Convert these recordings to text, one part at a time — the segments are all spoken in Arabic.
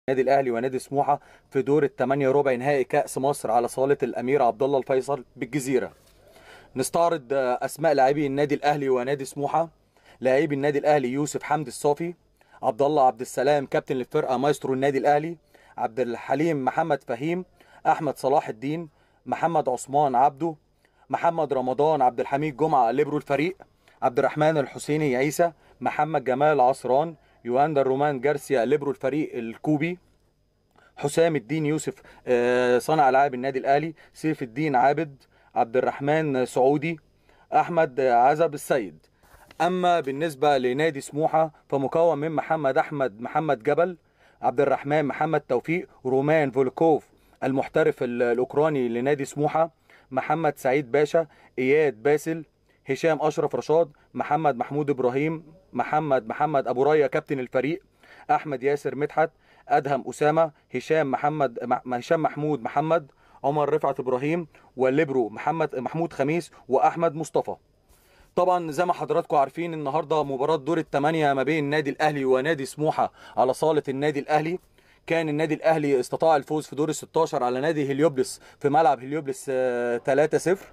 النادي الاهلي ونادي سموحه في دور الثمانيه ربع نهائي كاس مصر على صاله الامير عبد الله الفيصل بالجزيره. نستعرض اسماء لاعبي النادي الاهلي ونادي سموحه. لاعبي النادي الاهلي: يوسف حمدي الصافي، عبد الله عبد السلام كابتن الفرقه مايسترو النادي الاهلي، عبد الحليم محمد فهيم، احمد صلاح الدين، محمد عثمان عبده، محمد رمضان عبد الحميد جمعه ليبرو الفريق، عبد الرحمن الحسيني عيسى، محمد جمال عصران، يواندر رومان جارسيا ليبرو الفريق الكوبي، حسام الدين يوسف صانع العاب النادي الاهلي، سيف الدين عابد، عبد الرحمن سعودي، احمد عزب السيد. اما بالنسبه لنادي سموحه فمكون من محمد جبل، عبد الرحمن محمد توفيق، رومان فولكوف المحترف الاوكراني لنادي سموحه، محمد سعيد باشا، اياد باسل، هشام اشرف رشاد، محمود ابراهيم، محمد ابو ريا كابتن الفريق، احمد ياسر مدحت، ادهم اسامه، هشام محمود محمد، عمر رفعت ابراهيم، والليبرو محمود خميس، واحمد مصطفى. طبعا زي ما حضراتكم عارفين النهارده مباراه دور الثمانيه ما بين النادي الاهلي ونادي سموحه على صاله النادي الاهلي. كان النادي الاهلي استطاع الفوز في دور ال 16 على نادي هليوبلس في ملعب هليوبلس 3-0.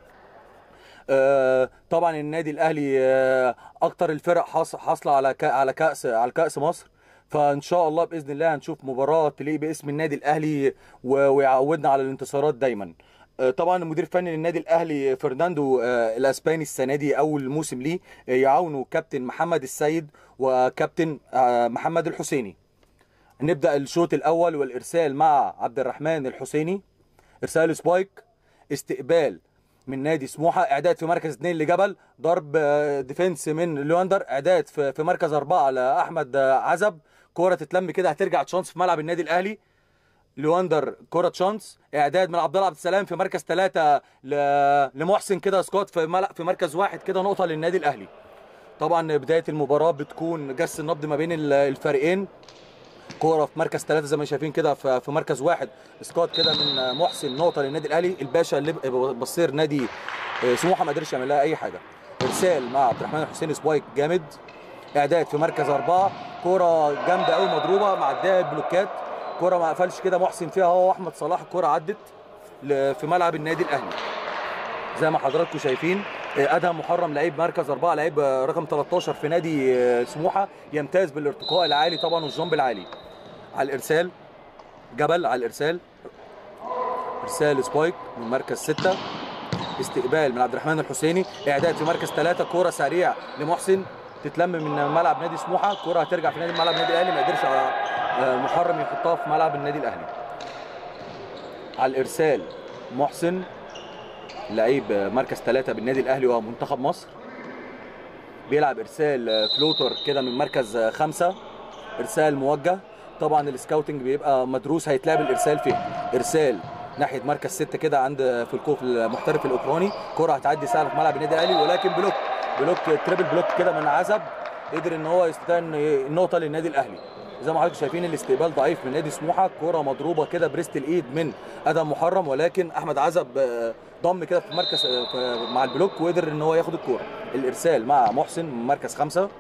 طبعا النادي الاهلي اكتر الفرق حاصله على كاس مصر. فان شاء الله باذن الله هنشوف مباراه تليق باسم النادي الاهلي ويعودنا على الانتصارات دايما. طبعا المدير الفني للنادي الاهلي فرناندو الاسباني السنه دي اول موسم ليه، يعاونه كابتن محمد السيد وكابتن محمد الحسيني. نبدا الشوط الاول والارسال مع عبد الرحمن الحسيني. ارسال سبايك، استقبال من نادي سموحه، اعداد في مركز 2 لجبل، ضرب ديفنس من لواندر، اعداد في مركز 4 لاحمد عزب، كوره تتلم كده هترجع تشانس في ملعب النادي الاهلي. لواندر كوره تشانس، اعداد من عبد الله عبد السلام في مركز 3 لمحسن كده سكوت في مركز 1 كده، نقطه للنادي الاهلي. طبعا بدايه المباراه بتكون جس النبض ما بين الفريقين. كوره في مركز 3 زي ما شايفين كده، في مركز 1 سكوت كده من محسن، نقطه للنادي الاهلي. الباشا اللي بصير نادي سموحه ما قدرش يعمل لها اي حاجه. ارسال مع عبد الرحمن الحسيني سبايك جامد، اعداد في مركز 4، كوره جامده قوي مضروبه معديه البلوكات، كوره ما قفلش كده محسن فيها هو واحمد صلاح، الكوره عدت في ملعب النادي الاهلي زي ما حضراتكم شايفين. ادهم محرم لعيب مركز 4، لعيب رقم 13 في نادي سموحه، يمتاز بالارتقاء العالي طبعا والجامب العالي. على الارسال جبل، على الارسال ارسال سبايك من مركز 6، استقبال من عبد الرحمن الحسيني، اعداد في مركز 3، كوره سريع لمحسن تتلم من ملعب نادي سموحه، كوره هترجع في ملعب النادي الاهلي، ما قدرش محرم يحطها في ملعب النادي الاهلي. على الارسال محسن لعيب مركز 3 بالنادي الاهلي ومنتخب مصر، بيلعب ارسال فلوتر كده من مركز 5، ارسال موجه. طبعا السكاوتنج بيبقى مدروس هيتلعب الارسال فين. ارسال ناحيه مركز 6 كده عند فولكوف المحترف الاوكراني، كره هتعدي سهله في ملعب النادي الاهلي، ولكن بلوك تريبل بلوك كده من عزب، قدر ان هو يستنى النقطه للنادي الاهلي. زي ما حضرتك شايفين الاستقبال ضعيف من نادي سموحه، كوره مضروبه كده بريست الايد من ادم محرم، ولكن احمد عزب ضم كده في مركز مع البلوك وقدر ان هو ياخد الكوره. الارسال مع محسن من مركز 5،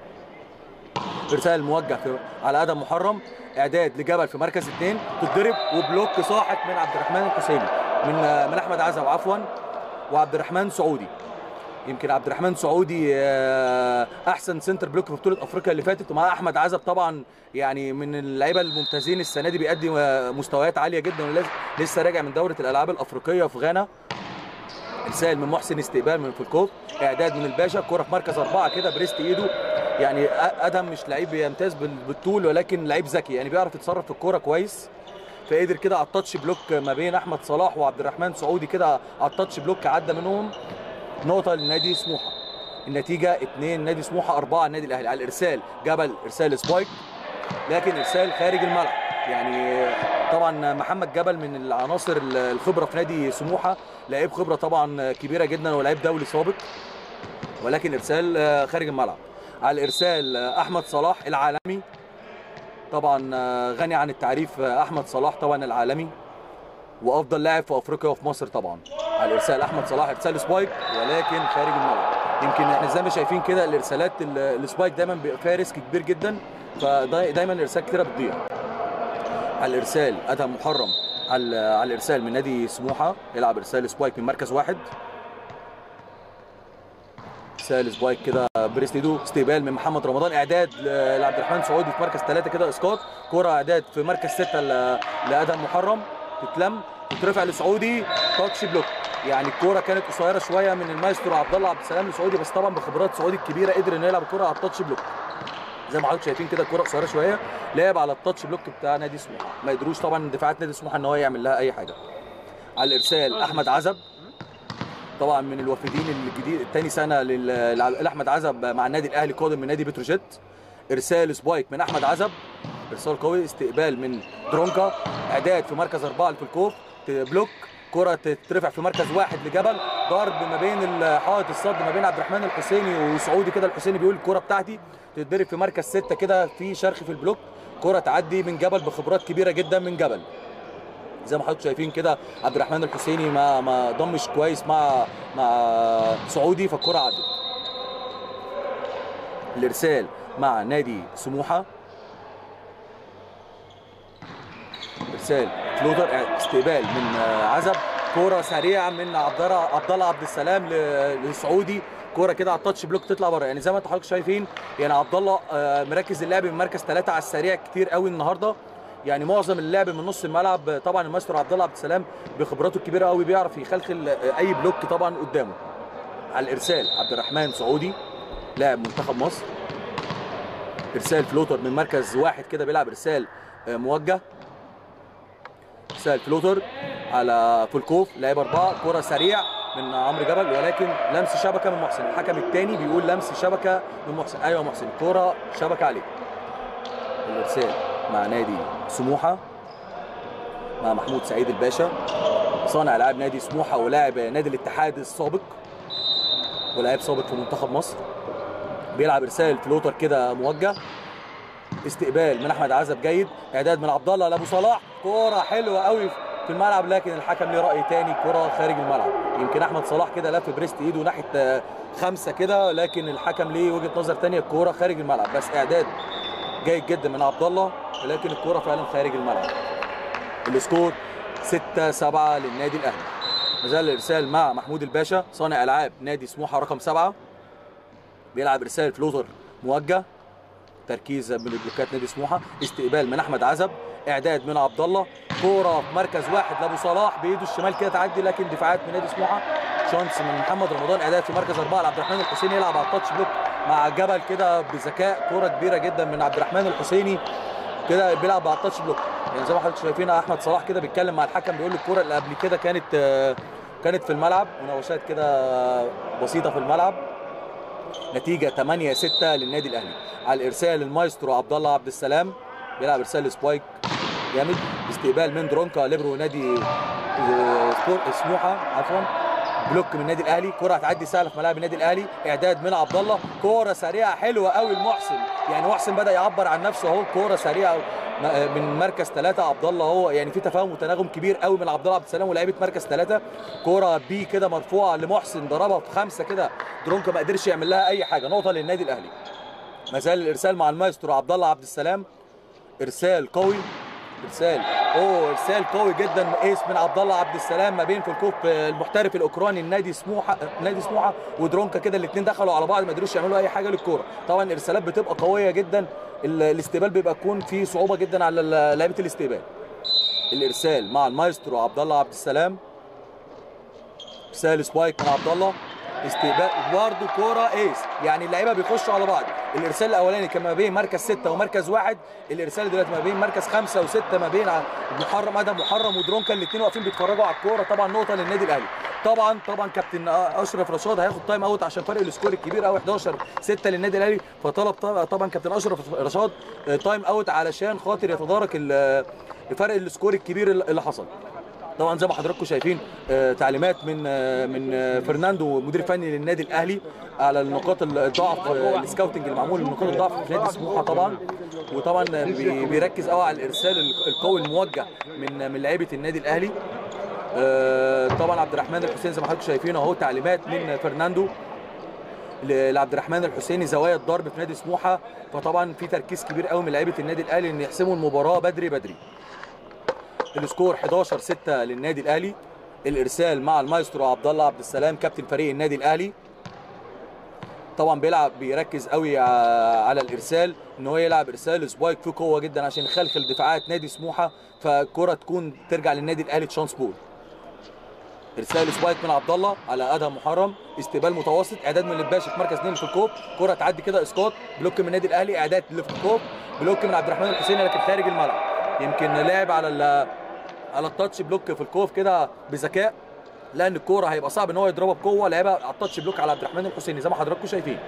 ارسال موجه على ادم محرم، اعداد لجبل في مركز 2، تتضرب وبلوك صاحت من عبد الرحمن الحسيني من احمد عزب عفوا وعبد الرحمن سعودي. يمكن عبد الرحمن سعودي احسن سنتر بلوك في بطوله افريقيا اللي فاتت، ومع احمد عزب طبعا يعني من اللعيبه الممتازين السنه دي، بيقدم مستويات عاليه جدا، ولسه راجع من دوره الالعاب الافريقيه في غانا. ارسال من محسن، استقبال من فولكوف، اعداد من الباشا، كوره في مركز 4 كده بريست ايده. يعني ادهم مش لعيب يمتاز بالطول، ولكن لعيب ذكي، يعني بيعرف يتصرف في الكوره كويس، فقدر كده على التاتش بلوك ما بين احمد صلاح وعبد الرحمن سعودي، كده على التاتش بلوك عدى منهم، نقطه لنادي سموحه. النتيجه 2 نادي سموحه 4 النادي الاهلي. على الارسال جبل، ارسال سبايك لكن ارسال خارج الملعب. يعني طبعا محمد جبل من العناصر الخبره في نادي سموحه، لعيب خبره طبعا كبيره جدا ولاعيب دولي سابق، ولكن ارسال خارج الملعب. على الارسال احمد صلاح العالمي، طبعا غني عن التعريف احمد صلاح طبعا العالمي وافضل لاعب في افريقيا وفي مصر طبعا. على الارسال احمد صلاح ارسال سبايك ولكن خارج الملعب. يمكن احنا زي ما شايفين كده الارسالات السبايك دايما بيبقى فيها ريسك كبير جدا، فدايما الارسال كتيره بتضيع. على الارسال ادهم محرم، على الارسال من نادي سموحه، يلعب ارسال سبايك من مركز واحد. ارسال سبايك كده بريست ايده، استقبال من محمد رمضان، اعداد لعبد الرحمن سعودي في مركز ثلاثه كده اسقاط، كره اعداد في مركز سته لادهم محرم، تتلم تترفع لسعودي، تاتش بلوك. يعني الكوره كانت قصيره شويه من المايسترو عبد الله عبد السلام لسعودي، بس طبعا بخبرات سعودي الكبيره قدر انه يلعب الكوره على التاتش بلوك. زي ما حضرتك شايفين كده الكوره قصيره شويه، لعب على التاتش بلوك بتاع نادي سموحه، ما قدروش طبعا دفاعات نادي سموحه ان هو يعمل لها اي حاجه. على الارسال احمد عزب، طبعا من الوافدين الجديد الثاني سنه لاحمد عزب مع النادي الاهلي، قادم من نادي بتروجيت. ارسال سبايك من احمد عزب، ارسال قوي، استقبال من درونكا، اعداد في مركز اربعه لفولكوف، بلوك، كره تترفع في مركز واحد لجبل، ضرب ما بين حائط الصد ما بين عبد الرحمن الحسيني وسعودي كده، الحسيني بيقول الكره بتاعتي، تتضرب في مركز سته كده في شرخ في البلوك، كره تعدي من جبل بخبرات كبيره جدا من جبل. زي ما حضرتك شايفين كده عبد الرحمن الحسيني ما ضمش كويس مع سعودي، فالكره عدت. الارسال مع نادي سموحه، ارسال فلوتر، استقبال من عزب، كوره سريعه من عبد الله عبد السلام لسعودي، كوره كده على التاتش بلوك تطلع بره. يعني زي ما انتم حضرتك شايفين، يعني عبد الله مركز اللعب من مركز ثلاثه على السريع كتير قوي النهارده، يعني معظم اللعب من نص الملعب. طبعا الماستر عبد الله عبد السلام بخبراته الكبيره قوي بيعرف يخلخل اي بلوك طبعا قدامه. على الارسال عبد الرحمن سعودي لاعب منتخب مصر، ارسال فلوتر من مركز واحد كده، بيلعب ارسال موجه، ارسال فلوتر على فولكوف لاعب اربعه، كره سريع من عمرو جبل، ولكن لمس شبكه من محسن. الحكم الثاني بيقول لمس شبكه من محسن. ايوه محسن، كره شبكه عليه. الارسال مع نادي سموحه مع محمود سعيد الباشا، صانع العاب نادي سموحه ولاعب نادي الاتحاد السابق ولاعب سابق في منتخب مصر، بيلعب ارسال فلوتر كده موجه، استقبال من احمد عزب جيد، اعداد من عبد الله لابو صلاح، كوره حلوه قوي في الملعب، لكن الحكم ليه راي ثاني، كوره خارج الملعب. يمكن احمد صلاح كده لف بريست ايده ناحيه خمسه كده، لكن الحكم ليه وجهه نظر ثانيه، الكوره خارج الملعب، بس اعداد جيد جدا من عبد الله، ولكن الكوره فعلا خارج الملعب. السكور 6-7 للنادي الاهلي. ما زال الارسال مع محمود الباشا، صانع العاب نادي سموحه رقم 7، بيلعب ارسال فلوتر موجه، تركيز من البلوكات نادي سموحه، استقبال من احمد عزب، اعداد من عبد الله، كوره في مركز واحد لابو صلاح بايده الشمال كده تعدي، لكن دفاعات من نادي سموحه، شانس من محمد رمضان، اعداد في مركز اربعه لعبد الرحمن الحسيني، يلعب على التاتش بلوك مع جبل كده بذكاء، كوره كبيره جدا من عبد الرحمن الحسيني كده بيلعب على التاتش بلوك. يعني زي ما حضرتك شايفين احمد صلاح كده بيتكلم مع الحكم، بيقول له الكوره اللي قبل كده كانت في الملعب، مناوشات كده بسيطه في الملعب. نتيجه 8-6 للنادي الاهلي. على الارسال المايسترو عبد الله عبد السلام، بيلعب ارسال سبايك جامد، استقبال من درونكا ليبرو نادي سموحه عفوا، بلوك من النادي الاهلي، كره هتعدي سهله في ملاعب النادي الاهلي، اعداد من عبد الله، كوره سريعه حلوه قوي لمحسن، يعني محسن بدا يعبر عن نفسه اهو، كوره سريعه من مركز ثلاثه عبد الله، هو يعني في تفاهم وتناغم كبير قوي من عبد الله عبد السلام ولاعيبه مركز ثلاثه، كوره بي كده مرفوعه لمحسن، ضربها في خمسه كده، درونكا ما قدرش يعمل لها اي حاجه، نقطه للنادي الاهلي. ما زال الارسال مع المايسترو عبد الله عبد السلام، ارسال قوي، ارسال قوي جدا، ايس من عبد الله عبد السلام ما بين فولكوف المحترف الاوكراني نادي سموحه ودرونكا كده، الاثنين دخلوا على بعض ما قدروش يعملوا اي حاجه للكوره. طبعا الارسالات بتبقى قويه جدا، الاستقبال بيبقى يكون فيه صعوبه جدا على لعيبه الاستقبال. الارسال مع المايسترو عبد الله عبد السلام، ارسال سبايك من عبد الله، استقبال برضه كوره ايس، يعني اللعيبه بيخشوا على بعض. الارسال الاولاني كان ما بين مركز 6 ومركز 1، الارسال دلوقتي ما بين مركز 5 و6 ما بين ادم محرم ودرونكا، الاثنين واقفين بيتفرجوا على الكوره. طبعا نقطه للنادي الاهلي. طبعا كابتن اشرف رشاد هياخد تايم اوت عشان فرق السكور الكبير قوي 11-6 للنادي الاهلي، فطلب طبعا كابتن اشرف رشاد تايم اوت علشان خاطر يتدارك فرق السكور الكبير اللي حصل. طبعا زي ما حضراتكم شايفين تعليمات من فرناندو مدير فني للنادي الاهلي على النقاط الضعف، السكاوتنج اللي معمول لنقاط الضعف في نادي سموحه طبعا، وطبعا بيركز قوي على الارسال القوي الموجه من لعيبه النادي الاهلي. طبعا عبد الرحمن الحسيني زي ما حضراتكم شايفين اهو، تعليمات من فرناندو لعبد الرحمن الحسيني زوايا الضرب في نادي سموحه، فطبعا في تركيز كبير قوي من لعيبه النادي الاهلي ان يحسموا المباراه بدري. السكور 11-6 للنادي الاهلي. الارسال مع المايسترو عبد الله عبد السلام كابتن فريق النادي الاهلي. طبعا بيركز قوي على الارسال، ان هو يلعب ارسال سبايك فيه قوه جدا عشان يخلخل دفاعات نادي سموحه، فالكره تكون ترجع للنادي الاهلي تشانس بول. ارسال سبايك من عبد الله على ادهم محرم، استقبال متوسط، اعداد من الباشا في مركز 2 في الكوب، كره تعدي كده اسقاط، بلوك من النادي الاهلي، اعداد اللي في الكوب، بلوك من عبد الرحمن الحسيني لكن خارج الملعب. يمكن لعب على التاتش بلوك في الكوف كده بذكاء، لان الكوره هيبقى صعب ان هو يضربها بقوه، لعبها على التاتش بلوك على عبد الرحمن الحسيني زي ما حضراتكم شايفين.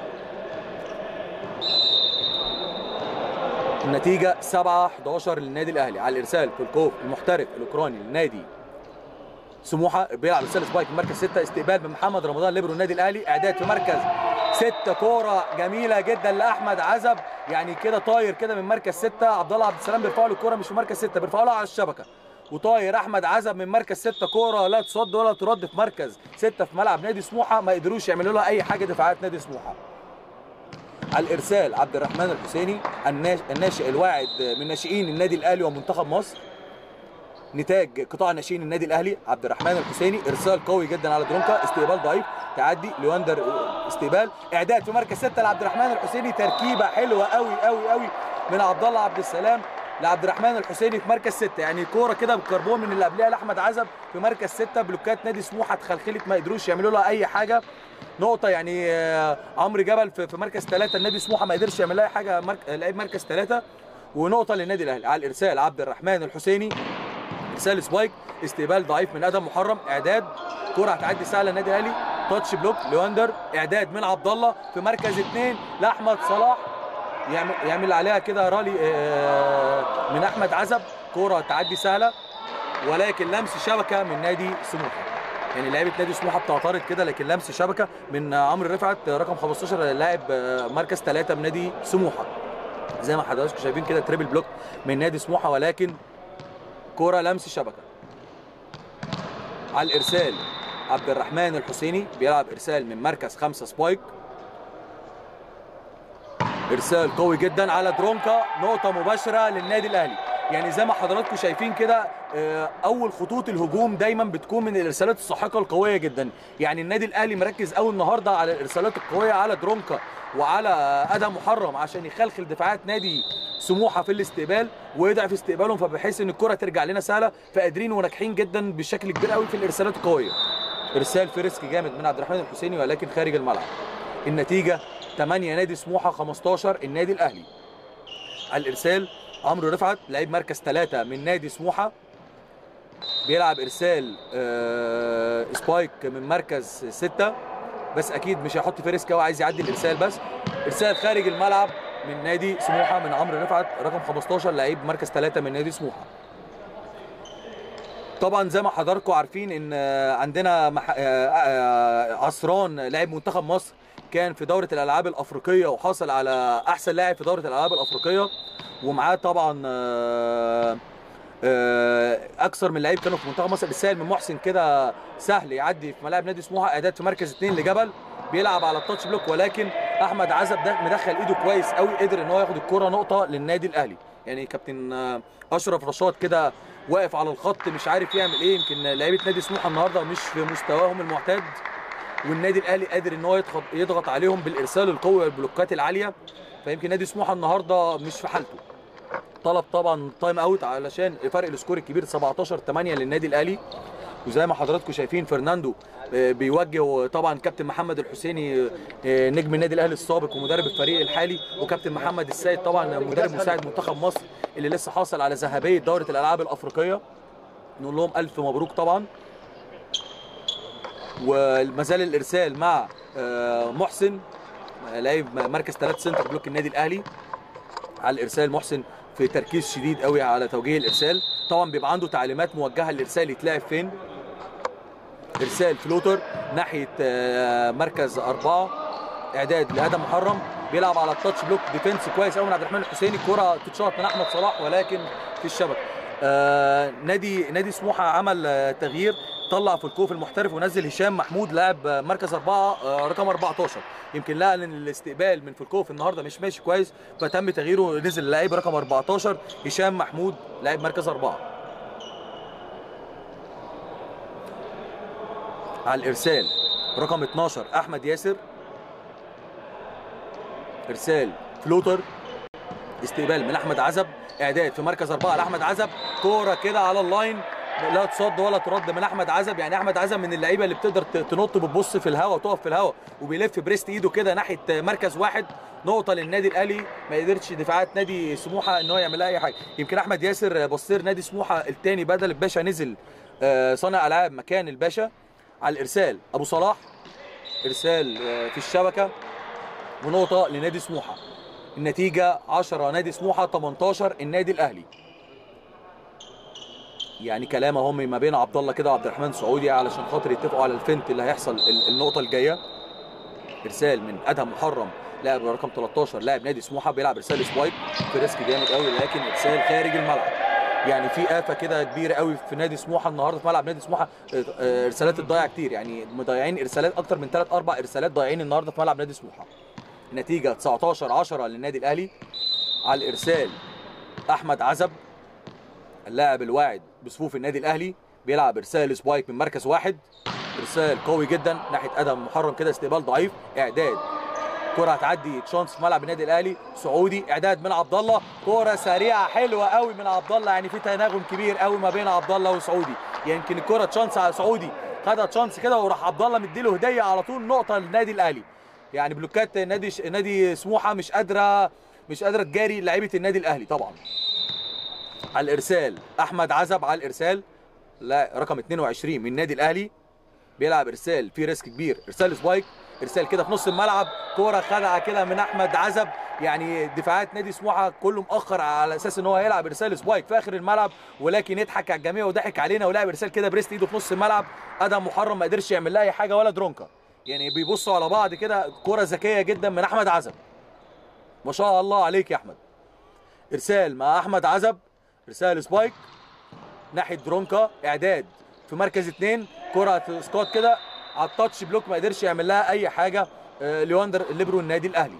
النتيجه 7-11 للنادي الاهلي. على الارسال في الكوف المحترف الاوكراني للنادي سموحه، بيلعب ارسال سبايك في مركز 6، استقبال من محمد رمضان ليبرو النادي الاهلي، اعداد في مركز 6، كوره جميله جدا لاحمد عزب، يعني كده طاير كده من مركز 6. عبد الله عبد السلام بيرفع له الكوره مش في مركز 6، بيرفع له على الشبكه، وطاير احمد عزب من مركز 6، كوره لا تصد ولا ترد في مركز 6 في ملعب نادي سموحه، ما قدروش يعملوا لها اي حاجه دفاعات نادي سموحه. على الارسال عبد الرحمن الحسيني الناشئ الواعد من ناشئين النادي الاهلي ومنتخب مصر، نتاج قطاع ناشئين النادي الاهلي. عبد الرحمن الحسيني ارسال قوي جدا على درونكا، استقبال ضعيف، تعدي لواندر، استقبال، اعداد في مركز 6 لعبد الرحمن الحسيني، تركيبه حلوه قوي قوي قوي من عبد الله عبد السلام لعبد الرحمن الحسيني في مركز 6، يعني كوره كده بالكربون من اللي قبلها لاحمد عزب في مركز 6. بلوكات نادي سموحه اتخلخلت، ما قدروش يعملوا لها اي حاجه. نقطه يعني عمرو جبل في مركز 3، النادي سموحه ما قدرش يعمل لها اي حاجه، لعيب مركز 3، ونقطه للنادي الاهلي. على الارسال عبد الرحمن الحسيني ارسال سبايك، استقبال ضعيف من ادم محرم، اعداد، كره هتعدي سهله النادي الاهلي، تاتش بلوك لواندر، اعداد من عبد الله في مركز 2 لاحمد صلاح، يعمل عليها كده رالي من احمد عزب، كره تعدي سهله ولكن لمس شبكه من نادي سموحه. يعني لعيبه نادي سموحه بتعترض كده، لكن لمس شبكه من عمرو رفعت رقم 15 لاعب مركز 3 من نادي سموحه. زي ما حضراتكم شايفين كده تريبل بلوك من نادي سموحه، ولكن كرة لمس شبكة. على الارسال عبد الرحمن الحسيني بيلعب ارسال من مركز 5 سبايك، ارسال قوي جدا على درونكا، نقطة مباشرة للنادي الاهلي. يعني زي ما حضراتكم شايفين كده اول خطوط الهجوم دايما بتكون من الارسالات الساحقة القوية جدا، يعني النادي الاهلي مركز قوي النهارده على الارسالات القوية على درونكا وعلى ادم محرم عشان يخلخل دفاعات نادي سموحه في الاستقبال ويضعف استقبالهم، فبحيث ان الكره ترجع لنا سهله، فقادرين وناجحين جدا بشكل كبير قوي في الارسالات القويه. ارسال في ريسك جامد من عبد الرحمن الحسيني ولكن خارج الملعب. النتيجه 8 نادي سموحه 15 النادي الاهلي. على الارسال عمرو رفعت لعيب مركز 3 من نادي سموحه، بيلعب ارسال سبايك من مركز 6، بس اكيد مش هيحط في ريسك، هو عايز يعدي الارسال بس. ارسال خارج الملعب من نادي سموحه من عمرو رفعت رقم 15 لعيب مركز 3 من نادي سموحه. طبعا زي ما حضراتكم عارفين ان عندنا عصران لاعب منتخب مصر كان في دوره الالعاب الافريقيه وحصل على احسن لاعب في دوره الالعاب الافريقيه، ومعاه طبعا اكثر من لعيب كانوا في منتخب مصر. ارسال من محسن كده سهل يعدي في ملاعب نادي سموحه، اعداد في مركز 2 لجبل، بيلعب على التاتش بلوك، ولكن احمد عزب ده مدخل ايده كويس قوي، قدر ان هو ياخد الكره نقطه للنادي الاهلي. يعني كابتن اشرف رشاد كده واقف على الخط مش عارف يعمل ايه، يمكن لعيبه نادي سموحه النهارده مش في مستواهم المعتاد، والنادي الاهلي قادر ان هو يضغط عليهم بالارسال القوي والبلوكات العاليه، فيمكن نادي سموحه النهارده مش في حالته. طلب طبعا تايم اوت علشان فرق السكور الكبير 17-8 للنادي الاهلي. وزي ما حضراتكم شايفين فرناندو بيوجه طبعا كابتن محمد الحسيني نجم النادي الاهلي السابق ومدرب الفريق الحالي، وكابتن محمد السيد طبعا مدرب مساعد منتخب مصر اللي لسه حاصل على ذهبيه دوره الالعاب الافريقيه، نقول لهم الف مبروك طبعا. وما زال الارسال مع محسن لاعب مركز 3 سنتر بلوك النادي الاهلي. على الارسال محسن في تركيز شديد قوي على توجيه الارسال، طبعا بيبقى عنده تعليمات موجهه للارسال يتلعب فين. ارسال فلوتر ناحيه مركز 4، اعداد لادم محرم، بيلعب على التاتش بلوك ديفنس كويس قوي من عبد الرحمن الحسيني، الكره تتشاط من احمد صلاح ولكن في الشبكه. نادي سموحه عمل تغيير، طلع في الكوف المحترف ونزل هشام محمود لاعب مركز 4 رقم 14، يمكن لقى ان الاستقبال من فولكوف النهارده مش ماشي كويس فتم تغييره، نزل اللاعب رقم 14 هشام محمود لاعب مركز 4. على الارسال رقم 12 احمد ياسر، ارسال فلوتر، استقبال من احمد عزب، اعداد في مركز 4 لاحمد عزب، كوره كده على اللاين لا تصد ولا ترد من احمد عزب. يعني احمد عزب من اللعيبه اللي بتقدر تنط بتبص في الهواء وتقف في الهواء وبيلف بريست ايده كده ناحيه مركز واحد. نقطه للنادي الاهلي، ما قدرتش دفاعات نادي سموحه ان هو يعمل لها اي حاجه. يمكن احمد ياسر بصير نادي سموحه الثاني بدل الباشا، نزل صانع العاب مكان الباشا. على الارسال ابو صلاح، ارسال في الشبكه ونقطه لنادي سموحه. النتيجه 10 نادي سموحه 18 النادي الاهلي. يعني كلام اهم ما بين عبد الله كده وعبد الرحمن سعودي علشان خاطر يتفقوا على الفنت اللي هيحصل النقطه الجايه. ارسال من ادهم محرم لاعب رقم 13 لاعب نادي سموحه، بيلعب ارسال سبايك في ريسك جامد قوي لكن ارسال خارج الملعب. يعني في آفة كده كبيره قوي في نادي سموحه النهارده في ملعب نادي سموحه، ارسالات الضايعه كتير، يعني مضيعين ارسالات اكتر من 3 4 ارسالات ضايعين النهارده في ملعب نادي سموحه. النتيجه 19-10 للنادي الاهلي. على الارسال احمد عزب اللاعب الواعد بصفوف النادي الاهلي، بيلعب ارسال سبايك من مركز واحد، ارسال قوي جدا ناحيه ادهم محرم كده، استقبال ضعيف، اعداد كره هتعدي تشانس في ملعب النادي الاهلي. سعودي اعداد من عبد الله، كره سريعه حلوه قوي من عبد الله، يعني في تناغم كبير قوي ما بين عبد الله وسعودي. يمكن الكره تشانس على سعودي، خدها تشانس كده وراح عبد الله مديله هديه على طول، نقطه للنادي الاهلي. يعني بلوكات نادي سموحه مش قادره تجاري لعيبه النادي الاهلي طبعا. على الارسال احمد عزب، على الارسال لا رقم 22 من النادي الاهلي، بيلعب ارسال في ريسك كبير، ارسال سبايك، ارسال كده في نص الملعب، كوره خدعه كده من احمد عزب. يعني دفاعات نادي سموحه كله مأخر على اساس ان هو هيلعب ارسال سبايك في اخر الملعب، ولكن يضحك على الجميع وضحك علينا ولعب ارسال كده بريست ايده في نص الملعب. ادم محرم ما قدرش يعمل لها اي حاجه ولا درونكا، يعني بيبصوا على بعض كده. كوره ذكيه جدا من احمد عزب، ما شاء الله عليك يا احمد. ارسال مع احمد عزب، ارسال سبايك ناحيه درونكا، اعداد في مركز 2، كره سكوت كده على التاتش بلوك ما قدرش يعمل لها اي حاجه. ليواندر ليبرو النادي الاهلي.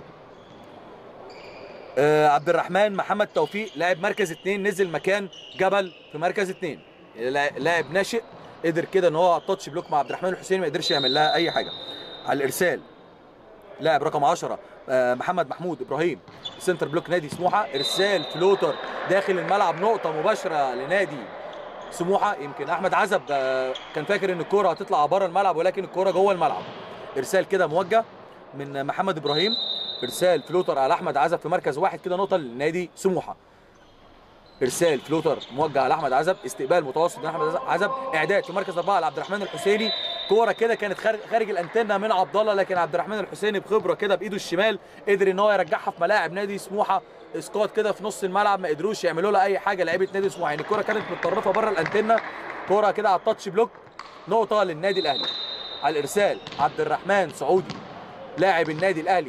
عبد الرحمن محمد توفيق لاعب مركز 2 نزل مكان جبل في مركز 2، لاعب ناشئ قدر كده ان هو على التاتش بلوك مع عبد الرحمن الحسيني ما قدرش يعمل لها اي حاجه. على الارسال لاعب رقم 10 محمد محمود ابراهيم سنتر بلوك نادي سموحه، ارسال فلوتر داخل الملعب، نقطه مباشره لنادي سموحه. يمكن احمد عزب كان فاكر ان الكوره هتطلع بره الملعب ولكن الكوره جوه الملعب. ارسال كده موجه من محمد ابراهيم، ارسال فلوتر على احمد عزب في مركز واحد كده، نقطه لنادي سموحه. ارسال فلوتر موجه على احمد عزب، استقبال متوسط من احمد عزب، اعداد في مركز 4 على عبد الرحمن الحسيني، كوره كده كانت خارج الانتنه من عبد الله، لكن عبد الرحمن الحسيني بخبره كده بايده الشمال قدر ان هو يرجعها في ملاعب نادي سموحه. اسقاط كده في نص الملعب ما قدروش يعملوا لها اي حاجه لعيبه نادي سموحه، يعني الكوره كانت متطرفه بره الانتنه، كوره كده على التاتش بلوك، نقطه للنادي الاهلي. على الارسال عبد الرحمن سعودي لاعب النادي الاهلي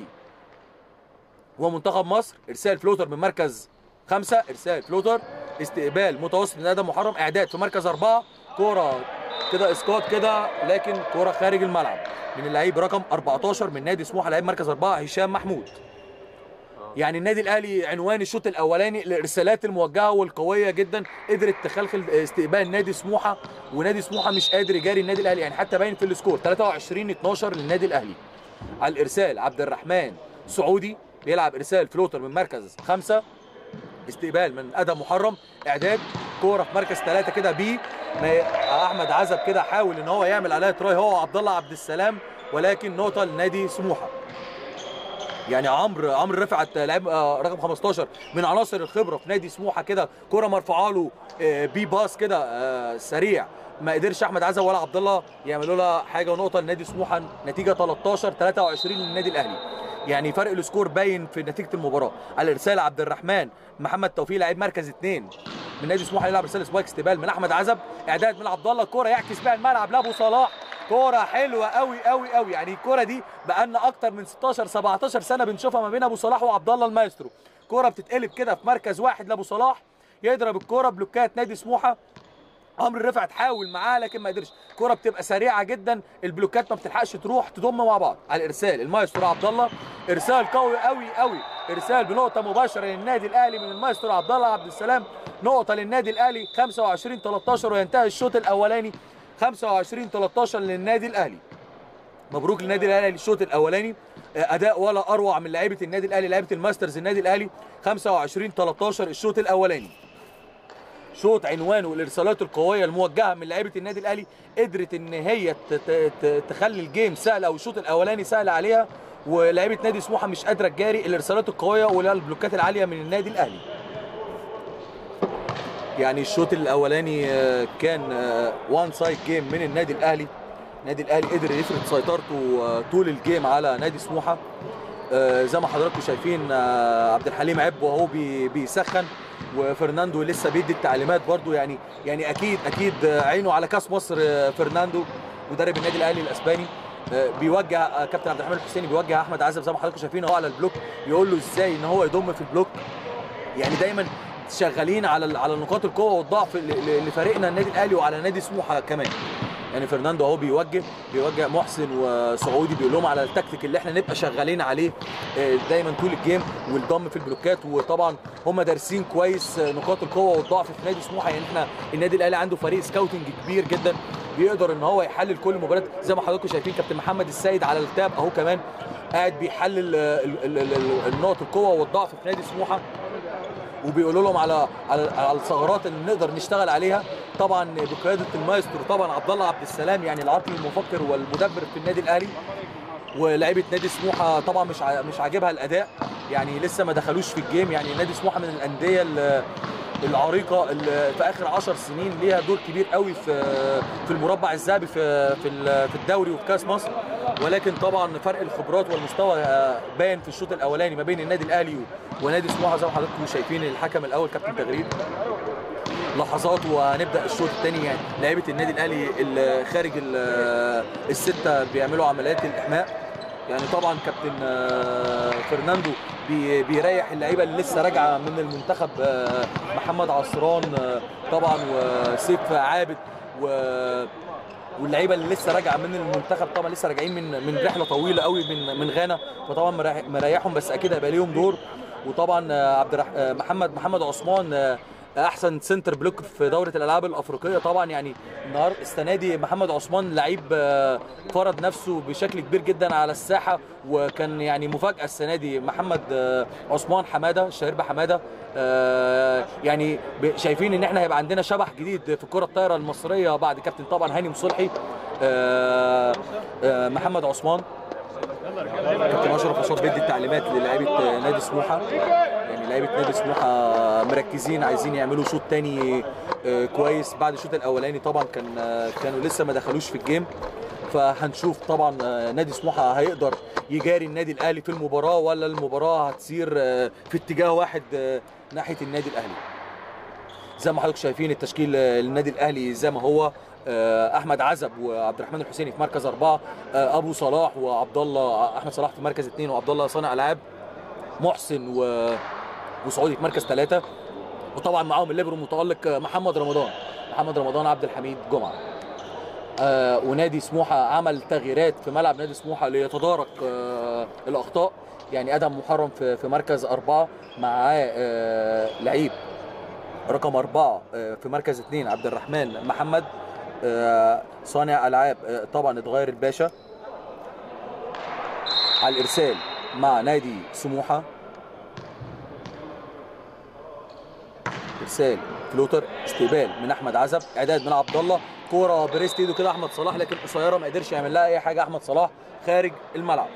ومنتخب مصر، ارسال فلوتر من مركز 5، ارسال فلوتر استقبال متوسط من ادم محرم، اعداد في مركز 4، كوره كده اسقاط كده لكن كوره خارج الملعب من اللعيب رقم 14 من نادي سموحه لعيب مركز 4 هشام محمود. يعني النادي الاهلي عنوان الشوط الاولاني الارسالات الموجهه والقويه جدا قدرت تخلخل استقبال نادي سموحه، ونادي سموحه مش قادر يجاري النادي الاهلي، يعني حتى باين في السكور 23-12 للنادي الاهلي. على الارسال عبد الرحمن سعودي بيلعب ارسال فلوتر من مركز 5، استقبال من ادم محرم، اعداد كوره في مركز 3 كده بي احمد عزب كده حاول ان هو يعمل عليها تراي هو وعبد الله عبد السلام، ولكن نقطه لنادي سموحه. يعني عمرو رفعت لاعب رقم 15 من عناصر الخبره في نادي سموحه كده، كره مرفوعه له بي باس كده سريع، ما قدرش احمد عزب ولا عبد الله يعملوا لها حاجه، ونقطه لنادي سموحه. نتيجه 13-23 للنادي الاهلي، يعني فرق السكور باين في نتيجه المباراه. على الارسال عبد الرحمن محمد توفيق لاعب مركز 2 من نادي سموحه يلعب رساله سبايك، استقبال من احمد عزب، اعداد من عبد الله، كوره يعكس بها الملعب لابو صلاح، كوره حلوه قوي قوي قوي. يعني الكوره دي بقالنا اكتر من 16-17 سنه بنشوفها ما بين ابو صلاح وعبد الله المايسترو، كوره بتتقلب كده في مركز واحد لابو صلاح يضرب الكوره، بلوكات نادي سموحه عمرو رفعت حاول معاه لكن ما قدرش، كرة بتبقى سريعه جدا، البلوكات ما بتلحقش تروح تضم مع بعض. على الارسال المايسترو عبد الله، ارسال قوي قوي قوي، ارسال بنقطه مباشره للنادي الاهلي من المايسترو عبد الله عبد السلام، نقطه للنادي الاهلي 25-13 وينتهي الشوط الاولاني 25-13 للنادي الاهلي. مبروك للنادي الاهلي الشوط الاولاني، اداء ولا اروع من لعيبه النادي الاهلي، لعيبه الماسترز النادي الاهلي. 25-13 الشوط الاولاني، شوط عنوانه الارسالات القويه الموجهه من لعيبه النادي الاهلي، قدرت ان هي تخلي الجيم سهل او الشوط الاولاني سهل عليها، ولعيبه نادي سموحه مش قادره تجاري الارسالات القويه ولا البلوكات العاليه من النادي الاهلي. يعني الشوط الاولاني كان وان سايد جيم من النادي الاهلي. النادي الاهلي قدر يفرض سيطرته طول الجيم على نادي سموحه. زي ما حضراتكم شايفين عبد الحليم عب وهو بيسخن، وفرناندو لسه بيدي التعليمات برضو. يعني اكيد عينه على كاس مصر. فرناندو مدرب النادي الاهلي الاسباني بيوجه كابتن عبد الرحمن الحسيني، بيوجه احمد عزب زي ما حضراتكم شايفين اهو على البلوك، يقول له ازاي ان هو يضم في البلوك. يعني دايما شغالين على نقاط القوه والضعف لفريقنا النادي الاهلي وعلى نادي سموحه كمان. يعني فرناندو اهو بيوجه محسن وسعودي، بيقول لهم على التكتيك اللي احنا نبقى شغالين عليه دايما طول الجيم، والضم في البلوكات. وطبعا هم دارسين كويس نقاط القوه والضعف في نادي سموحه. يعني احنا النادي الاهلي عنده فريق سكاوتنج كبير جدا، بيقدر ان هو يحلل كل مباراه. زي ما حضراتكم شايفين كابتن محمد السيد على التاب اهو كمان قاعد بيحلل النقط القوه والضعف في نادي سموحه، وبيقولوا لهم على الثغرات اللي نقدر نشتغل عليها. طبعا بقياده المايسترو طبعا عبد الله عبد السلام، يعني العقل المفكر والمدبر في النادي الاهلي. ولاعيبه نادي سموحه طبعا مش عاجبها الاداء، يعني لسه ما دخلوش في الجيم. يعني نادي سموحه من الانديه العريقه اللي في اخر 10 سنين ليها دور كبير قوي في المربع الذهبي في الدوري وفي كاس مصر. ولكن طبعا فرق الخبرات والمستوى باين في الشوط الاولاني ما بين النادي الاهلي ونادي سموحه. زي ما حضراتكم شايفين الحكم الاول كابتن تغريد لحظات وهنبدا الشوط الثاني. يعني لعيبه النادي الاهلي اللي خارج السته بيعملوا عمليات الاحماء. يعني طبعا كابتن فرناندو بيريح اللعيبه اللي لسه راجعه من المنتخب، محمد عصران طبعا وسيف عابد واللعيبه اللي لسه راجعه من المنتخب، طبعا لسه راجعين من رحله طويله قوي من غانا، فطبعا مريحهم بس اكيد هيبقى ليهم دور. وطبعا محمد عثمان احسن سنتر بلوك في دوره الالعاب الافريقيه. طبعا يعني السنه دي محمد عثمان لعيب فرض نفسه بشكل كبير جدا على الساحه، وكان يعني مفاجاه السنه دي محمد عثمان حماده الشهير بحماده. يعني شايفين ان احنا هيبقى عندنا شبح جديد في الكره الطايره المصريه بعد كابتن طبعا هاني مصلحي. محمد عثمان كابتن اشرف عصام بيدي التعليمات للاعيبه نادي سموحه. يعني لعيبه نادي سموحه مركزين عايزين يعملوا شوط تاني كويس بعد الشوط الاولاني. طبعا كانوا لسه ما دخلوش في الجيم، فهنشوف طبعا نادي سموحه هيقدر يجاري النادي الاهلي في المباراه ولا المباراه هتسير في اتجاه واحد ناحيه النادي الاهلي. زي ما حضراتكم شايفين التشكيل النادي الاهلي زي ما هو، احمد عزب وعبد الرحمن الحسيني في مركز 4، ابو صلاح وعبد الله، احمد صلاح في مركز 2 وعبد الله صانع العاب، محسن وسعودي في مركز 3، وطبعا معاهم الليبرو المتالق محمد رمضان عبد الحميد جمعه. ونادي سموحه عمل تغييرات في ملعب نادي سموحه ليتدارك الاخطاء. يعني ادم محرم في مركز 4 معاه لعيب رقم 4 في مركز 2 عبد الرحمن محمد صانع العاب. طبعا اتغير الباشا على الارسال مع نادي سموحه، ارسال فلوتر استقبال من احمد عزب، اعداد من عبد الله، كوره بريست ايده كده احمد صلاح لكن قصيره ما قدرش يعمل لها اي حاجه احمد صلاح خارج الملعب.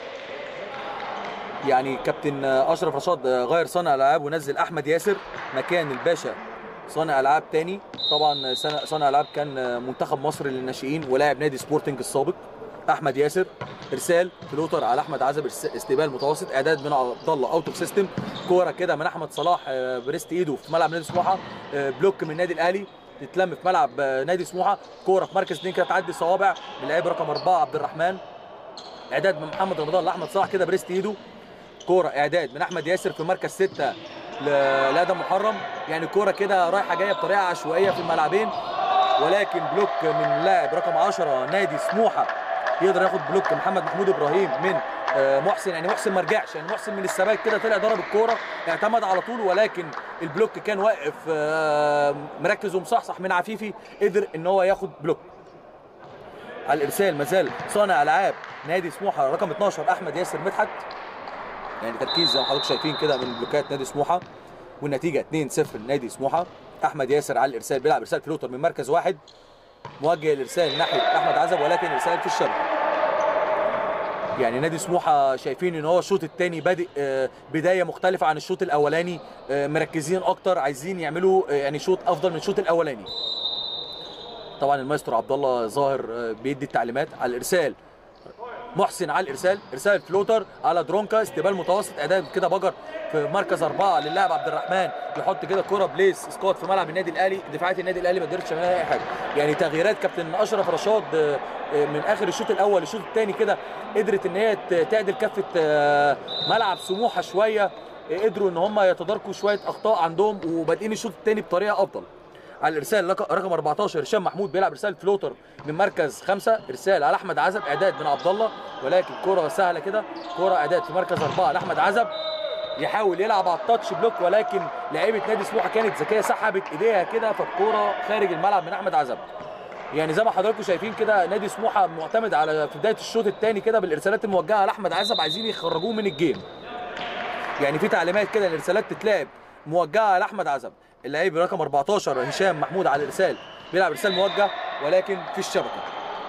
يعني كابتن اشرف رشاد غير صانع العاب ونزل احمد ياسر مكان الباشا صانع العاب تاني. طبعا صانع العاب كان منتخب مصر للناشئين ولاعب نادي سبورتنج السابق. احمد ياسر ارسال فلوتر على احمد عزب، استقبال متوسط، اعداد من عبد الله اوت اوف سيستم، كوره كده من احمد صلاح بريست ايده في ملعب نادي سموحه، بلوك من النادي الاهلي تتلم في ملعب نادي سموحه، كوره في مركز 2 كده تعدي صوابع من لعيب رقم 4 عبد الرحمن، اعداد من محمد رمضان لاحمد صلاح كده بريست ايده، كوره اعداد من احمد ياسر في مركز 6 لادم محرم. يعني كوره كده رايحه جايه بطريقه عشوائيه في الملعبين، ولكن بلوك من لاعب رقم 10 نادي سموحه يقدر ياخد بلوك محمد محمود ابراهيم من محسن. يعني محسن ما رجعش، يعني محسن من الثبات كده طلع ضرب الكوره اعتمد على طول، ولكن البلوك كان واقف مركز ومصحصح من عفيفي، قدر ان هو ياخد بلوك. على الارسال مازال صانع العاب نادي سموحه رقم 12 احمد ياسر مدحت. يعني تركيز زي ما حضراتكم شايفين كده من بلوكات نادي سموحه، والنتيجه 2-0 لنادي سموحه. احمد ياسر على الارسال بيلعب ارسال فلوتر من مركز واحد، موجه الارسال ناحيه احمد عزب ولكن الارسال في الشبكه. يعني نادي سموحه شايفين ان هو الشوط الثاني بادئ بدايه مختلفه عن الشوط الاولاني، مركزين اكتر، عايزين يعملوا يعني شوط افضل من الشوط الاولاني. طبعا المايسترو عبد الله ظاهر بيدي التعليمات. على الارسال محسن على الارسال، ارسال فلوتر على درونكا، استقبال متوسط اداء كده بجر في مركز 4 للاعب عبد الرحمن، بيحط كده كوره بليس سكوت في ملعب النادي الاهلي. دفاعات النادي الاهلي ما قدرتش تعمل اي حاجه. يعني تغييرات كابتن اشرف رشاد من اخر الشوط الاول للشوط الثاني كده قدرت ان هي تعدل كفه ملعب سموحه شويه، قدروا ان هم يتداركوا شويه اخطاء عندهم وبادئين الشوط الثاني بطريقه افضل. على الارسال رقم 14 هشام محمود بيلعب ارسال فلوتر من مركز 5، ارسال على احمد عزب، اعداد من عبد الله ولكن كره سهله كده، كره اعداد في مركز 4 لاحمد عزب، يحاول يلعب على التاتش بلوك ولكن لعيبه نادي سموحه كانت ذكيه سحبت ايديها كده فالكوره خارج الملعب من احمد عزب. يعني زي ما حضراتكم شايفين كده نادي سموحه معتمد على في بدايه الشوط الثاني كده بالارسالات الموجهه لاحمد عزب، عايزين يخرجوه من الجيم. يعني في تعليمات كده الارسالات تتلعب موجهه لاحمد عزب. اللعيب رقم 14 هشام محمود على الارسال بيلعب ارسال موجه ولكن في الشبكه،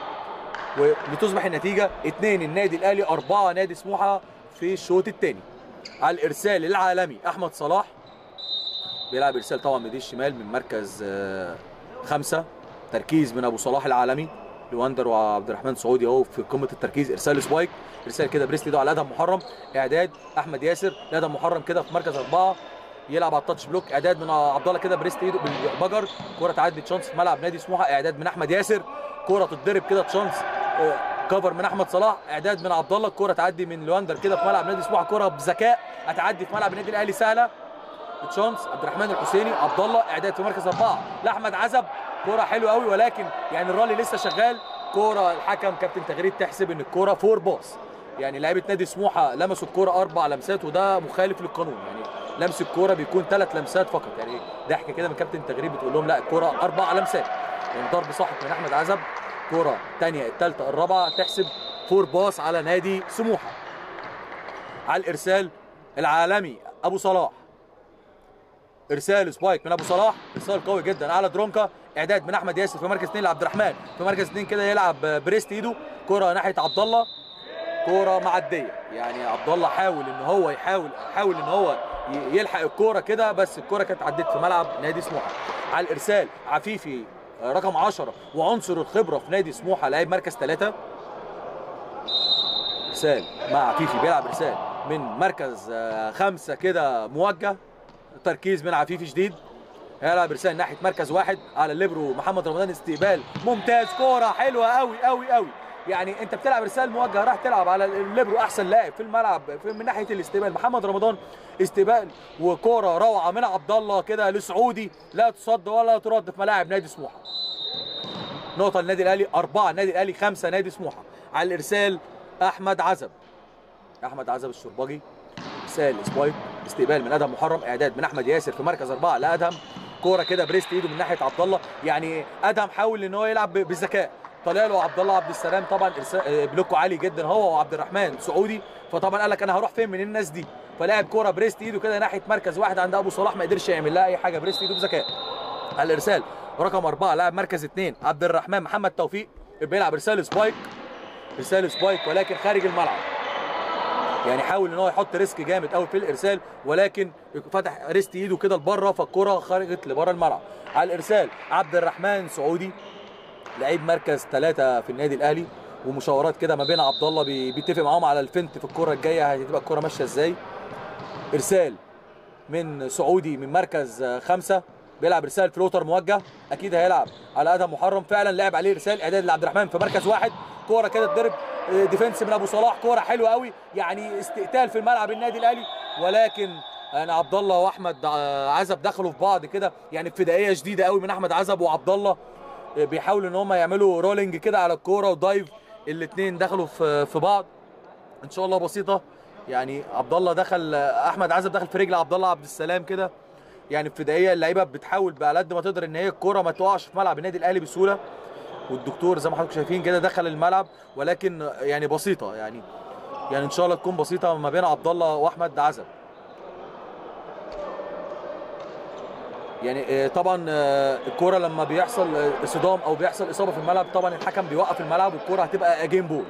ولتصبح النتيجه 2 النادي الاهلي 4 نادي سموحه في الشوط الثاني. على الارسال العالمي احمد صلاح بيلعب ارسال طبعا من الشمال من مركز 5، تركيز من ابو صلاح العالمي لواندر وعبد الرحمن سعودي اهو في قمه التركيز. ارسال سبايك، ارسال كده بريست ايده على ادهم محرم، اعداد احمد ياسر لادهم محرم كده في مركز 4، يلعب على التاتش بلوك، اعداد من عبد الله كده بريست ايده بالبجر، كوره تعدي تشانس في ملعب نادي سموحه، اعداد من احمد ياسر، كوره تتضرب كده تشانس كفر من احمد صلاح، اعداد من عبد الله، الكوره تعدي من لواندر كده في ملعب نادي سموحه، كوره بذكاء هتعدي في ملعب النادي الاهلي سهله، تشانس عبد الرحمن الحسيني، عبد الله اعداد في مركز 4 لاحمد عزب، كوره حلوه قوي ولكن يعني الرالي لسه شغال، كوره الحكم كابتن تغريد تحسب ان الكوره 4 باص. يعني لعيبه نادي سموحه لمسوا الكوره 4 لمسات وده مخالف للقانون، يعني لمس الكوره بيكون 3 لمسات فقط. يعني ضحكه كده من كابتن تغريد بتقول لهم لا الكوره 4 لمسات، يعني ضرب صاحب من احمد عزب، كوره الثانيه الثالثه الرابعه تحسب 4 باص على نادي سموحه. على الارسال العالمي ابو صلاح، ارسال سبايك من ابو صلاح، ارسال قوي جدا على درونكا، اعداد من احمد ياسر في مركز 2 لعبد الرحمن في مركز 2 كده يلعب بريست ايده، كره ناحيه عبد الله، كوره معديه. يعني عبد الله حاول ان هو يحاول ان هو يلحق الكوره كده بس الكوره كانت عدت في ملعب نادي سموحه. على الارسال عفيفي رقم 10 وعنصر الخبره في نادي سموحه لاعب مركز 3، ارسال مع عفيفي بيلعب ارسال من مركز 5 كده موجه، تركيز من عفيفي شديد، هيلعب ارسال ناحيه مركز 1 على الليبرو محمد رمضان، استقبال ممتاز، كوره حلوه قوي قوي قوي. يعني انت بتلعب ارسال موجه راح تلعب على الليبرو احسن لاعب في الملعب من ناحيه الاستقبال محمد رمضان، استقبال وكوره روعه من عبد الله كده لسعودي لا تصد ولا ترد في ملاعب نادي سموحه. نقطه للنادي الاهلي 4 النادي الاهلي 5 نادي سموحه. على الارسال احمد عزب الشربجي، ارسال سبايك، استقبال من ادهم محرم، اعداد من احمد ياسر في مركز 4 لادهم، كوره كده بريست ايده من ناحيه عبد الله. يعني ادهم حاول ان هو يلعب بذكاء، طلع له عبد الله عبد السلام طبعا بلوكه عالي جدا هو وعبد الرحمن سعودي، فطبعا قال لك انا هروح فين من الناس دي، فلاعب كوره بريست ايده كده ناحيه مركز 1 عند ابو صلاح، ما قدرش يعمل لها اي حاجه، بريست ايده بذكاء. على الارسال رقم 4 لاعب مركز 2 عبد الرحمن محمد توفيق بيلعب ارسال سبايك ولكن خارج الملعب. يعني حاول ان هو يحط ريسك جامد قوي في الارسال ولكن فتح ريست ايده كده لبره فالكره خرجت لبره الملعب. على الارسال عبد الرحمن سعودي لعيب مركز 3 في النادي الاهلي، ومشاورات كده ما بين عبد الله بيتفق معاهم على الفنت في الكره الجايه هتبقى الكره ماشيه ازاي. ارسال من سعودي من مركز 5 بيلعب ارسال فلوتر موجه، اكيد هيلعب على ادهم محرم، فعلا لعب عليه ارسال اعداد لعبد الرحمن في مركز 1، كوره كده تضرب ديفنس من ابو صلاح، كوره حلوه قوي، يعني استقتال في الملعب النادي الاهلي، ولكن يعني عبد الله واحمد عزب دخلوا في بعض كده، يعني ابتدائيه شديده قوي من احمد عزب وعبد الله، بيحاولوا ان هم يعملوا رولينج كده على الكوره ودايف، الاثنين دخلوا في بعض ان شاء الله بسيطه. يعني عبد الله دخل، احمد عزب دخل في رجل عبد الله عبد السلام كده، يعني ابتدائيه اللعيبه بتحاول على قد ما تقدر ان هي الكوره ما تقعش في ملعب النادي الاهلي بسهوله. والدكتور زي ما حضراتكم شايفين كده دخل الملعب، ولكن يعني بسيطه، يعني ان شاء الله تكون بسيطه ما بين عبد الله واحمد عزب. يعني طبعا الكوره لما بيحصل صدام او بيحصل اصابه في الملعب طبعا الحكم بيوقف الملعب والكوره هتبقى جيم بول.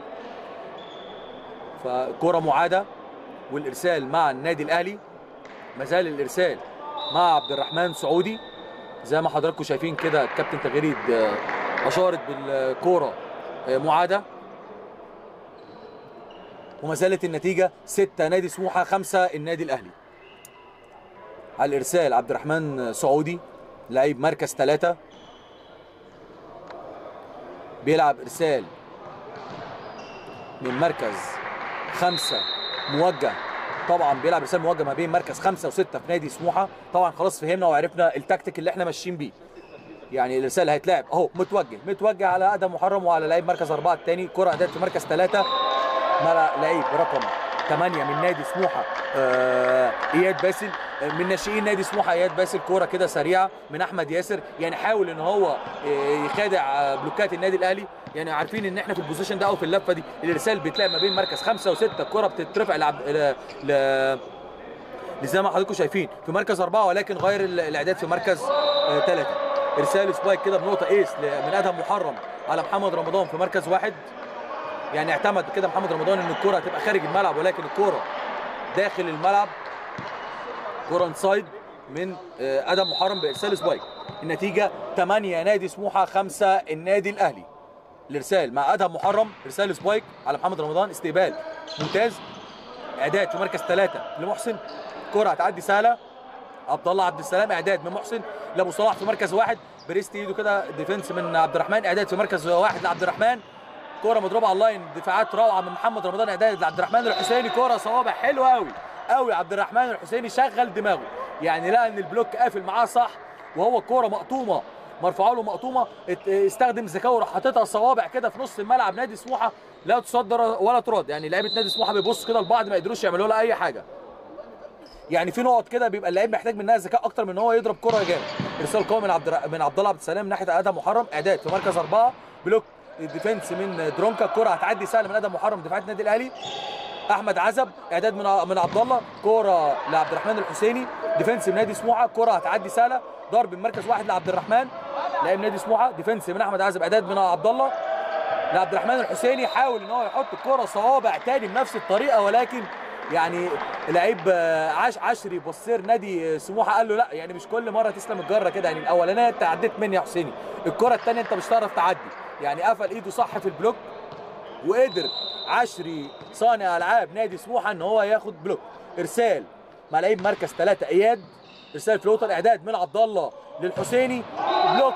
فكوره معاده والارسال مع النادي الاهلي، ما زال الارسال مع عبد الرحمن سعودي زي ما حضراتكم شايفين كده. الكابتن تغريد اشارت بالكوره معاده، وما زالت النتيجه 6 نادي سموحه 5 النادي الاهلي. على الارسال عبد الرحمن سعودي لعيب مركز 3، بيلعب ارسال من مركز 5 موجه. طبعا بيلعب ارسال موجه ما بين مركز 5 و6 في نادي سموحه. طبعا خلاص فهمنا وعرفنا التكتيك اللي احنا ماشيين بيه. يعني الارسال هيتلعب اهو متوجه على ادم محرم وعلى لعيب مركز 4 الثاني. كره اعداد في مركز 3 مع لعيب رقم 8 من نادي سموحه اياد باسل، من ناشئين نادي سموحه اياد باسل. كوره كده سريعه من احمد ياسر، يعني حاول ان هو يخادع بلوكات النادي الاهلي. يعني عارفين ان احنا في البوزيشن ده او في اللفه دي الارسال بيتلعب ما بين مركز 5 و6. الكوره بتترفع زي ما حضراتكم شايفين في مركز 4، ولكن غير الاعداد في مركز 3. ارسال سبايك كده بنقطه ايس من ادهم محرم على محمد رمضان في مركز 1. يعني اعتمد كده محمد رمضان ان الكوره هتبقى خارج الملعب، ولكن الكوره داخل الملعب. كوره انسايد من ادم محرم بارسال سبايك. النتيجه 8 نادي سموحه 5 النادي الاهلي. الارسال مع ادهم محرم، ارسال سبايك على محمد رمضان، استقبال ممتاز، اعداد في مركز 3 لمحسن. كوره هتعدي سهله، عبد الله عبد السلام اعداد من محسن لابو صلاح في مركز 1. بريست ايده كده ديفنس من عبد الرحمن، اعداد في مركز 1 لعبد الرحمن. كوره مضروبه على اللاين، دفاعات روعه من محمد رمضان، اعداد لعبد الرحمن الحسيني. كوره صوابع حلوه قوي قوي. عبد الرحمن الحسيني شغل دماغه، يعني لقى ان البلوك قافل معاه صح، وهو الكوره مقطومه مرفوعه له مقطومه، استخدم ذكاء وراح حاططها صوابع كده في نص الملعب. نادي سموحه لا تصدر ولا ترد، يعني لعيبه نادي سموحه بيبصوا كده لبعض ما يقدروش يعملوا لها اي حاجه. يعني في نقط كده بيبقى اللعيب محتاج منها ذكاء اكتر من ان هو يضرب كره جامد. ارسال قوي من عبد الله عبد السلام ناحيه ادم محرم، اعداد في مركز 4 بلوك ديفنس من درونكا. الكره هتعدي سهله من ادم محرم دفاعات النادي الاهلي. احمد عزب اعداد من عبد الله، كره لعبد الرحمن الحسيني ديفنس من نادي سموحه. كره هتعدي سهله، ضرب من مركز 1 لعبد الرحمن لاعب نادي سموحه، ديفنس من احمد عزب، اعداد من عبد الله لعبد الرحمن الحسيني. حاول ان هو يحط الكره صوابع تاني بنفس الطريقه، ولكن يعني لعيب عشري بصير نادي سموحه قال له لا، يعني مش كل مره تسلم الجره كده، يعني الاولانيه انت عديت مني يا حسيني، الكره الثانيه انت مش هتعرف تعدي. يعني قفل ايده صح في البلوك، وقدر عشري صانع العاب نادي سموحه ان هو ياخد بلوك. ارسال مع لعيب مركز 3 اياد، ارسال فلوتر اعداد من عبد الله للحسيني، بلوك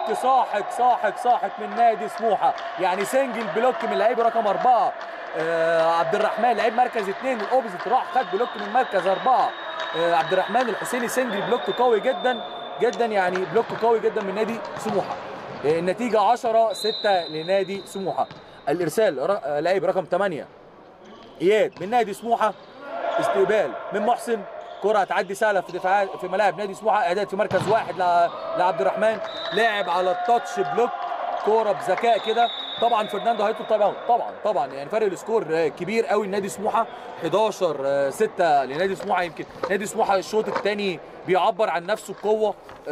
ساحق من نادي سموحه، يعني سنجل بلوك من لعيب رقم 4 عبد الرحمن لعيب مركز 2 الاوبزيت، راح خد بلوك من مركز 4 عبد الرحمن الحسيني، سنجل بلوك قوي جدا جدا، يعني بلوك قوي جدا من نادي سموحه. النتيجه 10-6 لنادي سموحه. الارسال لعيب رقم 8 اياد من نادي سموحه، استقبال من محسن، كره هتعدي سهله في دفاعات في ملاعب نادي سموحه، اعداد في مركز 1 لعبد الرحمن، لاعب على التاتش بلوك، كوره بذكاء كده. طبعا فرناندو هيطلب تايم اوت، طبعا يعني فرق السكور كبير قوي لنادي سموحه، 11-6 لنادي سموحه. يمكن نادي سموحه الشوط الثاني بيعبر عن نفسه بقوه،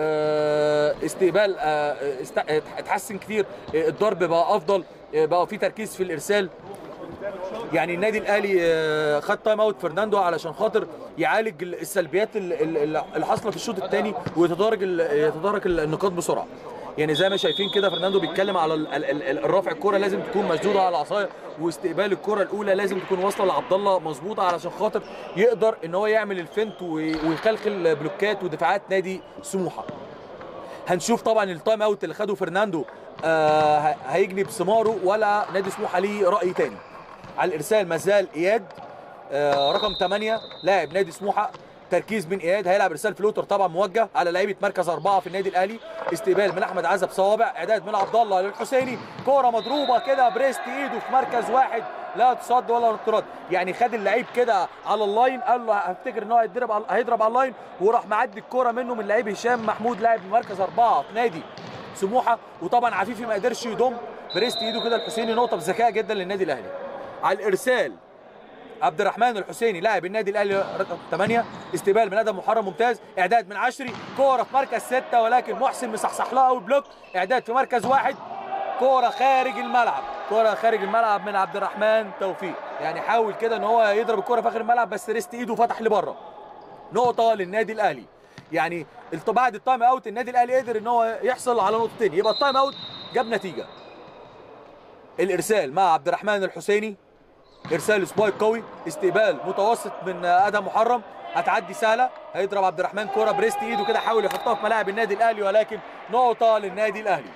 استقبال اتحسن كتير، الضرب بقى افضل، بقى في تركيز في الارسال. يعني النادي الاهلي خد تايم اوت فرناندو علشان خاطر يعالج السلبيات اللي حاصله في الشوط الثاني ويتدارك النقاط بسرعه. يعني زي ما شايفين كده فرناندو بيتكلم على الرافع، الكره لازم تكون مشدوده على العصايه، واستقبال الكره الاولى لازم تكون واصله لعبد الله مظبوطه علشان خاطر يقدر ان هو يعمل الفنت ويخلخل بلوكات ودفاعات نادي سموحه. هنشوف طبعا التايم اوت اللي خده فرناندو هيجني بثماره ولا نادي سموحه ليه راي تاني. على الارسال مازال اياد رقم 8 لاعب نادي سموحه، تركيز من اياد، هيلعب ارسال فلوتر طبعا موجه على لعيبه مركز 4 في النادي الاهلي، استقبال من احمد عزب صوابع، اعداد من عبد الله للحسيني، كوره مضروبه كده بريست ايده في مركز 1 لا تصد ولا ترد، يعني خد اللعيب كده على اللاين، قال له هفتكر ان هو هيضرب على اللاين، وراح معدي الكوره منه من لعيب هشام محمود لاعب مركز 4 في نادي سموحه. وطبعا عفيفي ما قدرش يضم، بريست ايده كده الحسيني، نقطه بذكاء جدا للنادي الاهلي. على الارسال عبد الرحمن الحسيني لاعب النادي الاهلي رقم 8، استقبال من ادم محرم ممتاز، اعداد من عشري، كوره في مركز 6 ولكن محسن مصحصح لها قوي بلوك، اعداد في مركز 1، كوره خارج الملعب، كوره خارج الملعب من عبد الرحمن توفيق. يعني حاول كده ان هو يضرب الكوره في اخر الملعب بس ريست ايده فتح لبره. نقطه للنادي الاهلي. يعني بعد التايم اوت النادي الاهلي قدر ان هو يحصل على نقطتين، يبقى التايم اوت جاب نتيجه. الارسال مع عبد الرحمن الحسيني، ارسال سبايك قوي، استقبال متوسط من ادهم محرم، هتعدي سهله، هيضرب عبد الرحمن كوره بريست ايده كده، حاول يحطها في ملاعب النادي الاهلي ولكن نقطه للنادي الاهلي.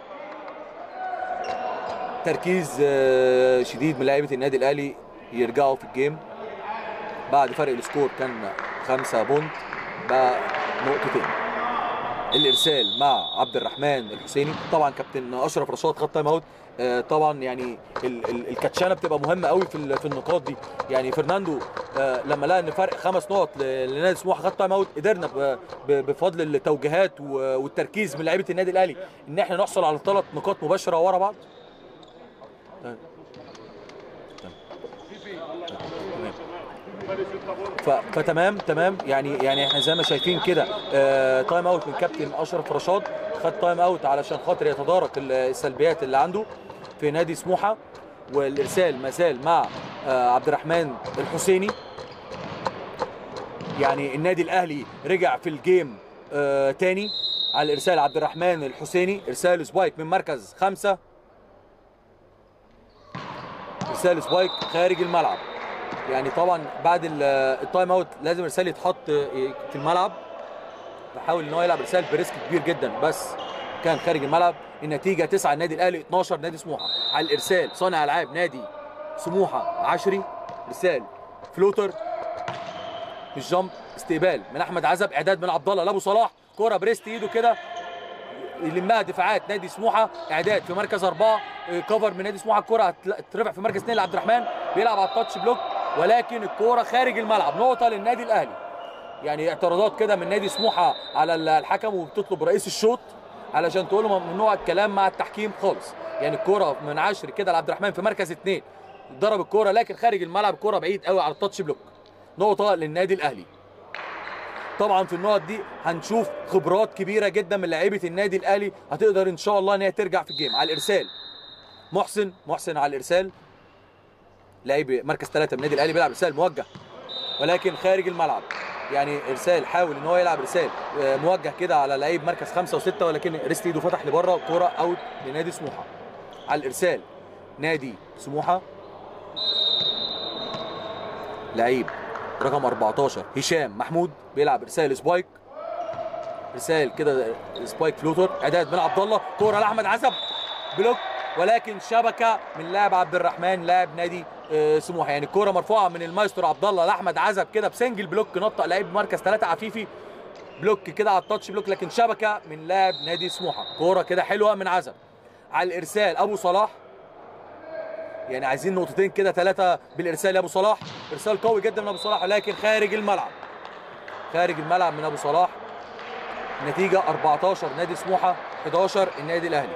تركيز شديد من لاعيبه النادي الاهلي يرجعوا في الجيم بعد فرق السكور كان 5 بونت بقى نقطتين. الارسال مع عبد الرحمن الحسيني، طبعا كابتن اشرف رشاد خد تايم اوت. طبعا يعني الكاتشانه بتبقى مهمه قوي في النقاط دي. يعني فرناندو لما لقى ان فرق 5 نقط لنادي سموحه خد تايم اوت، قدرنا بفضل التوجيهات والتركيز من لعيبه النادي الاهلي ان احنا نحصل على 3 نقاط مباشره ورا بعض. فتمام يعني احنا زي ما شايفين كده تايم اوت من كابتن اشرف رشاد، خد تايم اوت علشان خاطر يتدارك السلبيات اللي عنده في نادي سموحه. والارسال ما زال مع عبد الرحمن الحسيني. يعني النادي الاهلي رجع في الجيم تاني. على الارسال عبد الرحمن الحسيني، ارسال سبايك من مركز 5، ارسال سبايك خارج الملعب. يعني طبعا بعد التايم اوت لازم ارسال يتحط في الملعب، بحاول ان هو يلعب ارسال بريسك كبير جدا بس كان خارج الملعب. النتيجه 9 النادي الاهلي 12 نادي سموحه. على الارسال صانع العاب نادي سموحه عشري، ارسال فلوتر بالجامب، استقبال من احمد عزب، اعداد من عبد الله لابو صلاح، كوره بريست ايده كده يلمها دفاعات نادي سموحه، اعداد في مركز 4، كفر من نادي سموحه، الكوره هترفع في مركز 2 لعبد الرحمن، بيلعب على التاتش بلوك ولكن الكوره خارج الملعب. نقطه للنادي الاهلي. يعني اعتراضات كده من نادي سموحه على الحكم وبتطلب رئيس الشوط علشان تقول له ممنوع الكلام مع التحكيم خالص. يعني الكوره من عشري كده لعبد الرحمن في مركز 2، ضرب الكوره لكن خارج الملعب، الكوره بعيد قوي على التاتش بلوك. نقطه للنادي الاهلي. طبعا في النقط دي هنشوف خبرات كبيره جدا من لعيبه النادي الاهلي هتقدر ان شاء الله ان هي ترجع في الجيم. على الارسال محسن على الارسال، لعيب مركز 3 من النادي الاهلي، بيلعب ارسال موجه ولكن خارج الملعب. يعني ارسال حاول ان هو يلعب ارسال موجه كده على لعيب مركز 5 و6 ولكن ريست ايده فتح لبره، كوره اوت لنادي سموحه. على الارسال نادي سموحه لعيب رقم 14 هشام محمود، بيلعب ارسال سبايك، ارسال كده سبايك فلوتر، اعداد من عبد الله، كوره لاحمد عزب بلوك ولكن شبكه من لاعب عبد الرحمن لاعب نادي سموحه. يعني الكوره مرفوعه من المايسترو عبد الله لاحمد عزب كده بسنجل بلوك، نطق لعيب مركز 3 عفيفي بلوك كده على التاتش بلوك لكن شبكه من لاعب نادي سموحه. كوره كده حلوه من عزب. على الارسال ابو صلاح، يعني عايزين نقطتين كده 3 بالارسال يا ابو صلاح، ارسال قوي جدا من ابو صلاح ولكن خارج الملعب، خارج الملعب من ابو صلاح. النتيجه 14 نادي سموحه 11 النادي الاهلي.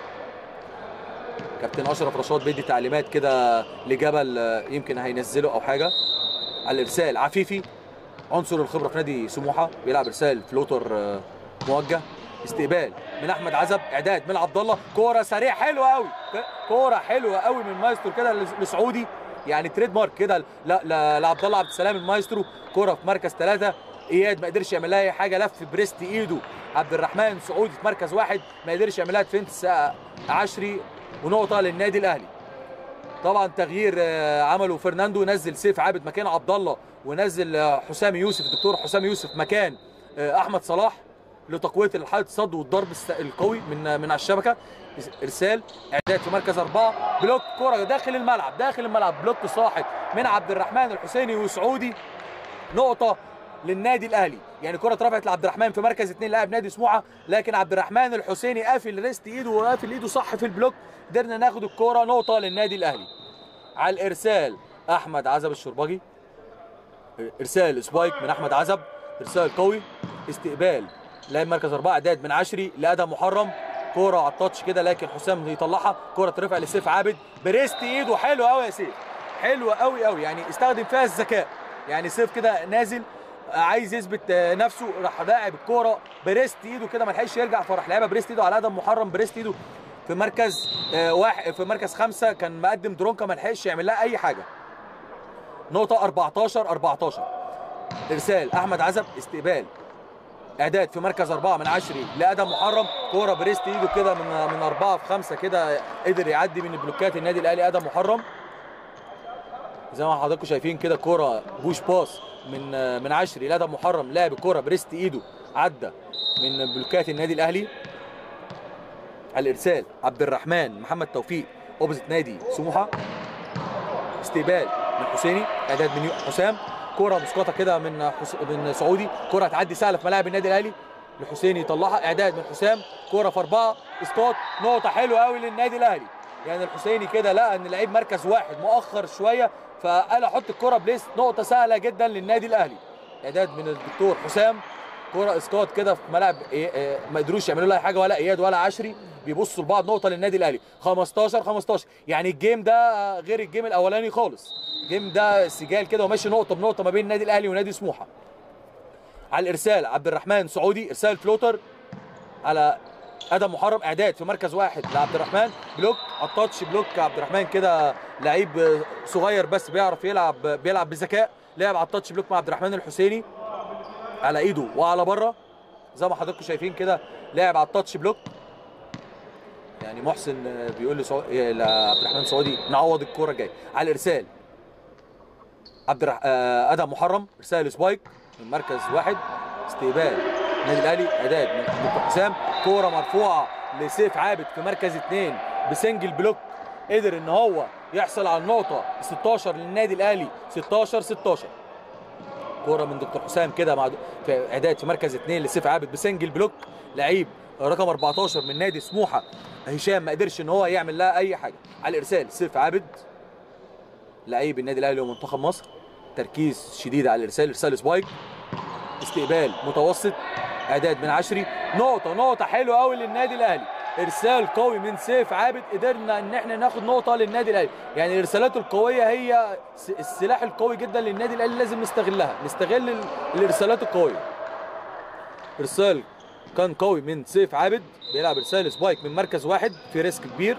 كابتن اشرف رشاد بيدي تعليمات كده لجبل يمكن هينزله او حاجه. على الارسال عفيفي عنصر الخبره في نادي سموحه، بيلعب ارسال فلوتر موجه، استقبال من احمد عزب، اعداد من عبد الله، كوره سريع حلوه قوي، كوره حلوه قوي من مايسترو كده لسعودي، يعني تريد مارك كده لعبد الله عبد السلام المايسترو، كوره في مركز 3، اياد ما قدرش يعمل لها اي حاجه، لف بريست ايده عبد الرحمن سعودي في مركز 1 ما قدرش يعمل لها ديفنس عشري، ونقطه للنادي الاهلي. طبعا تغيير عمله فرناندو، نزل سيف عابد مكان عبد الله ونزل حسام يوسف، الدكتور حسام يوسف مكان احمد صلاح لتقويه حاله الصد والضرب القوي من على الشبكه. ارسال اعداد في مركز 4، بلوك كره داخل الملعب بلوك صاحب من عبد الرحمن الحسيني وسعودي، نقطه للنادي الاهلي. يعني كره اترفعت لعبد الرحمن في مركز 2 لاعب نادي سموحه لكن عبد الرحمن الحسيني قافل ريست ايده وقافل ايده صح في البلوك، قدرنا ناخد الكوره، نقطه للنادي الاهلي. على الارسال احمد عزب الشربجي، ارسال سبايك من احمد عزب، ارسال قوي، استقبال لاعب مركز 4 اعداد من عشري لادهم محرم، كوره على التاتش كده لكن حسام يطلعها، كوره ترفع لسيف عابد، بريست ايده حلو قوي يا سيف، حلوه قوي قوي، يعني استخدم فيها الذكاء. يعني سيف كده نازل عايز يثبت نفسه، راح لاعب الكوره بريست ايده كده، ما لحقش يرجع، فراح لعبها بريست ايده على ادم محرم. بريست ايده في مركز واحد، في مركز 5 كان مقدم درونكا، ما لحقش يعمل لها اي حاجه. نقطه 14 ارسال احمد عزب، استقبال اعداد في مركز 4 من 10 لادم محرم، كوره بريست ايده كده من 4 في 5 كده، قدر يعدي من بلوكات النادي الاهلي ادم محرم. زي ما حضراتكم شايفين كده كوره بوش باس من 10 لادم محرم، لعب الكوره بريست ايده، عدى من بلوكات النادي الاهلي. على الارسال عبد الرحمن محمد توفيق اوبزيت نادي سموحه، استقبال من حسيني، اعداد من حسام، كوره مسقطه كده من سعودي، كوره هتعدي سهله في ملاعب النادي الاهلي لحسيني يطلعها، اعداد من حسام، كوره في 4 اسقاط، نقطه حلوه قوي للنادي الاهلي. يعني الحسيني كده لقى ان اللعيب مركز واحد مؤخر شويه، فقال احط الكوره بليس، نقطه سهله جدا للنادي الاهلي. اعداد من الدكتور حسام، كوره اسقاط كده في ملعب ما قدروش يعملوا لها حاجه، ولا اياد ولا عشري، بيبصوا لبعض، نقطه للنادي الاهلي. 15 يعني الجيم ده غير الجيم الاولاني خالص، الجيم ده سجال كده وماشي نقطه بنقطه ما بين النادي الاهلي ونادي سموحه. على الارسال عبد الرحمن سعودي، ارسال فلوتر على ادم محرم، اعداد في مركز واحد لعبد الرحمن، بلوك على التاتش، بلوك عبد الرحمن كده لعيب صغير بس بيعرف بيلعب بذكاء، لعب على التاتش بلوك مع عبد الرحمن الحسيني على ايده وعلى بره زي ما حضراتكم شايفين كده، لعب على التاتش بلوك. يعني محسن بيقول لعبد الرحمن سعودي نعوض الكوره الجايه. على الارسال ادم محرم، ارسال سبايك من مركز واحد، استقبال النادي الاهلي، اعداد من دكتور حسام، كوره مرفوعه لسيف عابد في مركز 2 بسنجل بلوك، قدر ان هو يحصل على النقطه 16 للنادي الاهلي، 16 كوره من دكتور حسام كده في اعداد في مركز 2 لسيف عابد بسنجل بلوك، لعيب رقم 14 من نادي سموحه هشام ما قدرش ان هو يعمل لها اي حاجه. على الارسال سيف عابد لعيب النادي الاهلي ومنتخب مصر، تركيز شديد على الارسال، ارسال سبايك، استقبال متوسط، اعداد من 10، نقطه حلوه قوي للنادي الاهلي، ارسال قوي من سيف عابد، قدرنا ان احنا ناخد نقطه للنادي الاهلي. يعني الارسالات القويه هي السلاح القوي جدا للنادي الاهلي، لازم نستغل الارسالات القويه. ارسال كان قوي من سيف عابد، بيلعب ارسال سبايك من مركز واحد في ريسك كبير.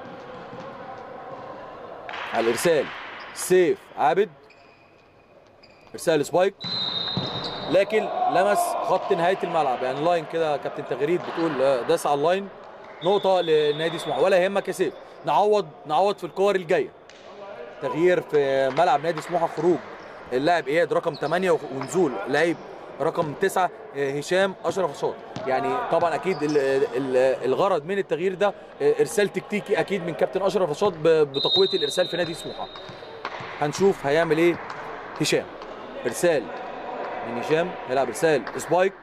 على الارسال سيف عابد، ارسال سبايك لكن لمس خط نهايه الملعب، يعني لاين كده كابتن تغريد بتقول داس على اللاين، نقطه لنادي سموحه. ولا يهمك يا سيف، نعوض في الكور الجايه. تغيير في ملعب نادي سموحه، خروج اللاعب اياد رقم 8 ونزول لعيب رقم 9 هشام اشرف رشاد. يعني طبعا اكيد الغرض من التغيير ده ارسال تكتيكي اكيد من كابتن اشرف رشاد بتقويه الارسال في نادي سموحه. هنشوف هيعمل ايه هشام. ارسال من هشام، هيلعب ارسال سبايك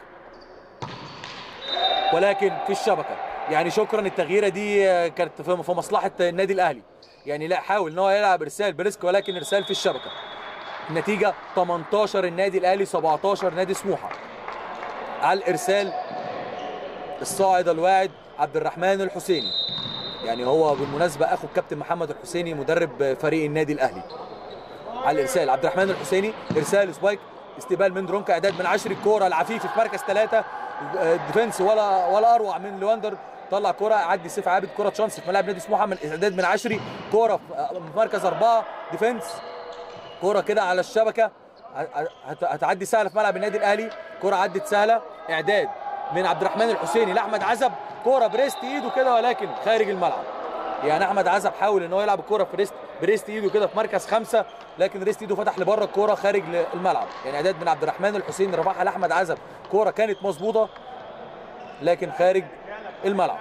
ولكن في الشبكه. يعني شكرا، التغييره دي كانت في مصلحه النادي الاهلي. يعني لا، حاول ان هو يلعب ارسال بريسك ولكن ارسال في الشبكه. النتيجه 18 النادي الاهلي، 17 نادي سموحه. على الارسال الصاعد الواعد عبد الرحمن الحسيني، يعني هو بالمناسبه اخو الكابتن محمد الحسيني مدرب فريق النادي الاهلي. على الارسال عبد الرحمن الحسيني، ارسال سبايك، استقبال من درونكا، اعداد من 10، الكوره العفيفي في مركز 3، ديفنس ولا اروع من لواندر، طلع كوره عدي سيف عابد، كوره شانس في ملعب نادي سموحه من اعداد من 10، كوره في مركز 4 ديفنس، كوره كده على الشبكه هتعدي سهله في ملعب النادي الاهلي، كوره عدت سهله، اعداد من عبد الرحمن الحسيني لاحمد عزب، كوره بريست ايده كده ولكن خارج الملعب. يعني احمد عزب حاول ان هو يلعب الكوره في بريست ايده كده في مركز 5 لكن ريست ايده فتح لبره، الكوره خارج الملعب. يعني اعداد من عبد الرحمن الحسيني رفعها لاحمد عزب، كوره كانت مظبوطه لكن خارج الملعب.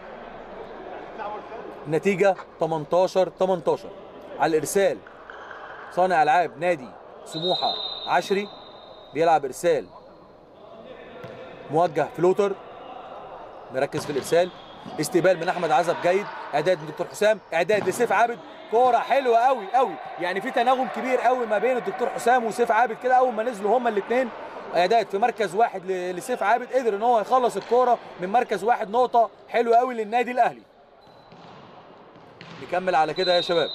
النتيجه 18. على الارسال صانع العاب نادي سموحه عشري، بيلعب ارسال موجه فلوتر، مركز في الارسال، استقبال من احمد عزب جيد، اعداد من دكتور حسام، اعداد لسيف عابد، كوره حلوه قوي، يعني في تناغم كبير قوي ما بين الدكتور حسام وسيف عابد كده. اول ما نزلوا هما الاثنين اعداد في مركز واحد لسيف عابد، قدر ان هو يخلص الكوره من مركز واحد. نقطه حلوه قوي للنادي الاهلي. نكمل على كده يا شباب.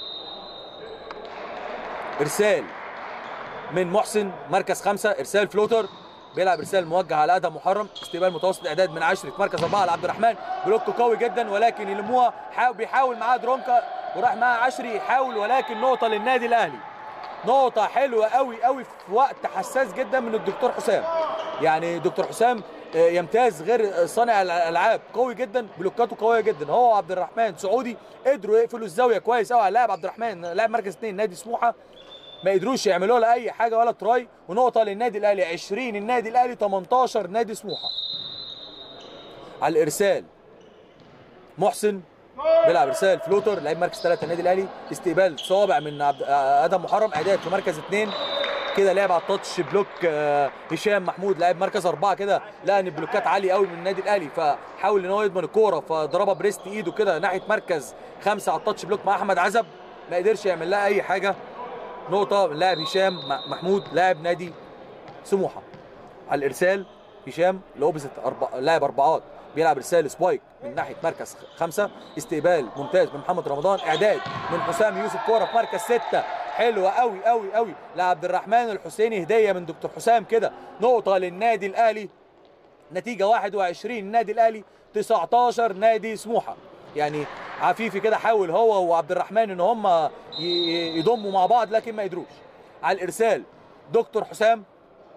ارسال من محسن مركز 5، ارسال فلوتر، بيلعب ارسال موجه على ادهم محرم. استقبال متوسط اعداد من عشري في مركز 4 لعبد الرحمن، بلوك قوي جدا ولكن يلموها. بيحاول معاه درونكا وراح معاه عشري يحاول، ولكن نقطه للنادي الاهلي. نقطه حلوه قوي قوي في وقت حساس جدا من الدكتور حسام. يعني دكتور حسام يمتاز غير صانع الالعاب، قوي جدا، بلوكاته قويه جدا. هو وعبد الرحمن سعودي قدروا يقفلوا الزاويه كويس قوي على اللاعب عبد الرحمن، لاعب مركز 2 نادي سموحه، ما قدروش يعملوا له اي حاجه ولا تراي. ونقطه للنادي الاهلي، 20 النادي الاهلي 18 نادي سموحه. على الارسال محسن بيلعب ارسال فلوتر، لعيب مركز 3 النادي الاهلي. استقبال صوابع من ادهم محرم، اعداد في مركز 2 كده، لعب على التاتش بلوك هشام محمود لاعب مركز 4 كده، لقى ان البلوكات عاليه قوي من النادي الاهلي، فحاول ان هو يضمن الكوره فضربها بريست ايده كده ناحيه مركز 5 على التاتش بلوك مع احمد عزب، ما قدرش يعمل لها اي حاجه. نقطه من لاعب هشام محمود لاعب نادي سموحه. على الارسال هشام الاوبزيت لاعب اربعات، بيلعب ارسال سبايك من ناحيه مركز 5. استقبال ممتاز من محمد رمضان، اعداد من حسام يوسف، كوره في مركز 6 حلوه قوي قوي قوي لعبد الرحمن الحسيني، هديه من دكتور حسام كده. نقطه للنادي الاهلي، نتيجه 21 النادي الاهلي 19 نادي سموحه. يعني عفيفي كده حاول هو وعبد الرحمن ان هم يضموا مع بعض لكن ما قدروش. على الارسال دكتور حسام،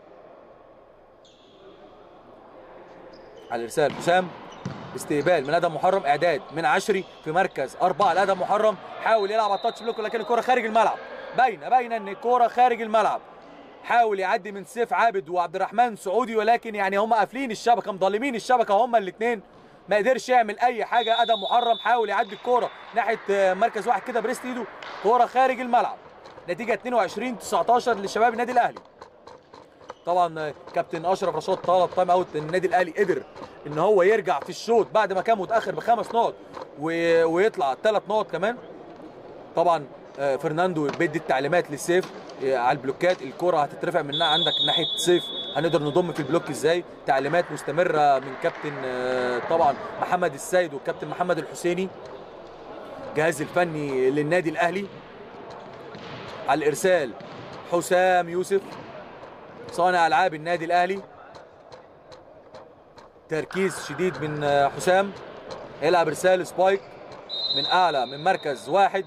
على الارسال حسام، استقبال من ادهم محرم، اعداد من عشري في مركز 4 لادهم محرم، حاول يلعب على التاتش بلوك لكن الكره خارج الملعب، باينه ان الكره خارج الملعب. حاول يعدي من سيف عابد وعبد الرحمن سعودي، ولكن يعني هم قافلين الشبكه، مضلمين الشبكه هم الاثنين، ما قدرش يعمل اي حاجه. ادهم محرم حاول يعدي الكوره ناحيه مركز 1 كده بريست ايده، كوره خارج الملعب. نتيجه 22 19 لشباب النادي الاهلي. طبعا كابتن اشرف رشاد طلب تايم اوت، النادي الاهلي قدر ان هو يرجع في الشوط بعد ما كان متاخر ب5 نقط ويطلع 3 نقط كمان. طبعا فرناندو بيدي التعليمات للسيف على البلوكات، الكره هتترفع من عندك ناحيه سيف، هنقدر نضم في البلوك ازاي. تعليمات مستمره من كابتن طبعا محمد السيد والكابتن محمد الحسيني، الجهاز الفني للنادي الاهلي. على الارسال حسام يوسف صانع العاب النادي الاهلي، تركيز شديد من حسام، يلعب ارسال سبايك من اعلى من مركز 1،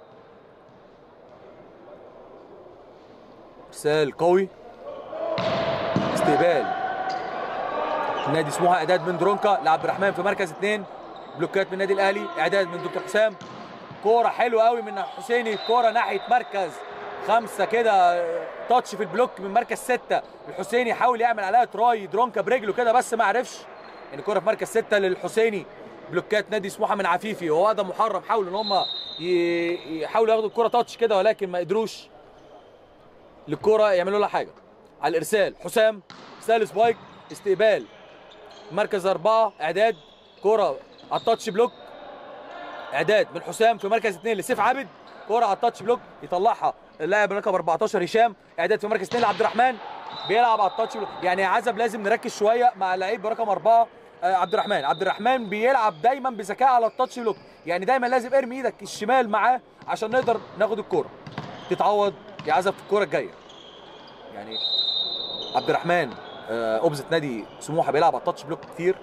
ارسال قوي. استقبال نادي سموحه، اعداد من درونكا لعبد الرحمن في مركز 2، بلوكات من النادي الاهلي، اعداد من دكتور حسام، كوره حلوه قوي من حسيني، كوره ناحيه مركز 5 كده، تاتش في البلوك من مركز 6 الحسيني، حاول يعمل عليها تراي درونكا برجله كده بس ما عرفش. يعني كوره في مركز 6 للحسيني، بلوكات نادي سموحه من عفيفي وهو ادهم محرم، حاولوا ان هم يحاولوا ياخدوا الكوره تاتش كده ولكن ما قدروش للكوره يعملوا لها حاجه. على الارسال حسام ارسال سبايك، استقبال مركز 4 اعداد، كوره على التاتش بلوك، اعداد من حسام في مركز 2 لسيف عابد، كوره على التاتش بلوك يطلعها اللاعب رقم 14 هشام، اعداد في مركز 2 لعبد الرحمن بيلعب على التاتش بلوك. يعني يا عزب لازم نركز شويه مع اللعيب رقم 4 عبد الرحمن بيلعب دايما بذكاء على التاتش بلوك، يعني دايما لازم ارمي ايدك الشمال معاه عشان نقدر ناخد الكوره تتعوض يا عزب في الكوره الجايه. يعني عبد الرحمن اوبزيت نادي سموحه بيلعب على التاتش بلوك كتير.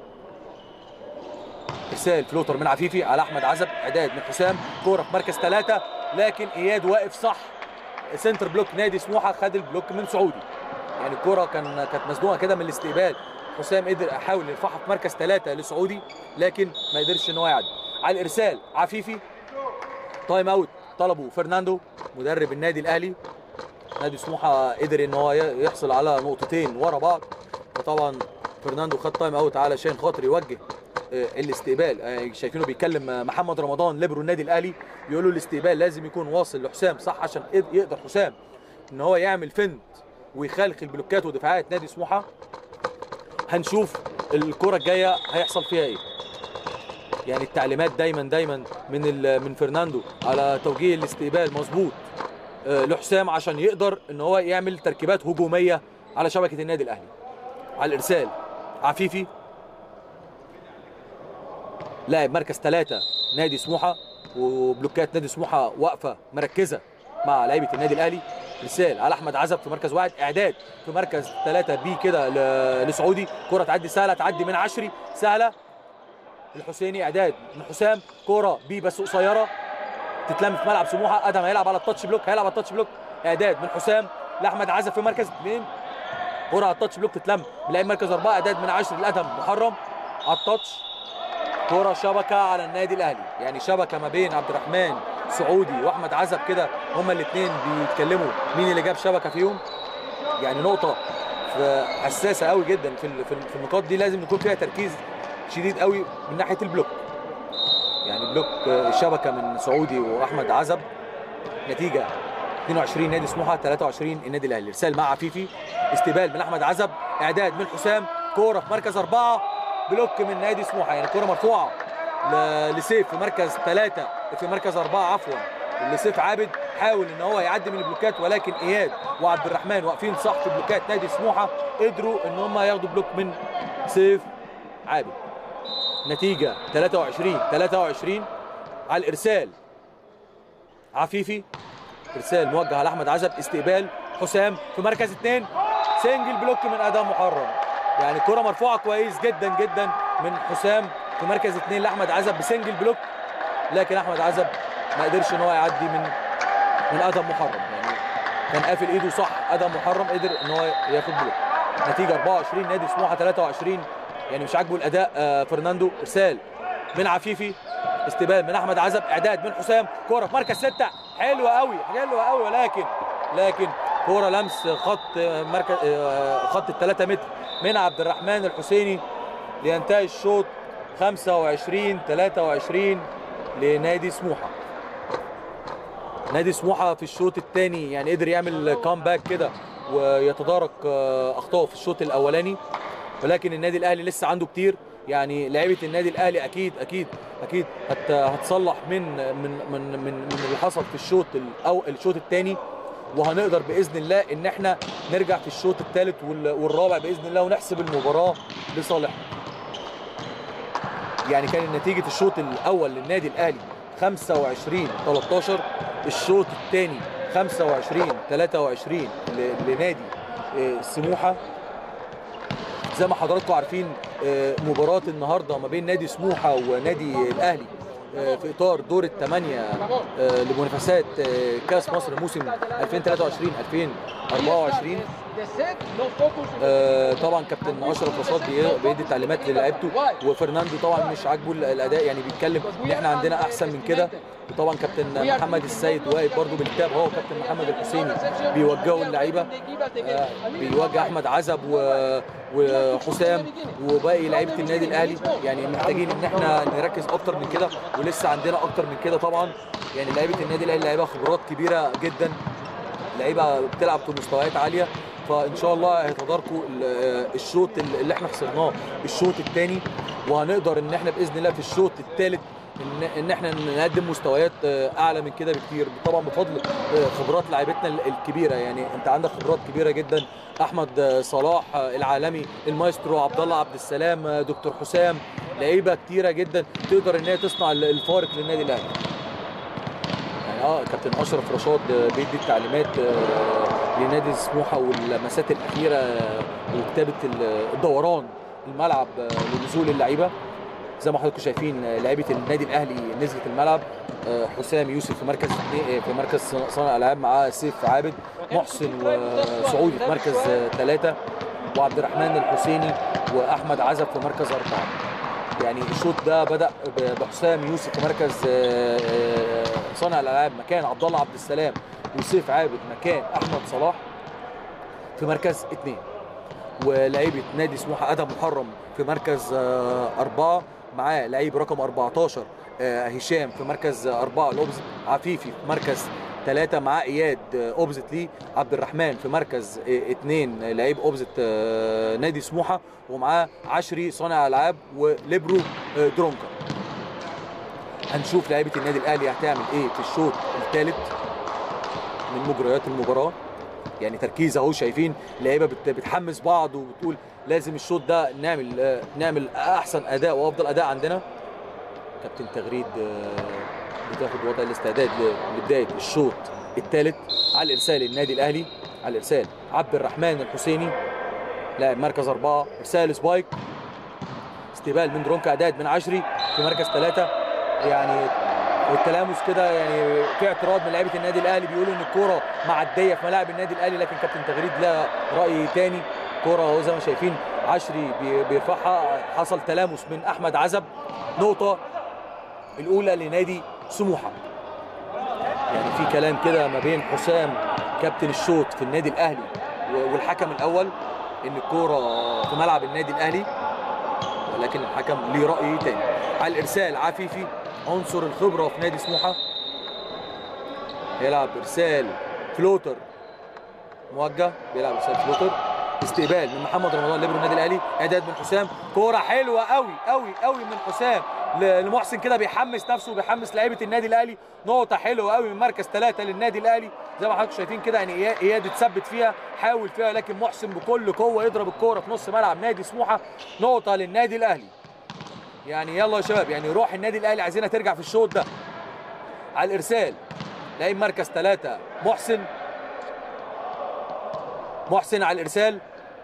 ارسال فلوتر من عفيفي على احمد عزب، اعداد من حسام، كوره في مركز 3 لكن اياد واقف صح، سنتر بلوك نادي سموحه خد البلوك من سعودي. يعني الكوره كانت مزنوقه كده من الاستقبال، حسام قدر يحاول يرفعها في مركز 3 لسعودي لكن ما قدرش ان هو يعدي. على الارسال عفيفي، تايم اوت طلبه فرناندو مدرب النادي الاهلي. نادي سموحه قدر ان هو يحصل على نقطتين ورا بعض، فطبعا فرناندو خد تايم اوت علشان خاطر يوجه الاستقبال. شايفينه بيكلم محمد رمضان ليبرو النادي الاهلي، بيقول له الاستقبال لازم يكون واصل لحسام صح عشان يقدر حسام ان هو يعمل فنت ويخلخل بلوكات ودفاعات نادي سموحه. هنشوف الكره الجايه هيحصل فيها ايه. يعني التعليمات دايما من فرناندو على توجيه الاستقبال مظبوط لحسام عشان يقدر ان هو يعمل تركيبات هجوميه على شبكه النادي الاهلي. على الارسال عفيفي لاعب مركز 3 نادي سموحه، وبلوكات نادي سموحه واقفه مركزه مع لعيبه النادي الاهلي. ارسال على احمد عزب في مركز 1، اعداد في مركز 3 بي كده لسعودي، كره تعدي سهله، تعدي من عشري سهله، الحسيني اعداد من حسام، كره بي بس قصيره تتلم في ملعب سموحه. ادهم هيلعب على التاتش بلوك، هيلعب على التاتش بلوك، اعداد من حسام لاحمد عزب في مركز 2، كره على التاتش بلوك تتلم بلاعب مركز 4، اعداد من عشري لادهم محرم على التاتش، كره شبكه على النادي الاهلي. يعني شبكه ما بين عبد الرحمن سعودي واحمد عزب كده، هما الاثنين بيتكلموا مين اللي جاب شبكه فيهم. يعني نقطه حساسه قوي جدا في النقاط دي، لازم يكون فيها تركيز شديد قوي من ناحيه البلوك. يعني بلوك الشبكه من سعودي واحمد عزب، نتيجه 22 نادي سموحه 23 النادي الاهلي. ارسال مع عفيفي، استقبال من احمد عزب، اعداد من حسام، كوره في مركز 4، بلوك من نادي سموحه. يعني كوره مرفوعه لسيف في مركز 3 في مركز 4 عفوا لسيف عابد، حاول ان هو يعدي من البلوكات، ولكن اياد وعبد الرحمن واقفين صح في بلوكات نادي سموحه، قدروا ان هم ياخدوا بلوك من سيف عابد. نتيجه 23 على الارسال عفيفي، ارسال موجه على احمد عزب، استقبال حسام في مركز 2، سنجل بلوك من ادهم محرم. يعني كره مرفوعه كويس جدا جدا من حسام في مركز 2 لاحمد عزب بسنجل بلوك، لكن احمد عزب ما قدرش ان هو يعدي من ادهم محرم. يعني كان قافل ايده صح، ادهم محرم قدر ان هو ياخد بلوك. نتيجه 24 نادي سموحه 23. يعني مش عاجبه الاداء فرناندو. ارسال من عفيفي، استقبال من احمد عزب، اعداد من حسام، كوره في مركز 6 حلوه قوي حلوه قوي، ولكن كوره لمس خط مركز خط ال3 متر من عبد الرحمن الحسيني، لينتهي الشوط 25-23 لنادي سموحه. نادي سموحه في الشوط الثاني يعني قدر يعمل كامباك كده ويتدارك اخطائه في الشوط الاولاني، ولكن النادي الاهلي لسه عنده كتير. يعني لعيبه النادي الاهلي اكيد هتصلح من اللي حصل في الشوط الثاني، وهنقدر باذن الله ان احنا نرجع في الشوط الثالث والرابع باذن الله ونحسب المباراه لصالحنا. يعني كان نتيجه الشوط الاول للنادي الاهلي 25-13، الشوط الثاني 25-23 لنادي سموحه. زي ما حضراتكم عارفين مباراه النهارده ما بين نادي سموحه ونادي الاهلي في اطار دور الثمانيه لمنافسات كاس مصر موسم 2023-2024. طبعا كابتن اشرف رشاد بيدي تعليمات للاعيبته، وفرناندو طبعا مش عاجبه الاداء، يعني بيتكلم ان احنا عندنا احسن من كده. وطبعا كابتن محمد السيد واقف برضه بالكتاب، هو كابتن محمد الحسيني بيوجهوا اللعيبه، بيوجه احمد عزب وحسام وباقي لعيبه النادي الاهلي. يعني محتاجين ان احنا نركز اكتر من كده، ولسه عندنا اكتر من كده طبعا. يعني لعيبه النادي الاهلي لعيبه خبرات كبيره جدا، لعيبه بتلعب في مستويات عاليه، فان شاء الله هيتداركوا الشوط اللي احنا خسرناه الشوط الثاني، وهنقدر ان احنا باذن الله في الشوط الثالث ان احنا نقدم مستويات اعلى من كده بكتير، طبعا بفضل خبرات لاعيبتنا الكبيره. يعني انت عندك خبرات كبيره جدا، احمد صلاح العالمي، المايسترو عبد الله عبد السلام، دكتور حسام، لعيبه كتيره جدا تقدر ان هي تصنع الفارق للنادي الاهلي. يعني كابتن اشرف رشاد بيدي التعليمات لنادي سموحه واللمسات الاخيره وكتابه الدوران الملعب لنزول اللعيبه. زي ما حضراتكم شايفين لعيبه النادي الاهلي نزلت الملعب، حسام يوسف في مركز صانع العاب، معاه سيف عابد، محسن وسعودي في مركز 3، وعبد الرحمن الحسيني واحمد عزب في مركز 4. يعني الشوط ده بدا بحسام يوسف في مركز صانع الالعاب مكان عبد الله عبد السلام، وسيف عابد مكان احمد صلاح في مركز 2، ولعيبه نادي سموحه ادهم محرم في مركز 4 معاه لعيب رقم 14 هشام في مركز 4 الاوبزيت، عفيفي في مركز 3 معاه اياد اوبزيت ليه، عبد الرحمن في مركز 2 لعيب اوبزيت نادي سموحه، ومعاه عشري صانع العاب وليبرو درونكا. هنشوف لعيبه النادي الاهلي هتعمل ايه في الشوط الثالث من مجريات المباراه. يعني تركيز اهو، شايفين لعيبه بتحمس بعض وبتقول لازم الشوط ده نعمل احسن اداء وافضل اداء عندنا. كابتن تغريد بتاخد وضع الاستعداد لبدايه الشوط الثالث. على الارسال النادي الاهلي، على الارسال عبد الرحمن الحسيني لاعب مركز 4، ارسال سبايك، استقبال من درونكا، اعداد من عشري في مركز 3. يعني التلامس كده، يعني في اعتراض من لعيبه النادي الاهلي، بيقولوا ان الكوره معديه في ملاعب النادي الاهلي، لكن كابتن تغريد لا راي ثاني. كوره اهو زي ما شايفين عشري بيرفعها، حصل تلامس من احمد عزب. نقطه الاولى لنادي سموحه. يعني في كلام كده ما بين حسام كابتن الشوط في النادي الاهلي والحكم الاول ان الكوره في ملعب النادي الاهلي، ولكن الحكم ليه راي ثاني. على الارسال عفيفي عنصر الخبره في نادي سموحه، يلعب ارسال فلوتر موجه، بيلعب ارسال فلوتر. استقبال من محمد رمضان ليبرو النادي الاهلي، اعداد من حسام، كوره حلوه قوي قوي قوي من حسام لمحسن، كده بيحمس نفسه وبيحمس لعيبه النادي الاهلي. نقطه حلوه قوي من مركز 3 للنادي الاهلي، زي ما حضراتكم شايفين كده. يعني اياد اتثبت فيها، حاول فيها، لكن محسن بكل قوه يضرب الكوره في نص ملعب نادي سموحه. نقطه للنادي الاهلي. يعني يلا يا شباب، يعني روح النادي الاهلي عايزينها ترجع في الشوط ده. على الارسال لعيب مركز 3 محسن على الارسال،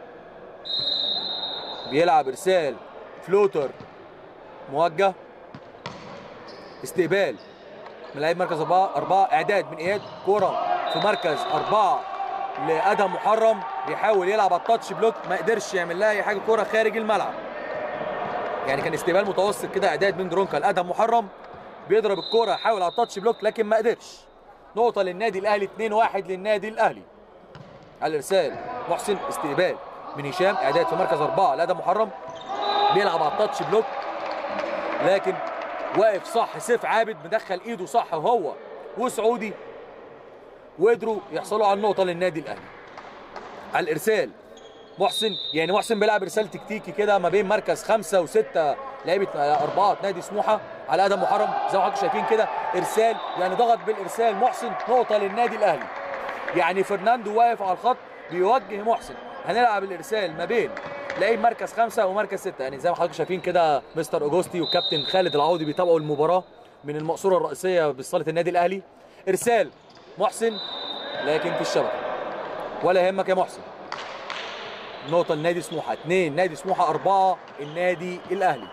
بيلعب ارسال فلوتر موجه. استقبال من لعيب مركز 4 اعداد من اياد، كوره في مركز 4 لادهم محرم، بيحاول يلعب على التاتش بلوك، ما قدرش يعمل لها اي حاجه، كوره خارج الملعب. يعني كان استقبال متوسط كده، اعداد من درونكا لادهم محرم، بيضرب الكوره، حاول على التاتش بلوك لكن ما قدرش. نقطه للنادي الاهلي، 2-1 للنادي الاهلي. على الارسال محسن، استقبال من هشام، اعداد في مركز 4 لادهم محرم، بيلعب على التاتش بلوك لكن واقف صح. سيف عابد مدخل ايده صح هو وسعودي، وقدروا يحصلوا على النقطه للنادي الاهلي. على الارسال محسن، يعني محسن بيلعب ارسال تكتيكي كده ما بين مركز 5 و6 لعيبه 4 نادي سموحه على ادم محرم، زي ما حضراتكم شايفين كده. ارسال يعني ضغط بالارسال محسن، نقطه للنادي الاهلي. يعني فرناندو واقف على الخط بيوجه محسن، هنلعب الارسال ما بين لعيب مركز 5 ومركز 6. يعني زي ما حضراتكم شايفين كده مستر اوجوستي والكابتن خالد العوضي بيتابعوا المباراه من المقصوره الرئيسيه بصاله النادي الاهلي. ارسال محسن لكن في الشبكه، ولا يهمك يا محسن. نقطه لنادي سموحه، 2 نادي سموحه، 4 النادي الاهلي.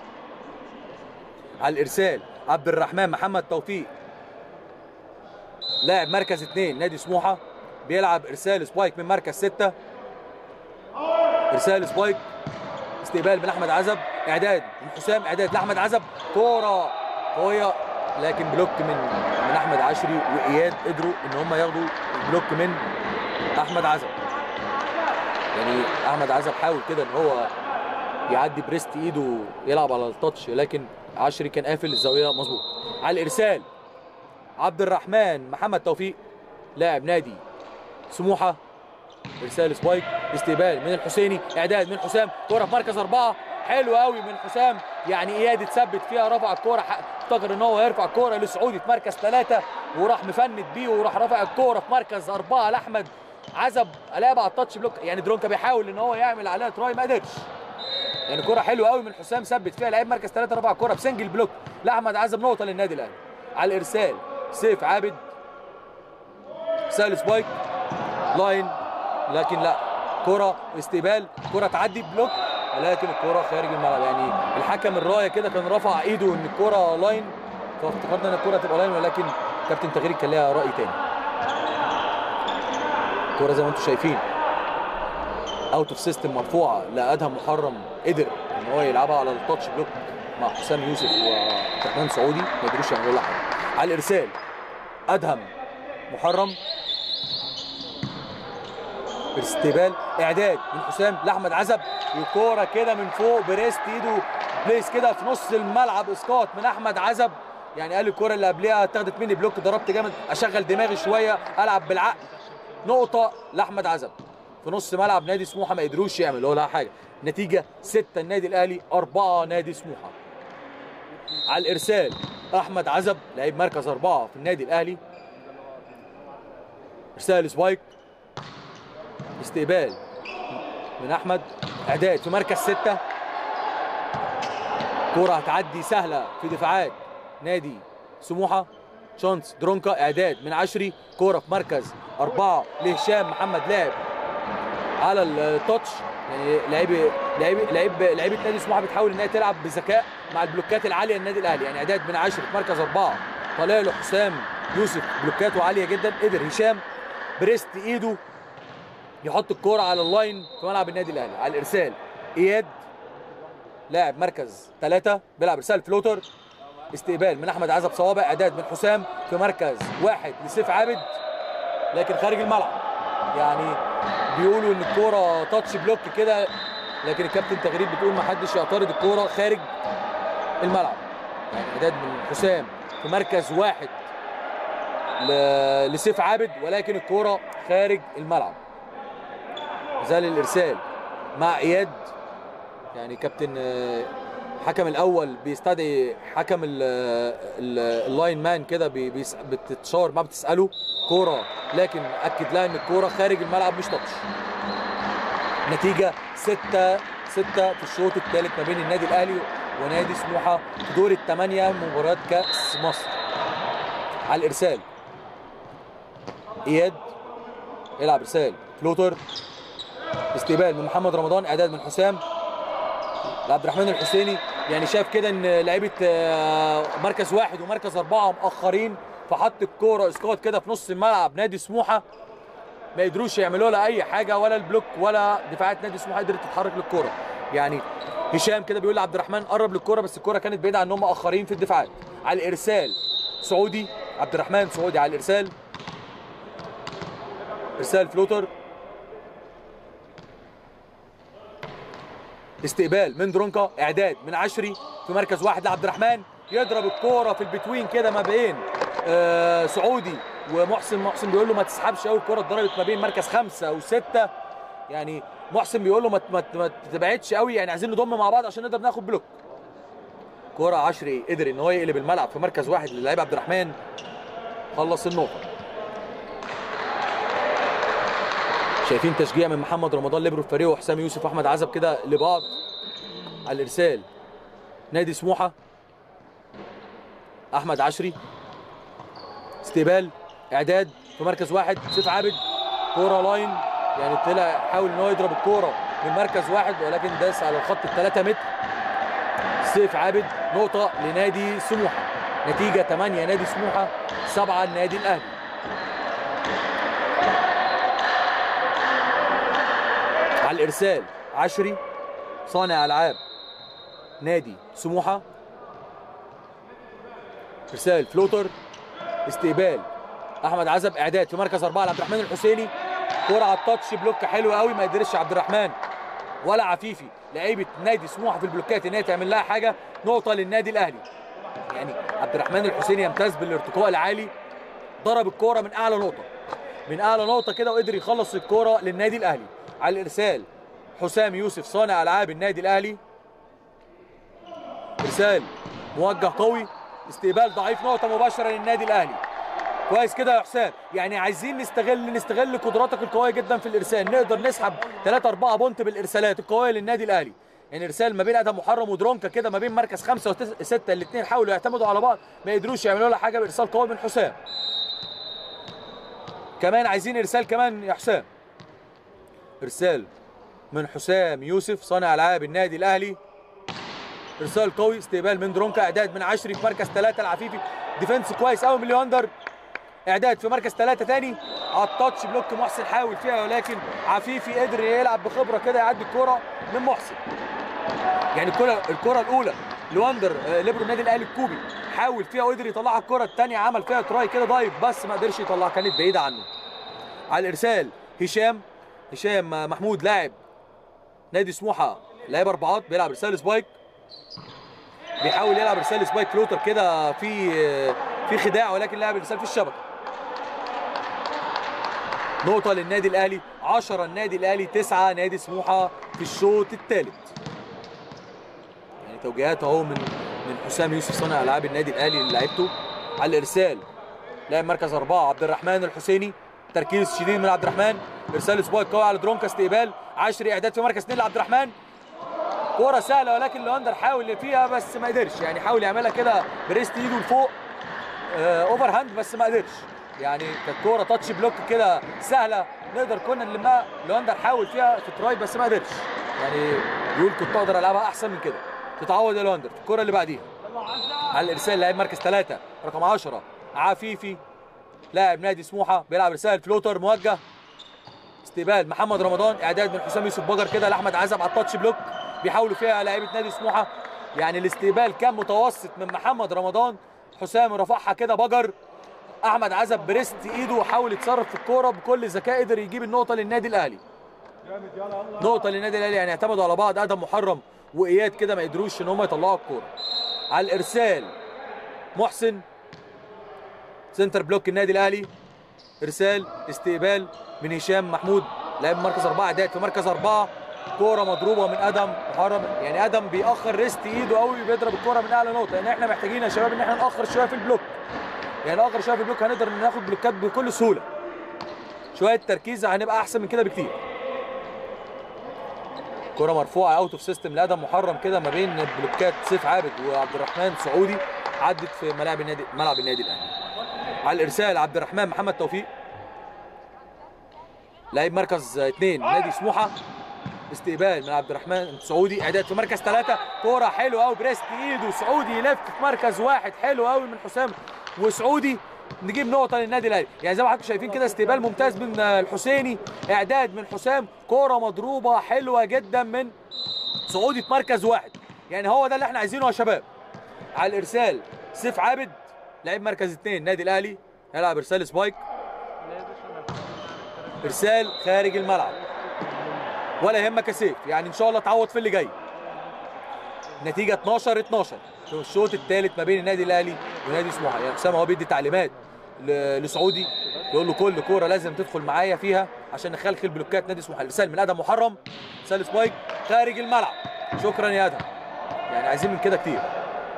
على الارسال عبد الرحمن محمد توفيق لاعب مركز 2 نادي سموحه، بيلعب ارسال سبايك من مركز 6. ارسال سبايك، استقبال من احمد عزب، اعداد من حسام، اعداد لاحمد عزب، كوره قويه لكن بلوك من احمد عشري واياد، قدروا ان هم ياخدوا بلوك من احمد عزب. يعني احمد عزب حاول كده ان هو يعدي بريست ايده يلعب على التاتش، لكن عشري كان قافل الزاويه مظبوط. على الارسال عبد الرحمن محمد توفيق لاعب نادي سموحه، ارسال سبايك، استقبال من الحسيني، اعداد من حسام، كوره في مركز 4 حلو قوي من حسام. يعني اياد اتثبت فيها، رفع الكوره، افتكر ان هو هيرفع الكوره لسعودي في مركز 3 وراح مفند بيه وراح رافع الكوره في مركز 4 لاحمد عزب، لعب على التاتش بلوك. يعني درونكا بيحاول ان هو يعمل عليها تراي ما قدرش. يعني كوره حلوه قوي من حسام، ثبت فيها لعيب مركز 3، رفع الكوره بسنجل بلوك لاحمد عزب، نقطه للنادي الاهلي. على الارسال سيف عابد، ارسال سبايك لاين لكن لا، كرة استقبال، كرة تعدي بلوك ولكن الكرة خارج الملعب. يعني الحكم الرايه كده كان رفع ايده ان الكرة لاين، فافتكرنا ان الكرة تبقى لاين، ولكن كابتن تغريد كان لها راي تاني. الكرة زي ما انتم شايفين اوت اوف سيستم مرفوعة لادهم محرم، قدر ان هو يلعبها على التاتش بلوك مع حسام يوسف وعبد الرحمن سعودي، ما قدروش يعملوا لها حاجة. على الارسال ادهم محرم، استقبال، اعداد من حسام لاحمد عزب، وكوره كده من فوق بريست ايده بليس كده في نص الملعب، اسقاط من احمد عزب. يعني قال الكوره اللي قبلها اتاخدت مني بلوك، ضربت جامد، اشغل دماغي شويه، العب بالعقل. نقطه لاحمد عزب في نص ملعب نادي سموحه، ما قدروش يعملوا لها حاجه. نتيجه 6 النادي الاهلي، 4 نادي سموحه. على الارسال احمد عزب لاعب مركز 4 في النادي الاهلي، ارسال سبايك، استقبال من احمد، اعداد في مركز 6. كرة هتعدي سهلة في دفاعات نادي سموحة. شانس درونكا، اعداد من عشري، كرة في مركز 4 لهشام محمد، لاعب على التاتش. يعني لعيبه نادي سموحه بتحاول ان هي تلعب بذكاء مع البلوكات العاليه النادي الاهلي. يعني اعداد من عشري في مركز 4، طالع له حسام يوسف، بلوكاته عاليه جدا. قدر هشام بريست ايده يحط الكوره على اللاين في ملعب النادي الاهلي. على الارسال اياد، لاعب مركز 3، بيلعب ارسال فلوتر. استقبال من احمد عزب صوابع، اعداد من حسام في مركز 1 لسيف عابد، لكن خارج الملعب. يعني بيقولوا ان الكوره تاتش بلوك كده، لكن الكابتن تغريد بتقول ما حدش يعترض، الكوره خارج الملعب. يعني اعداد من حسام في مركز 1 لسيف عابد، ولكن الكوره خارج الملعب. زال الارسال مع اياد. يعني كابتن حكم الاول بيستدعي حكم اللاين مان كده، بتتشاور معاه، بتساله كوره، لكن اكد لها ان الكوره خارج الملعب مش تاتش. نتيجه 6-6 في الشوط الثالث ما بين النادي الاهلي ونادي سموحه في دور الثمانيه مباراه كاس مصر. على الارسال اياد، يلعب ارسال فلوتر. استقبال من محمد رمضان، اعداد من حسام لعبد الرحمن الحسيني. يعني شاف كده ان لعيبه مركز 1 ومركز 4 مأخرين، فحط الكوره اسقاط كده في نص الملعب. نادي سموحه ما قدروش يعملوا لها اي حاجه، ولا البلوك ولا دفاعات نادي سموحه قدرت تتحرك للكوره. يعني هشام كده بيقول لعبد الرحمن قرب للكوره، بس الكوره كانت بعيده عنهم، مأخرين في الدفاعات. على الارسال سعودي، عبد الرحمن سعودي على الارسال، ارسال فلوتر. استقبال من درونكا، اعداد من عشري في مركز 1 لعبد الرحمن، يضرب الكوره في البتوين كده ما بين سعودي ومحسن. محسن بيقول له ما تسحبش قوي، الكوره اتضربت ما بين مركز 5 و6. يعني محسن بيقول له ما تبعدش قوي، يعني عايزين نضم مع بعض عشان نقدر ناخد بلوك. كوره عشري قدر ان هو يقلب الملعب في مركز 1 للاعب عبد الرحمن، خلص النقطه. شايفين تشجيع من محمد رمضان ليبرو الفريق وحسام يوسف واحمد عزب كده لبعض. على الارسال نادي سموحه، احمد عشري. استقبال اعداد في مركز 1 سيف عابد، كوره لاين. يعني طلع حاول ان هو يضرب الكوره من مركز 1، ولكن داس على الخط ال3 متر. سيف عابد. نقطه لنادي سموحه. نتيجه 8 نادي سموحه، 7 النادي الاهلي. على الارسال عشري، صانع العاب نادي سموحه، ارسال فلوتر. استقبال احمد عزب، اعداد في مركز 4 لعبد الرحمن الحسيني، كرة على التاتش بلوك حلو قوي، ما قدرش عبد الرحمن ولا عفيفي لعيبه نادي سموحه في البلوكات ان هي تعمل لها حاجه. نقطه للنادي الاهلي. يعني عبد الرحمن الحسيني يمتاز بالارتقاء العالي، ضرب الكوره من اعلى نقطه، من اعلى نقطه كده، وقدر يخلص الكوره للنادي الاهلي. على الارسال حسام يوسف، صانع العاب النادي الاهلي، ارسال موجه قوي. استقبال ضعيف، نقطه مباشره للنادي الاهلي. كويس كده يا حسام. يعني عايزين نستغل قدراتك القويه جدا في الارسال، نقدر نسحب 3-4 بونت بالارسالات القويه للنادي الاهلي. يعني ارسال ما بين ادهم محرم ودرونكا كده، ما بين مركز 5 و6، الاثنين حاولوا يعتمدوا على بعض، ما قدروش يعملوا لها حاجه بارسال قوي من حسام. كمان عايزين ارسال كمان يا حسام. ارسال من حسام يوسف، صانع العاب النادي الاهلي، ارسال قوي. استقبال من درونكا، اعداد من عشري في مركز 3 العفيفي، ديفنس كويس قوي من ليوندر. اعداد في مركز 3 تاني على التاتش بلوك، محسن حاول فيها، ولكن عفيفي قدر يلعب بخبره كده يعدي الكوره من محسن. يعني الكوره الاولى لوندر ليبرو النادي الاهلي الكوبي حاول فيها وقدر يطلعها، الكوره الثانيه عمل فيها تراي كده دايف، بس ما قدرش يطلعها، كانت بعيده عنه. على الارسال هشام محمود، لاعب نادي سموحه، لاعب اربعات، بيلعب ارسال سبايك، بيحاول يلعب ارسال سبايك فلوتر كده في خداع، ولكن لاعب الارسال في الشبكه. نقطة للنادي الأهلي، 10 النادي الأهلي، 9 نادي سموحة في الشوط الثالث. يعني توجيهات أهو من حسام يوسف، صانع ألعاب النادي الأهلي اللي لعبته. على الإرسال لاعب مركز 4 عبد الرحمن الحسيني، تركيز شديد من عبد الرحمن، ارسال سبايك قوي على درونكا، استقبال عشري، اعداد في مركز 2 لعبد الرحمن. كوره سهله ولكن لواندر حاول فيها بس ما قدرش، يعني حاول يعملها كده بريست ايده لفوق اوفر هاند بس ما قدرش. يعني كانت كوره تاتش بلوك كده سهله نقدر كنا نلمها، لواندر حاول فيها في تراي بس ما قدرش. يعني يقول كنت اقدر العبها احسن من كده. تتعود يا لواندر. الكوره اللي بعديها على الارسال لاعب مركز 3 رقم 10 عفيفي لاعب نادي سموحه بيلعب رسائل فلوتر موجه، استقبال محمد رمضان، اعداد من حسام يوسف بجر كده لاحمد عزب على التاتش بلوك بيحاولوا فيها لاعيبه نادي سموحه. يعني الاستقبال كان متوسط من محمد رمضان، حسام رفعها كده بجر، احمد عزب بريست ايده وحاول يتصرف في الكوره بكل ذكاء، قدر يجيب النقطه للنادي الاهلي. نقطه للنادي الاهلي، يعني اعتمدوا على بعض ادم محرم واياد كده ما قدروش ان هم يطلعوا الكوره. على الارسال محسن سنتر بلوك النادي الاهلي، ارسال استقبال من هشام محمود لاعب مركز 4 اعداد في مركز 4، كوره مضروبه من ادم محرم. يعني ادم بيأخر ريست ايده قوي بيضرب الكوره من اعلى نقطه، لان احنا محتاجين يا شباب ان احنا نأخر شويه في البلوك، يعني نأخر شويه في البلوك هنقدر ناخد بلوكات بكل سهوله، شويه تركيز هنبقى احسن من كده بكتير. كوره مرفوعه اوت اوف سيستم لادم محرم كده ما بين بلوكات سيف عابد وعبد الرحمن سعودي، عدت في ملعب النادي الاهلي. على الارسال عبد الرحمن محمد توفيق لاعب مركز 2 نادي سموحه، استقبال من عبد الرحمن سعودي، اعداد في مركز 3، كوره حلوه قوي بريست ايده سعودي يلف في مركز 1 حلو قوي من حسام وسعودي، نجيب نقطه للنادي الاهلي. يعني زي ما حضراتكم شايفين كده استقبال ممتاز من الحسيني، اعداد من حسام، كوره مضروبه حلوه جدا من سعودي في مركز 1، يعني هو ده اللي احنا عايزينه يا شباب. على الارسال سيف عابد لاعب مركز 2 نادي الاهلي، هيلعب ارسال سبايك، ارسال خارج الملعب ولا يهمك يا سيف، يعني ان شاء الله تعوض في اللي جاي. نتيجه 12-12 في الشوط الثالث ما بين النادي الاهلي ونادي سموحه. يعني حسام هو بيدي تعليمات لسعودي يقول له كل كوره لازم تدخل معايا فيها عشان نخلخل بلوكات نادي سموحه. الارسال من ادم محرم، ارسال سبايك خارج الملعب، شكرا يا ادم، يعني عايزين من كده كتير.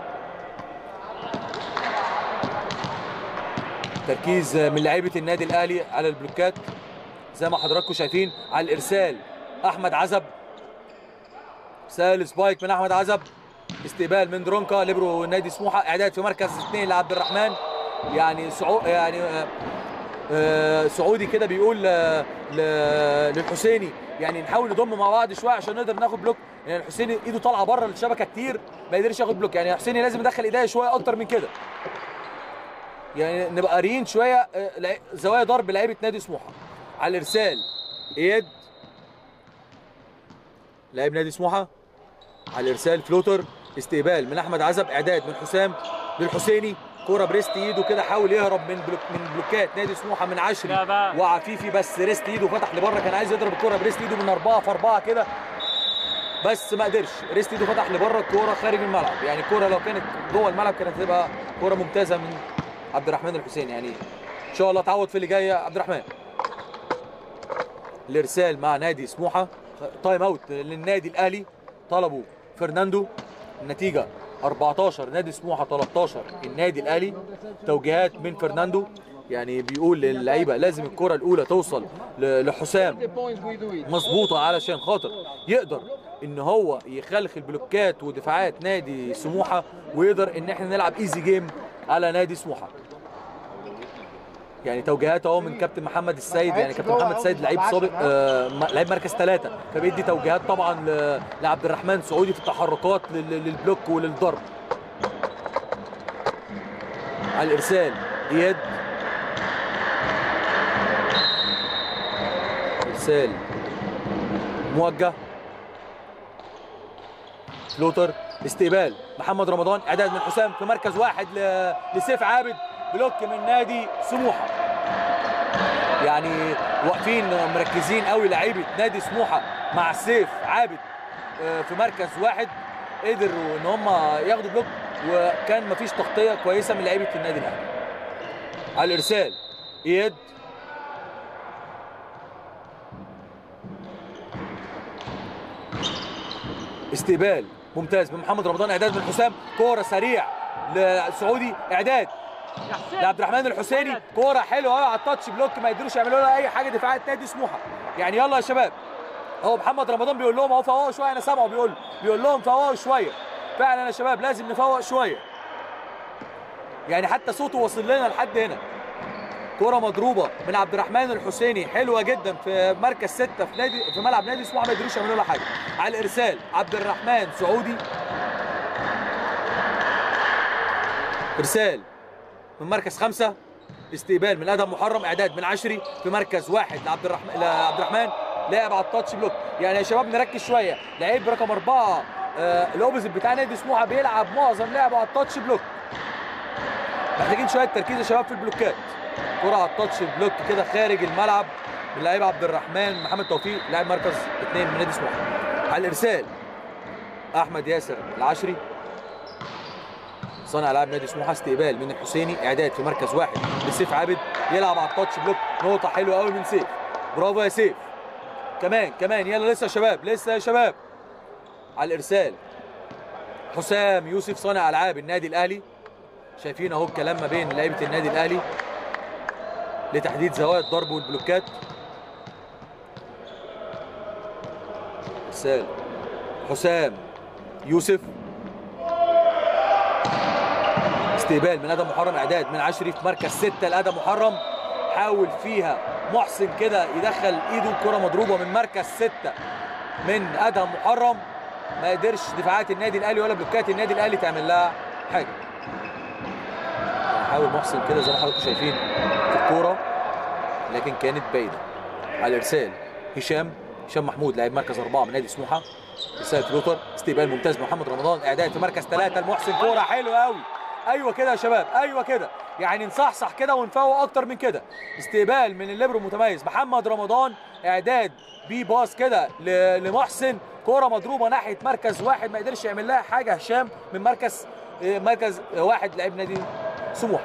تركيز من لعيبه النادي الاهلي على البلوكات زي ما حضراتكم شايفين. على الارسال احمد عزب، ارسال سبايك من احمد عزب، استقبال من درونكا ليبرو نادي سموحه، اعداد في مركز 2 لعبد الرحمن. يعني سعودي كده بيقول للحسيني يعني نحاول نضم مع بعض شويه عشان نقدر ناخد بلوك، يعني الحسيني ايده طالعه بره الشبكه كتير ما يقدرش ياخد بلوك، يعني الحسيني لازم يدخل ايديه شويه اكتر من كده، يعني نبقى قاريين شويه زوايا ضرب لعيبه نادي سموحه. على الارسال اياد لاعب نادي سموحه، على الارسال فلوتر، استقبال من احمد عزب، اعداد من حسام للحسيني، كوره بريست ايده كده حاول يهرب من بلوكات نادي سموحه من عشري وعفيفي، بس ريست ايده فتح لبره، كان عايز يضرب الكوره بريست ايده من 4 في 4 كده بس ما قدرش، ريست ايده فتح لبره، الكوره خارج الملعب. يعني الكوره لو كانت جوه الملعب كانت هتبقى كوره ممتازه من عبد الرحمن الحسيني، يعني ان شاء الله تعوض في اللي جاي يا عبد الرحمن. الارسال مع نادي سموحه، تايم اوت للنادي الاهلي طلبوا فرناندو، النتيجه 14 نادي سموحه 13 النادي الاهلي. توجيهات من فرناندو، يعني بيقول للعيبه لازم الكره الاولى توصل لحسام مظبوطه علشان خاطر يقدر ان هو يخلخل بلوكات ودفاعات نادي سموحه ويقدر ان احنا نلعب ايزي جيم على نادي سموحه. يعني توجيهات اهو من كابتن محمد السيد، يعني كابتن محمد السيد لعيب سابق لعيب مركز 3، فبيدي توجيهات طبعا لعبد الرحمن سعودي في التحركات للبلوك وللضرب. على الارسال اياد، ارسال موجه فلوتر، استقبال محمد رمضان، اعداد من حسام في مركز 1 لسيف عابد، بلوك من نادي سموحه. يعني واقفين مركزين قوي لعيبه نادي سموحه مع سيف عابد في مركز 1، قدروا ان هم ياخدوا بلوك وكان مفيش تغطيه كويسه من لعيبه النادي الاهلي. على الارسال اياد، استقبال ممتاز من محمد رمضان، اعداد من حسام، كوره سريع لسعودي، اعداد لعبد الرحمن الحسيني، كوره حلوه قوي على التاتش بلوك، ما يقدروش يعملوا لها اي حاجه دفاعات نادي سموحه. يعني يلا يا شباب، اهو محمد رمضان بيقول لهم اهو فوقوا شويه، انا سامعه بيقول لهم فوقوا شويه. فعلا يا شباب لازم نفوق شويه، يعني حتى صوته وصل لنا لحد هنا. كرة مضروبة من عبد الرحمن الحسيني حلوة جدا في مركز 6 في ملعب نادي سموحة، ما يقدروش يعملوا لها حاجة. على الإرسال عبد الرحمن سعودي، إرسال من مركز 5، استقبال من أدهم محرم، إعداد من عشري في مركز 1 لعبد الرحمن لاعب على التاتش بلوك. يعني يا شباب نركز شوية، لعيب رقم 4 الأوبوزيت بتاع نادي سموحة بيلعب معظم لعبه على التاتش بلوك. محتاجين شوية تركيز يا شباب في البلوكات. كرة على التاتش بلوك كده خارج الملعب من لعيب عبد الرحمن محمد توفيق لاعب مركز 2 من نادي سموحه. على الارسال احمد ياسر العشري صانع العاب نادي سموحه، استقبال من الحسيني، اعداد في مركز 1 لسيف عابد، يلعب على التاتش بلوك، نقطه حلوه قوي من سيف، برافو يا سيف. كمان يلا لسه يا شباب، لسه يا شباب. على الارسال حسام يوسف صانع العاب النادي الاهلي، شايفين اهو الكلام ما بين لعيبه النادي الاهلي لتحديد زوايا الضرب والبلوكات. ارسال حسام يوسف، استقبال من ادم محرم، اعداد من عشري في مركز 6 لادم محرم، حاول فيها محسن كده يدخل ايده، الكره مضروبه من مركز 6 من ادم محرم، ما قدرش دفاعات النادي الاهلي ولا بلوكات النادي الاهلي تعمل لها حاجه. حاول محسن كده زي ما حضراتكم شايفين في الكوره، لكن كانت بعيده. على الارسال هشام محمود لاعب مركز 4 من نادي سموحه، ارسال فلوتر، استقبال ممتاز من محمد رمضان، اعداد في مركز 3 لمحسن، كوره حلوه قوي. ايوه كده يا شباب، ايوه كده، يعني نصحصح كده ونفوق اكتر من كده. استقبال من الليبرو المتميز محمد رمضان، اعداد بي باص كده لمحسن، كوره مضروبه ناحيه مركز 1، ما قدرش يعمل لها حاجه هشام من مركز 1 لاعب نادي سموحه.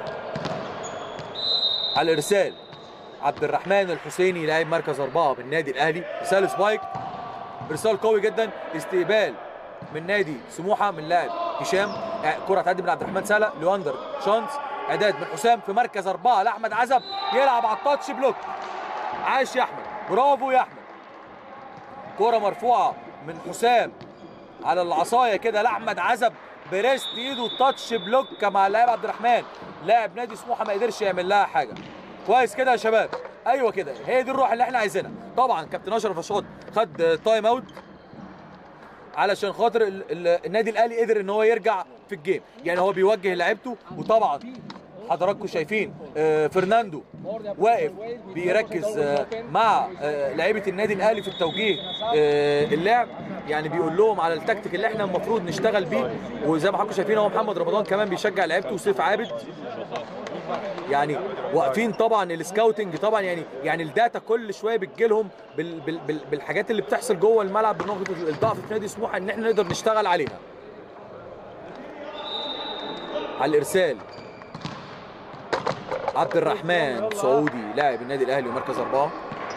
على الارسال عبد الرحمن الحسيني لاعب مركز 4 بالنادي الاهلي، ارسال سبايك، ارسال قوي جدا، استقبال من نادي سموحه من لاعب هشام، كره تعدي من عبد الرحمن سالة لواندر شانس، اعداد من حسام في مركز 4 لاحمد عزب، يلعب على التاتش بلوك. عاش يا احمد، برافو يا احمد. كره مرفوعه من حسام على العصايه كده لاحمد عزب، بريست ايده التاتش بلوك مع اللاعب عبد الرحمن، لاعب نادي سموحه ما قدرش يعمل لها حاجه. كويس كده يا شباب، ايوه كده، هي دي الروح اللي احنا عايزينها. طبعا كابتن اشرف رشاد خد تايم اوت علشان خاطر النادي الاهلي قدر ان هو يرجع في الجيم، يعني هو بيوجه لعيبته. وطبعا حضراتكم شايفين فرناندو واقف بيركز مع لعيبه النادي الاهلي في التوجيه اللعب، يعني بيقول لهم على التكتيك اللي احنا المفروض نشتغل بيه. وزي ما حضراتكم شايفين اهو محمد رمضان كمان بيشجع لعيبته، وسيف عابد يعني واقفين. طبعا السكاوتنج طبعا يعني الداتا كل شويه بتجيلهم بالحاجات اللي بتحصل جوه الملعب، بنقطه الضعف في نادي سموحه ان احنا نقدر نشتغل عليها. على الارسال عبد الرحمن سعودي لاعب النادي الاهلي ومركز 4.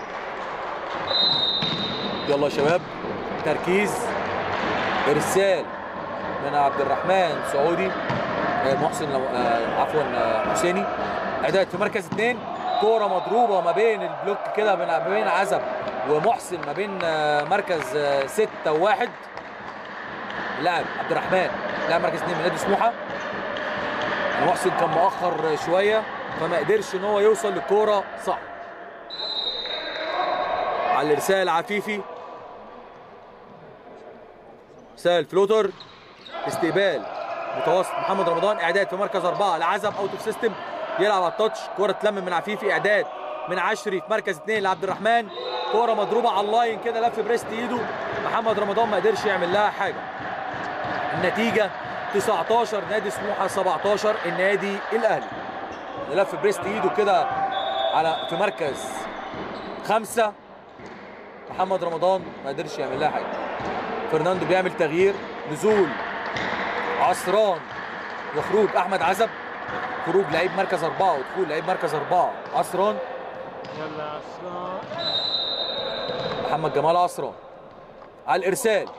يلا يا شباب تركيز، ارسال من عبد الرحمن سعودي، محسن عفوا حسيني، اعداد في مركز 2، كوره مضروبه ما بين البلوك كده ما بين عزب ومحسن، ما بين مركز 6 و1. لاعب عبد الرحمن لاعب مركز 2 من نادي سموحه، محسن كان مؤخر شويه فما قدرش ان هو يوصل للكوره صح. على الارسال عفيفي، ارسال فلوتر، استقبال متوسط محمد رمضان، اعداد في مركز 4 لعزب، اوت اوف سيستم، يلعب على التاتش، كوره تلم من عفيفي، اعداد من عشري في مركز 2 لعبد الرحمن، كوره مضروبه على اللاين كده، لف بريست ايده محمد رمضان، ما قدرش يعمل لها حاجه. النتيجه 19 نادي سموحه 17 النادي الاهلي. لف بريست ايده كده في مركز 5 محمد رمضان، ما قدرش يعمل لها حاجه. فرناندو بيعمل تغيير، نزول عصران وخروج احمد عزب، خروج لعيب مركز 4 ودخول لعيب مركز 4 عصران. يلا عصران، محمد جمال عصران. على الارسال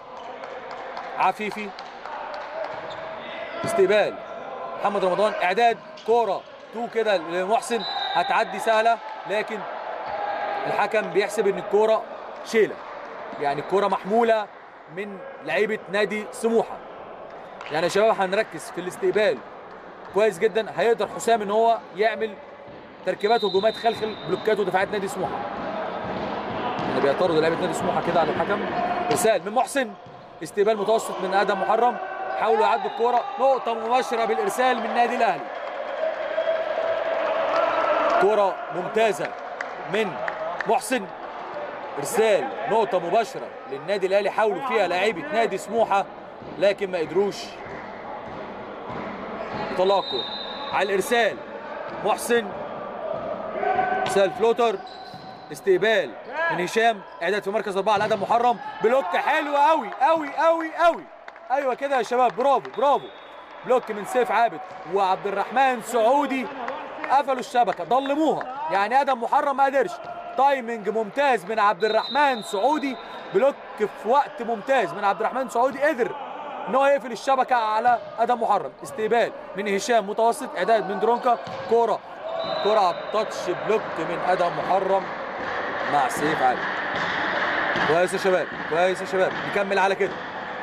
عفيفي، استقبال محمد رمضان، اعداد كوره تو كده لمحسن هتعدي سهله، لكن الحكم بيحسب ان الكوره شيله، يعني الكوره محموله من لعيبه نادي سموحه. يعني يا شباب هنركز في الاستقبال كويس جدا، هيقدر حسام ان هو يعمل تركيبات هجومات خلف بلوكات ودفاعات نادي سموحه. اللي بيعترضوا لعيبه نادي سموحه كده على الحكم. ارسال من محسن، استقبال متوسط من ادم محرم، حاولوا يعدوا الكوره، نقطه مباشره بالارسال من النادي الاهلي. كوره ممتازه من محسن، ارسال نقطه مباشره للنادي الاهلي، حاولوا فيها لاعيبه نادي سموحه لكن ما قدروش يطلعوا الكوره. على الارسال محسن، ارسال فلوتر، استقبال من هشام، اعداد في مركز 4 لادم محرم، بلوك حلو قوي قوي قوي قوي. ايوه كده يا شباب، برافو برافو. بلوك من سيف عابد وعبد الرحمن سعودي، قفلوا الشبكه ضلموها، يعني ادم محرم ما قدرش. تايمنج ممتاز من عبد الرحمن سعودي، بلوك في وقت ممتاز من عبد الرحمن سعودي، قدر ان هو يقفل الشبكه على ادم محرم. استقبال من هشام متوسط، اعداد من درونكا، كوره على التاتش، بلوك من ادم محرم مع سيف عابد. كويس يا شباب، كويس يا شباب، نكمل على كده.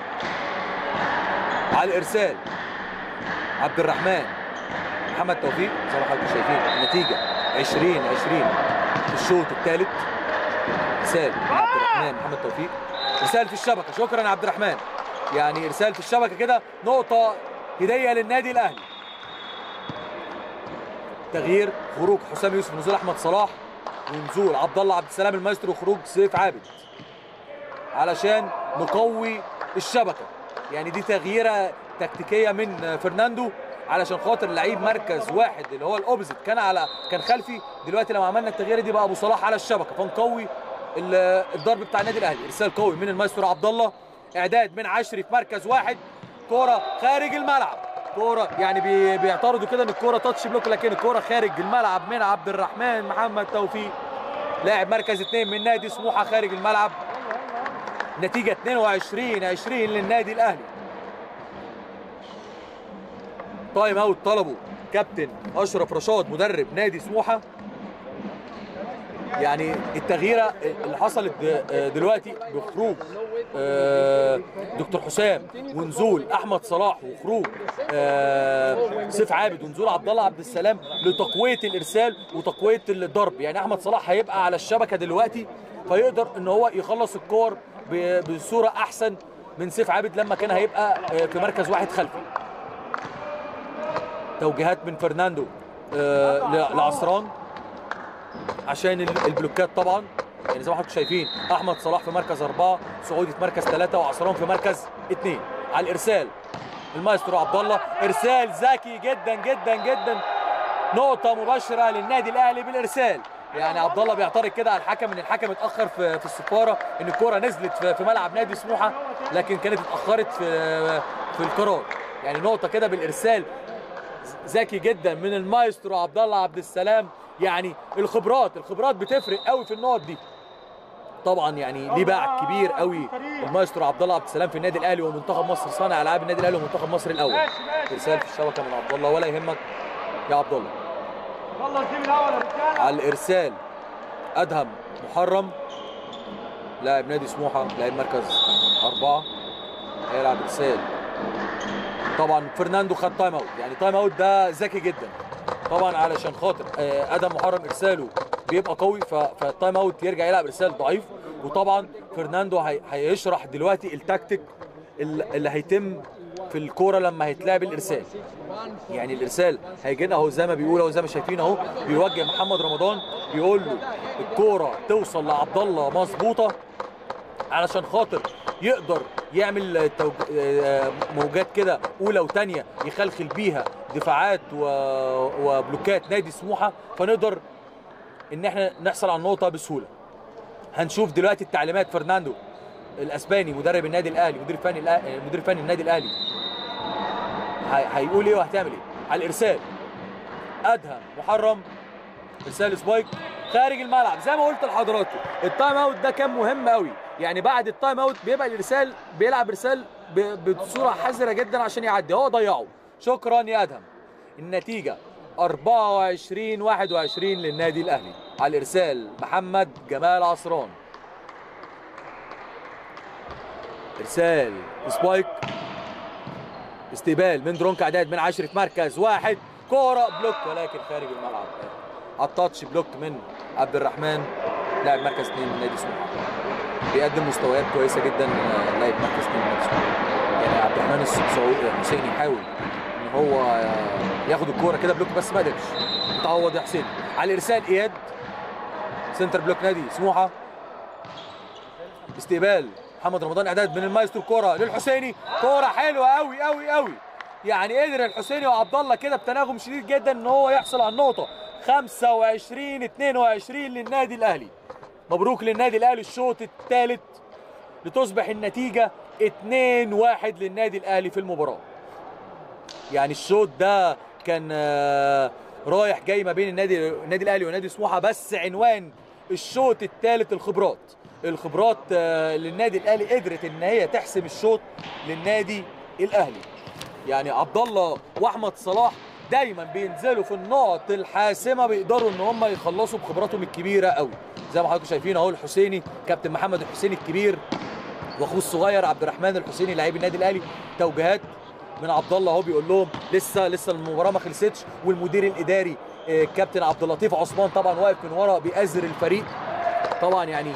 على الارسال عبد الرحمن محمد توفيق، زي ما حضراتكم شايفين النتيجه 20-20 في الشوط الثالث. ارسال عبد الرحمن محمد توفيق، ارسال في الشبكه، شكرا يا عبد الرحمن. يعني ارسال في الشبكه كده، نقطه هديه للنادي الاهلي. تغيير، خروج حسام يوسف، نزول احمد صلاح ونزول عبد الله عبد السلام المايسترو، وخروج سيف عابد علشان نقوي الشبكه. يعني دي تغييره تكتيكيه من فرناندو علشان خاطر لعيب مركز واحد اللي هو الاوبزيت كان خلفي، دلوقتي لما عملنا التغييره دي بقى ابو صلاح على الشبكه، فنقوي الضرب بتاع النادي الاهلي. ارسال قوي من المايسترو عبد الله، اعداد من عشري في مركز واحد، كوره خارج الملعب. كوره يعني بيعترضوا كده ان الكوره تاتش بلوك، لكن الكوره خارج الملعب من عبد الرحمن محمد توفيق، لاعب مركز 2 من نادي سموحه، خارج الملعب. نتيجه 22-20 للنادي الاهلي. تايم اوت طلبه كابتن اشرف رشاد مدرب نادي سموحه. يعني التغييره اللي حصلت دلوقتي بخروج دكتور حسام ونزول احمد صلاح وخروج سيف عابد ونزول عبد الله عبد السلام لتقويه الارسال وتقويه الضرب. يعني احمد صلاح هيبقى على الشبكه دلوقتي، فيقدر ان هو يخلص الكور بصوره احسن من سيف عابد لما كان هيبقى في مركز واحد خلفي. توجيهات من فرناندو لعصران عشان البلوكات طبعا. يعني زي ما حضراتكم شايفين احمد صلاح في مركز 4، سعودي في مركز 3، وعصران في مركز 2. على الارسال المايسترو عبد الله، ارسال ذكي جدا جدا جدا، نقطه مباشره للنادي الاهلي بالارسال. يعني عبد الله بيعترض كده على الحكم ان الحكم اتاخر في الصفاره، ان الكره نزلت في ملعب نادي سموحه لكن كانت اتاخرت في القرار. يعني نقطه كده بالارسال ذكي جدا من المايسترو عبد الله عبد السلام. يعني الخبرات بتفرق قوي في النقط دي طبعا. يعني ليه باع كبير قوي المايسترو عبد الله عبد السلام في النادي الاهلي ومنتخب مصر، صانع العاب النادي الاهلي ومنتخب مصر الاول. ارسال في الشبكه من عبد الله، ولا يهمك يا عبد الله. على الارسال ادهم محرم، لاعب نادي سموحه، لاعب مركز 4، هيلعب ارسال. طبعا فرناندو خد تايم اوت، يعني تايم اوت ده ذكي جدا طبعا علشان خاطر ادم محرم ارساله بيبقى قوي، فالتايم اوت يرجع يلعب ارسال ضعيف. وطبعا فرناندو هيشرح دلوقتي التكتيك اللي هيتم في الكوره لما هيتلعب الارسال. يعني الارسال هيجي لنا اهو زي ما بيقول اهو، زي ما شايفين اهو، بيوجه محمد رمضان بيقول له الكوره توصل لعبد الله مظبوطه علشان خاطر يقدر يعمل موجات كده اولى وثانيه يخلخل بيها دفاعات وبلوكات نادي سموحه، فنقدر ان احنا نحصل على النقطه بسهوله. هنشوف دلوقتي التعليمات فرناندو الاسباني مدرب النادي الاهلي، مدير فني النادي الاهلي، هيقول ايه وهتعمل ايه. على الارسال ادهم محرم، ارسال سبايك خارج الملعب. زي ما قلت لحضراتكم التايم اوت ده كان مهم قوي. يعني بعد التايم اوت بيبقى الارسال بيلعب ارسال بصوره حذره جدا عشان يعدي، هو ضيعه. شكرا يا ادهم. النتيجه 24-21 للنادي الاهلي. على الارسال محمد جمال عصران، ارسال سبايك، استقبال من درونك اعداد من 10 مركز واحد، كوره بلوك ولكن خارج الملعب على التاتش، بلوك من عبد الرحمن لاعب مركز 2 من نادي سموحه. بيقدم مستويات كويسه جدا لاعب مركز 2 من نادي سموحه. يعني عبد الرحمن الحسيني يحاول ان هو ياخد الكوره كده بلوك بس ما قدرش. متعوض يا حسين. على الارسال اياد، سنتر بلوك نادي سموحه، استقبال محمد رمضان اعداد من المايسترو، كوره للحسيني، كوره حلوه قوي قوي قوي. يعني قدر الحسيني وعبد الله كده بتناغم شديد جدا ان هو يحصل على النقطه. 25-22 للنادي الاهلي. مبروك للنادي الاهلي الشوط الثالث لتصبح النتيجه 2-1 للنادي الاهلي في المباراه. يعني الشوط ده كان رايح جاي ما بين النادي الاهلي ونادي سموحه، بس عنوان الشوط الثالث الخبرات للنادي الاهلي قدرت ان هي تحسم الشوط للنادي الاهلي. يعني عبد الله واحمد صلاح دايما بينزلوا في النقط الحاسمه، بيقدروا ان هم يخلصوا بخبراتهم الكبيره قوي. زي ما حضراتكم شايفين اهو الحسيني، كابتن محمد الحسيني الكبير واخوه الصغير عبد الرحمن الحسيني لاعبي النادي الاهلي، توجيهات من عبد الله اهو بيقول لهم لسه المباراه ما خلصتش. والمدير الاداري كابتن عبد اللطيف عثمان طبعا واقف من ورا بيأزر الفريق طبعا. يعني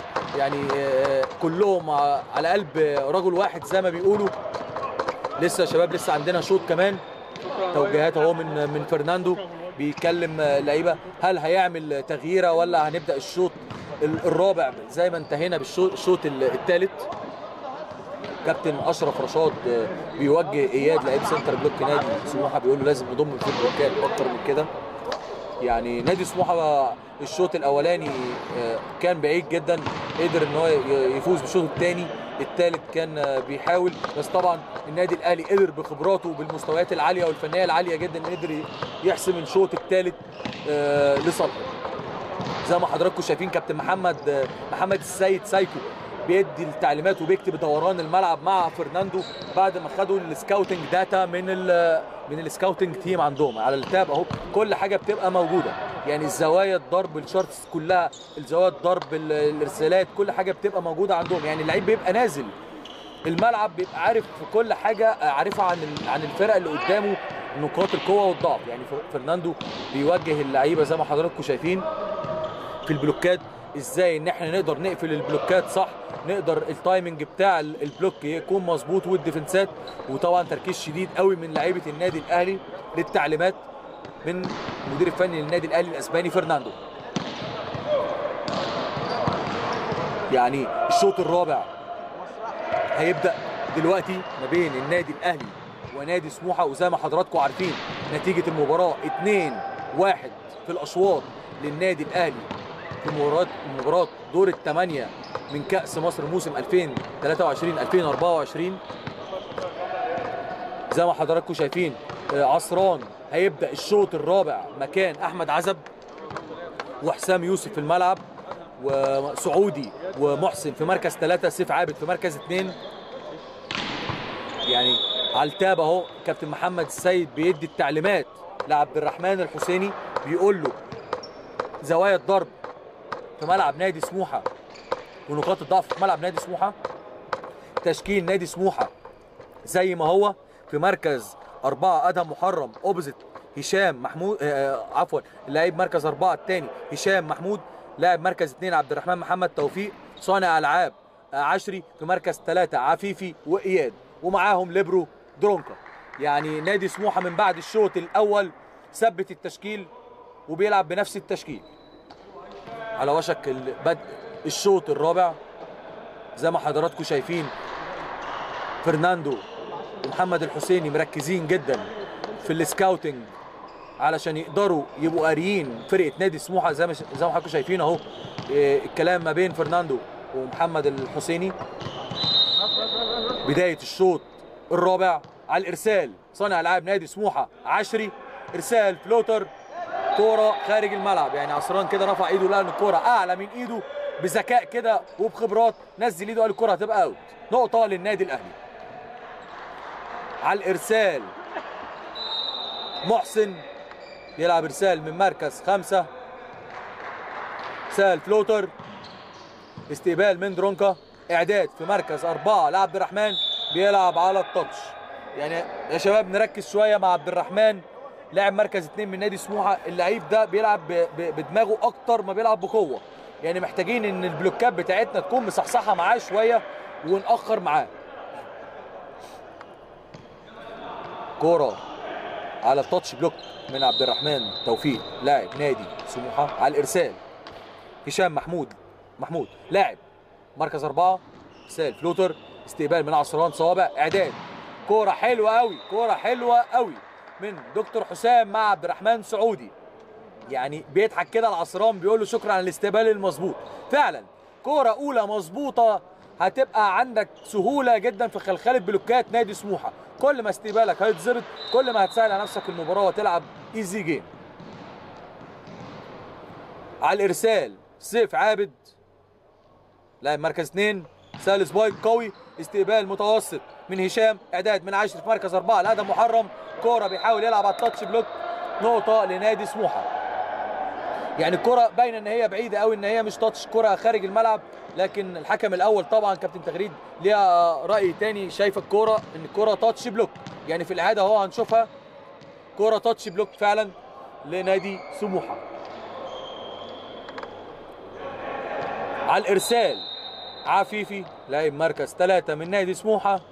كلهم على قلب رجل واحد زي ما بيقولوا. لسه يا شباب لسه عندنا شوط كمان. توجيهات اهو من فرناندو بيكلم لعيبه، هل هيعمل تغييره ولا هنبدا الشوط الرابع زي ما انتهينا بالشوط الثالث. كابتن اشرف رشاد بيوجه اياد لعيب سنتر بلوك نادي سموحه، بيقول له لازم نضم في البلوكات اكتر من كده. يعني نادي سموحه الشوط الاولاني كان بعيد جدا، قدر ان هو يفوز بالشوط الثاني. الثالث كان بيحاول، بس طبعا النادي الاهلي قدر بخبراته وبالمستويات العاليه والفنيه العاليه جدا قدر يحسم الشوط الثالث لصالحه. زي ما حضراتكم شايفين كابتن محمد السيد سايكو بيدي التعليمات وبيكتب دوران الملعب مع فرناندو بعد ما خدوا السكاوتنج داتا من السكاوتنج تيم عندهم على التاب اهو. كل حاجه بتبقى موجوده، يعني الزوايا الضرب الشارتس كلها، الزوايا الضرب الارسالات، كل حاجه بتبقى موجوده عندهم. يعني اللعيب بيبقى نازل الملعب بيبقى عارف كل حاجه عارفها عن الفرق اللي قدامه، نقاط القوه والضعف. يعني فرناندو بيوجه اللعيبه زي ما حضراتكم شايفين في البلوكات ازاي ان احنا نقدر نقفل البلوكات صح، نقدر التايمنج بتاع البلوك يكون مظبوط والديفنسات. وطبعا تركيز شديد قوي من لعيبه النادي الاهلي للتعليمات من المدير الفني للنادي الاهلي الاسباني فرناندو. يعني الشوط الرابع هيبدا دلوقتي ما بين النادي الاهلي ونادي سموحه، وزي ما حضراتكم عارفين نتيجه المباراه 2-1 في الاشواط للنادي الاهلي في مباراه دور الثمانيه من كأس مصر موسم 2023-2024. زي ما حضراتكم شايفين عصران هيبدأ الشوط الرابع مكان أحمد عزب، وحسام يوسف في الملعب، وسعودي ومحسن في مركز 3، سيف عابد في مركز 2. يعني على التاب اهو كابتن محمد السيد بيدي التعليمات لعبد الرحمن الحسيني، بيقول له زوايا الضرب في ملعب نادي سموحه ونقاط الضعف في ملعب نادي سموحه. تشكيل نادي سموحه زي ما هو في مركز 4 ادهم محرم اوبزيت هشام محمود، عفوا اللاعب مركز 4 الثاني هشام محمود، لاعب مركز 2 عبد الرحمن محمد توفيق، صانع العاب عشري، في مركز 3 عفيفي واياد، ومعاهم ليبرو درونكا. يعني نادي سموحه من بعد الشوط الاول ثبت التشكيل وبيلعب بنفس التشكيل على وشك بدء الشوط الرابع. زي ما حضراتكم شايفين فرناندو ومحمد الحسيني مركزين جدا في السكاوتنج علشان يقدروا يبقوا قاريين فرقه نادي سموحه. زي ما حضراتكم شايفين اهو الكلام ما بين فرناندو ومحمد الحسيني. بدايه الشوط الرابع. على الارسال صانع العاب نادي سموحه عشري، ارسال فلوتر، كوره خارج الملعب. يعني عصران كده رفع ايده لقى ان الكوره اعلى من ايده، بذكاء كده وبخبرات نزل ايده قال الكوره هتبقى اوت، نقطه للنادي الاهلي. على الارسال محسن بيلعب ارسال من مركز 5. ارسال فلوتر، استقبال من درونكا، اعداد في مركز 4 لعبد الرحمن، بيلعب على التاتش. يعني يا شباب نركز شويه مع عبد الرحمن، لاعب مركز 2 من نادي سموحه. اللعيب ده بيلعب بدماغه اكتر ما بيلعب بقوه، يعني محتاجين ان البلوكات بتاعتنا تكون مصحصحه معاه شويه ونأخر معاه. كوره على التاتش بلوك من عبد الرحمن توفيق لاعب نادي سموحه. على الارسال هشام محمود لاعب مركز 4. ارسال فلوتر، استقبال من عصران صوابع، اعداد. كوره حلوه قوي من دكتور حسام مع عبد الرحمن سعودي. يعني بيضحك كده العصران بيقول له شكرا على الاستقبال المظبوط. فعلا كوره اولى مظبوطه هتبقى عندك سهوله جدا في خلخله بلوكات نادي سموحه. كل ما استقبالك هيتظبط كل ما هتسهل على نفسك المباراه وتلعب ايزي جيم. على الارسال سيف عابد لاعب مركز 2. سهل سبايك قوي، استقبال متوسط من هشام، اعداد من 10 في مركز 4 لادم محرم. كوره بيحاول يلعب على التاتش بلوك، نقطه لنادي سموحه. يعني الكوره باينه ان هي بعيده قوي، ان هي مش تاتش، كوره خارج الملعب. لكن الحكم الاول طبعا كابتن تغريد ليها راي تاني، شايف الكوره ان الكوره تاتش بلوك. يعني في الاعاده اهو هنشوفها كوره تاتش بلوك فعلا لنادي سموحه. على الارسال عفيفي لاعب مركز 3 من نادي سموحه.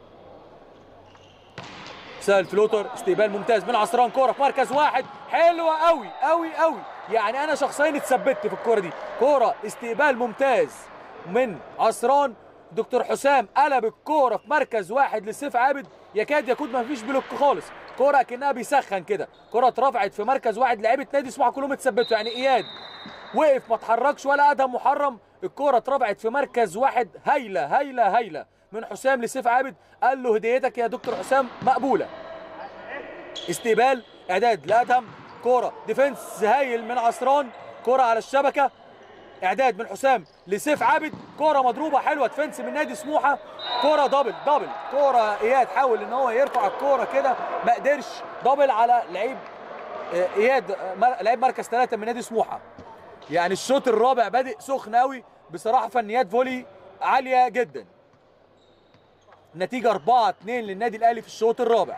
سهل فلوتر، استقبال ممتاز من عصران، كوره في مركز 1 حلوه قوي. يعني انا شخصيا اتثبت في الكوره دي. كوره استقبال ممتاز من عصران. دكتور حسام قلب الكوره في مركز 1 لسيف عابد، يكاد يكون ما فيش بلوك خالص. كوره كانها بيسخن كده، كوره اترفعت في مركز 1، لعيبه نادي سموحه كلهم اتثبتوا. يعني اياد وقف ما اتحركش ولا ادهم محرم. الكوره اترفعت في مركز 1 هايله من حسام لسيف عابد، قال له هديتك يا دكتور حسام مقبوله. استقبال اعداد لادهم، كوره ديفنس هايل من عصران، كوره على الشبكه، اعداد من حسام لسيف عابد، كوره مضروبه حلوه ديفنس من نادي سموحه. كوره دبل كوره اياد حاول ان هو يرفع الكوره كده ما قدرش، دبل على لعيب اياد لعيب مركز 3 من نادي سموحه. يعني الشوط الرابع بادئ سخن قوي بصراحه، فنيات فولي عاليه جدا. النتيجه 4-2 للنادي الاهلي في الشوط الرابع.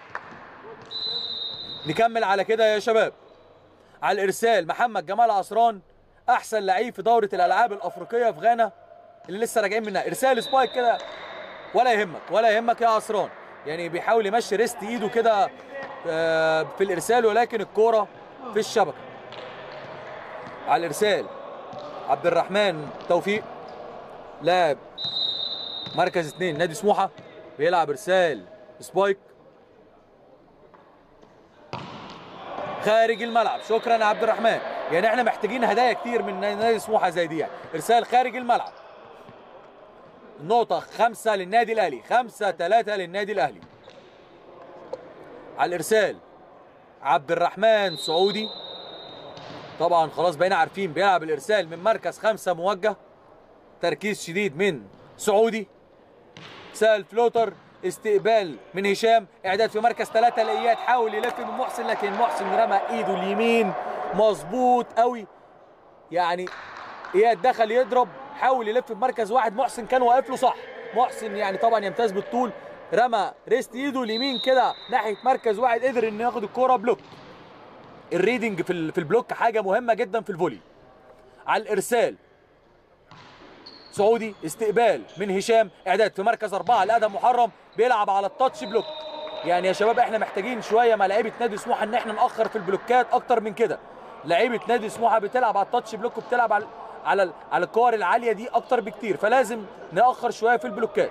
نكمل على كده يا شباب. على الارسال محمد جمال عصران، احسن لعيب في دوره الالعاب الافريقيه في غانا اللي لسه راجعين منها. ارسال سبايك كده ولا يهمك يا عصران، يعني بيحاول يمشي ريست ايده كده في الارسال، ولكن الكوره في الشبكه. على الارسال عبد الرحمن توفيق لاعب مركز 2 نادي سموحه، بيلعب ارسال سبايك خارج الملعب. شكرا يا عبد الرحمن، يعني احنا محتاجين هدايا كتير من نادي سموحه زي دي. يعني ارسال خارج الملعب، نقطه 5 للنادي الاهلي، 5-3 للنادي الاهلي. على الارسال عبد الرحمن سعودي، طبعا خلاص بقينا عارفين بيلعب الارسال من مركز 5 موجه، تركيز شديد من سعودي. سهل فلوتر، استقبال من هشام، اعداد في مركز 3 لاياد، حاول يلف من محسن لكن محسن رمى ايده اليمين مظبوط قوي. يعني اياد دخل يضرب، حاول يلف في مركز 1، محسن كان واقف له صح. محسن يعني طبعا يمتاز بالطول، رمى ريست ايده اليمين كده ناحيه مركز 1، قدر انه ياخد الكوره بلوك. الريدنج في البلوك حاجه مهمه جدا في الفولي. على الارسال سعودي، استقبال من هشام، اعداد في مركز 4 لادم محرم، بيلعب على التاتش بلوك. يعني يا شباب احنا محتاجين شويه مع لعيبه نادي سموحه ان احنا ناخر في البلوكات اكتر من كده. لعيبه نادي سموحه بتلعب على التاتش بلوك وبتلعب على الكور العاليه دي اكتر بكتير، فلازم ناخر شويه في البلوكات.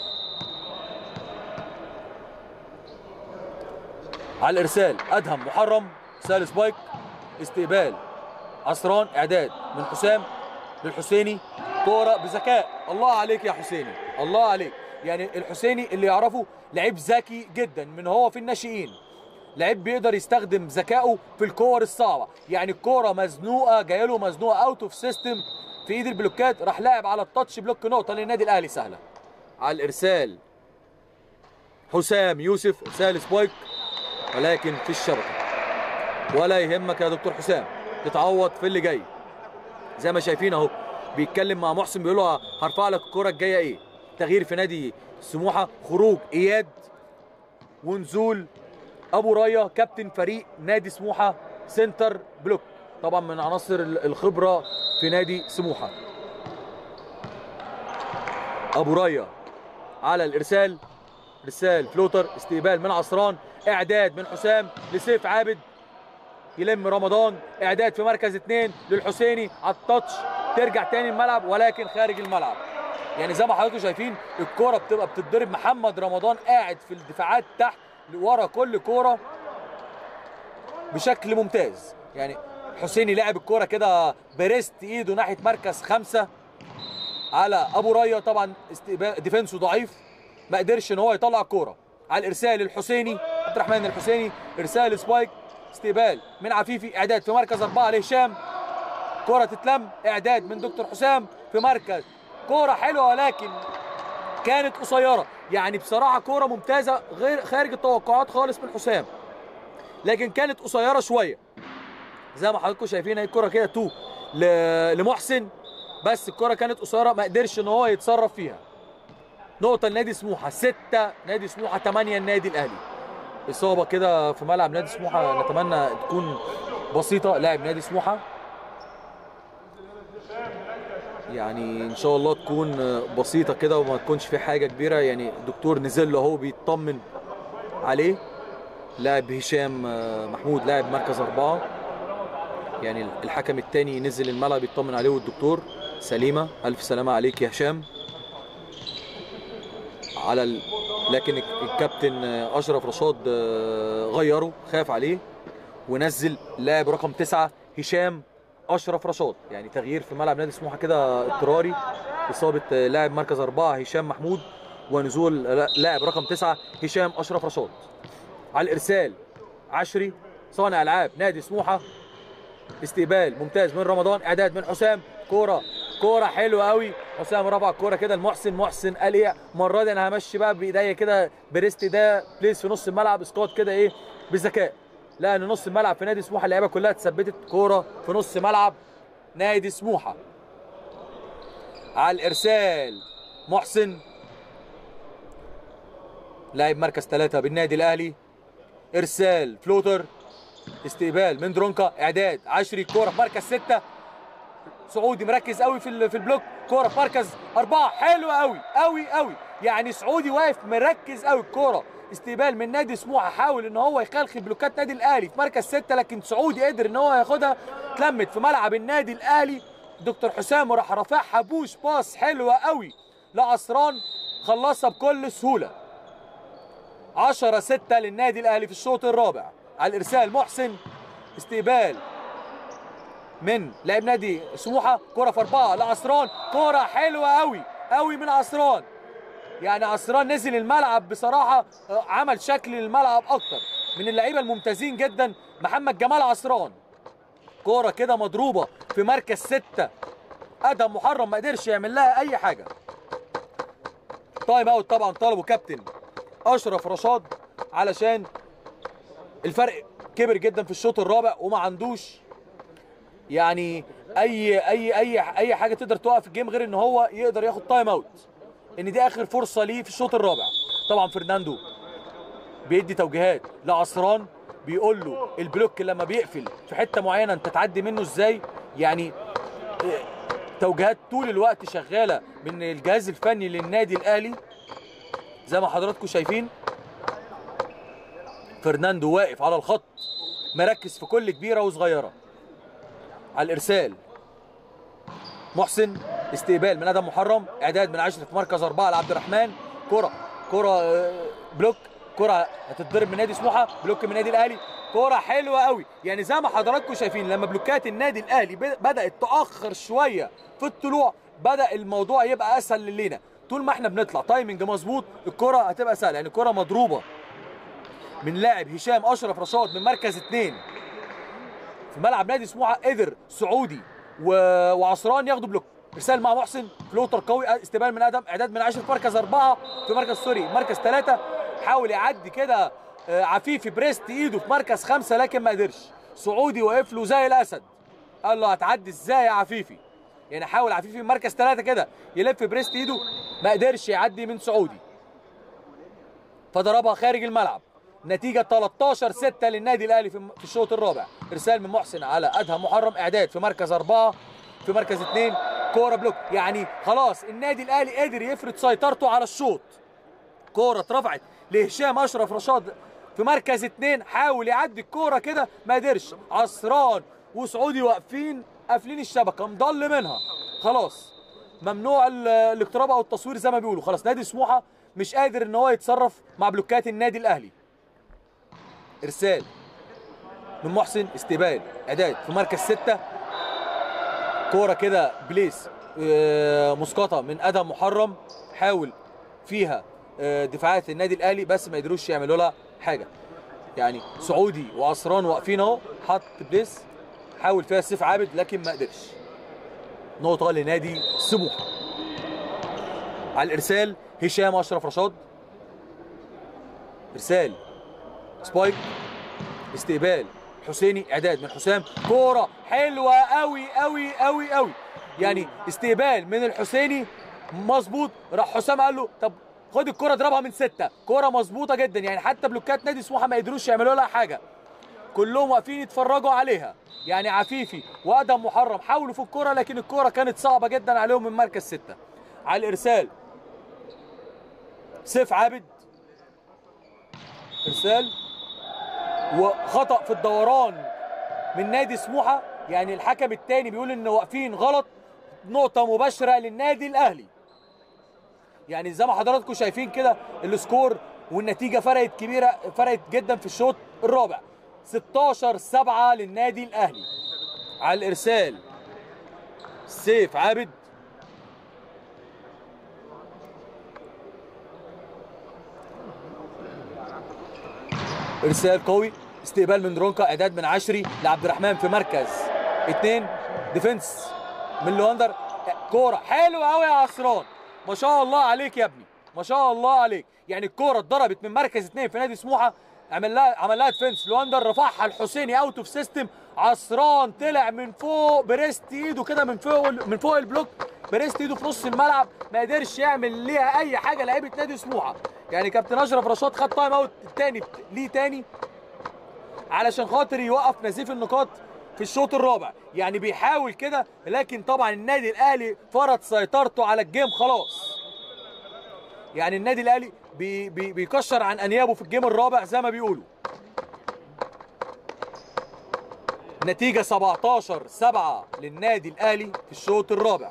على الارسال ادهم محرم، سال سبايك، استقبال عصران، اعداد من حسام للحسيني، كوره بذكاء. الله عليك يا حسيني، الله عليك. يعني الحسيني اللي يعرفه لعيب ذكي جدا من هو في الناشئين، لعيب بيقدر يستخدم ذكائه في الكور الصعبه. يعني الكوره مزنوقه جايه له مزنوقه اوت اوف سيستم في ايد البلوكات، راح لاعب على التاتش بلوك، نقطه للنادي الاهلي سهله. على الارسال حسام يوسف، ارسال سبايك ولكن في الشبكه. ولا يهمك يا دكتور حسام، تتعوض في اللي جاي. زي ما شايفين اهو بيتكلم مع محسن بيقول له هرفع لك الكره الجايه ايه. تغيير في نادي سموحه، خروج اياد ونزول ابو رايه كابتن فريق نادي سموحه سنتر بلوك، طبعا من عناصر الخبره في نادي سموحه. ابو رايه على الارسال، ارسال فلوتر، استقبال من عصران، اعداد من حسام لسيف عابد، يلم رمضان، اعداد في مركز 2 للحسيني على التاتش، ترجع تاني الملعب ولكن خارج الملعب. يعني زي ما حضراتكم شايفين الكوره بتبقى بتتضرب، محمد رمضان قاعد في الدفاعات تحت ورا كل كوره بشكل ممتاز. يعني حسيني لعب الكوره كده بريست ايده ناحيه مركز 5 على ابو رايه، طبعا استقبال ديفنسه ضعيف ما قدرش ان هو يطلع الكوره. على الارسال الحسيني، عبد الرحمن الحسيني، ارسال سبايك، استقبال من عفيفي، اعداد في مركز 4 لهشام، كرة تتلم، اعداد من دكتور حسام في مركز، كرة حلوة ولكن كانت قصيرة. يعني بصراحة كرة ممتازة غير خارج التوقعات خالص من حسام، لكن كانت قصيرة شوية. زي ما حضراتكم شايفين اهي الكرة كده تو لمحسن، بس الكرة كانت قصيرة ما قدرش ان هو يتصرف فيها. نقطة لنادي سموحة 6، نادي سموحة 8 النادي الاهلي. اصابة كده في ملعب نادي سموحة نتمنى تكون بسيطة. لاعب نادي سموحة يعني ان شاء الله تكون بسيطة كده وما تكونش في حاجة كبيرة. يعني الدكتور نزل له اهو بيطمن عليه. لاعب هشام محمود لاعب مركز 4، يعني الحكم الثاني نزل الملعب يطمن عليه والدكتور سليمة. الف سلامة عليك يا هشام. لكن الكابتن اشرف رشاد غيره، خاف عليه ونزل لاعب رقم 9 هشام اشرف رشاد. يعني تغيير في ملعب نادي سموحه كده اضطراري، اصابه لاعب مركز 4 هشام محمود ونزول لاعب رقم 9 هشام اشرف رشاد. على الارسال عشري صانع العاب نادي سموحه، استقبال ممتاز من رمضان، اعداد من حسام، كوره حلوه قوي. حسام رفع الكوره كده لمحسن، محسن قال ايه المره دي انا همشي بقى بايديا كده بريست ده بليس في نص الملعب اسقاط كده ايه بذكاء. لان نص الملعب في نادي سموحه اللعيبه كلها اتثبتت، كوره في نص ملعب نادي سموحه. على الارسال محسن لاعب مركز 3 بالنادي الاهلي، ارسال فلوتر، استقبال من درونكا، اعداد عشري، كوره في مركز 6 سعودي مركز قوي في البلوك، كوره في مركز 4 حلوه قوي قوي قوي. يعني سعودي واقف مركز قوي، الكوره استقبال من نادي سموحه، حاول ان هو يخلخل بلوكات نادي الاهلي في مركز 6 لكن سعودي قدر ان هو ياخدها، اتلمت في ملعب النادي الاهلي. دكتور حسام راح رافعها بوش باص حلوه قوي لعصران، خلصها بكل سهوله. 10-6 للنادي الاهلي في الشوط الرابع. على الارسال محسن، استقبال من لاعب نادي سموحه، كره في 4 لعصران، كره حلوه قوي قوي من عصران. يعني عصران نزل الملعب بصراحه، عمل شكل للملعب اكتر من اللعيبه الممتازين جدا محمد جمال عصران. كوره كده مضروبه في مركز 6، ادهم محرم ما قدرش يعمل لها اي حاجه. تايم اوت طبعا طلبه كابتن اشرف رشاد علشان الفرق كبر جدا في الشوط الرابع وما عندوش يعني اي حاجه تقدر توقف الجيم غير ان هو يقدر ياخد تايم اوت، ان دي اخر فرصه ليه في الشوط الرابع. طبعا فرناندو بيدي توجيهات لعصران، بيقول له البلوك لما بيقفل في حته معينه انت تعدي منه ازاي. يعني توجيهات طول الوقت شغاله من الجهاز الفني للنادي الاهلي. زي ما حضراتكم شايفين فرناندو واقف على الخط مركز في كل كبيره وصغيره. على الارسال محسن، استقبال من ادم محرم، اعداد من 10 في مركز 4 لعبد الرحمن، كره بلوك، كره هتتضرب من نادي سموحه، بلوك من النادي الاهلي، كره حلوه قوي. يعني زي ما حضراتكم شايفين لما بلوكات النادي الاهلي بدات تاخر شويه في الطلوع بدا الموضوع يبقى اسهل لينا. طول ما احنا بنطلع تايمنج مظبوط الكره هتبقى سهله. يعني الكره مضروبه من لاعب هشام اشرف رشاد من مركز 2 في ملعب نادي سموحه، قدر سعودي وعصران ياخدوا بلوك. ارسال مع محسن، فلوتر قوي، استقبال من ادم، اعداد من 10 في مركز 4 في مركز 3 حاول يعدي كده عفيفي بريست ايده في مركز 5 لكن ما قدرش. سعودي واقف له زي الاسد، قال له هتعدي ازاي يا عفيفي؟ يعني حاول عفيفي من مركز 3 كده يلف بريست ايده، ما قدرش يعدي من سعودي، فضربها خارج الملعب. نتيجه 13-6 للنادي الاهلي في الشوط الرابع. ارسال من محسن على ادهم محرم، اعداد في مركز 4، في مركز 2 كوره بلوك. يعني خلاص النادي الاهلي قدر يفرض سيطرته على الشوط. كوره اترفعت لهشام اشرف رشاد في مركز 2، حاول يعدي الكوره كده ما قدرش. عصران وسعودي واقفين قافلين الشبكه، مضل منها، خلاص ممنوع الاقتراب او التصوير زي ما بيقولوا. خلاص نادي سموحه مش قادر ان هو يتصرف مع بلوكات النادي الاهلي. ارسال من محسن، استقبال اعداد في مركز 6، كوره كده بليس مسقطه من ادهم محرم، حاول فيها دفاعات النادي الاهلي بس ما قدروش يعملوا لها حاجه. يعني سعودي وعصران واقفين اهو، حط بليس حاول فيها سيف عابد لكن ما قدرش. نقطه لنادي سموحه. على الارسال هشام اشرف رشاد، ارسال سبايك، استقبال حسيني، اعداد من حسام، كوره حلوه قوي قوي قوي قوي. يعني استقبال من الحسيني مظبوط، راح حسام قال له طب خد الكوره اضربها من 6. كوره مظبوطه جدا، يعني حتى بلوكات نادي سموحه ما قدروش يعملوا لها حاجه، كلهم واقفين يتفرجوا عليها. يعني عفيفي وادم محرم حاولوا في الكوره لكن الكوره كانت صعبه جدا عليهم من مركز 6. على الارسال سيف عابد، ارسال وخطأ في الدوران من نادي سموحه. يعني الحكم الثاني بيقول ان واقفين غلط، نقطه مباشره للنادي الاهلي. يعني زي ما حضراتكم شايفين كده السكور والنتيجه فرقت كبيره، فرقت جدا في الشوط الرابع، 16-7 للنادي الاهلي. على الارسال سيف عابد، ارسال قوي، استقبال من درونكا، اعداد من عشري لعبد الرحمن في مركز 2، ديفنس من لواندر، كوره حلوه قوي يا عصران، ما شاء الله عليك يا ابني، ما شاء الله عليك. يعني الكوره اتضربت من مركز 2 في نادي سموحه، عمل لها ديفنس، لواندر رفعها الحسيني اوت اوف سيستم، عصران طلع من فوق بريست ايده كده، من فوق البلوك بريست ايده في نص الملعب، ما قدرش يعمل ليها اي حاجه لعيبه نادي سموحه. يعني كابتن اشرف رشاد خد تايم اوت الثاني ليه تاني علشان خاطر يوقف نزيف النقاط في الشوط الرابع. يعني بيحاول كده لكن طبعا النادي الاهلي فرض سيطرته على الجيم خلاص. يعني النادي الاهلي بيكشر عن انيابه في الجيم الرابع زي ما بيقولوا. نتيجة 17-7 للنادي الاهلي في الشوط الرابع.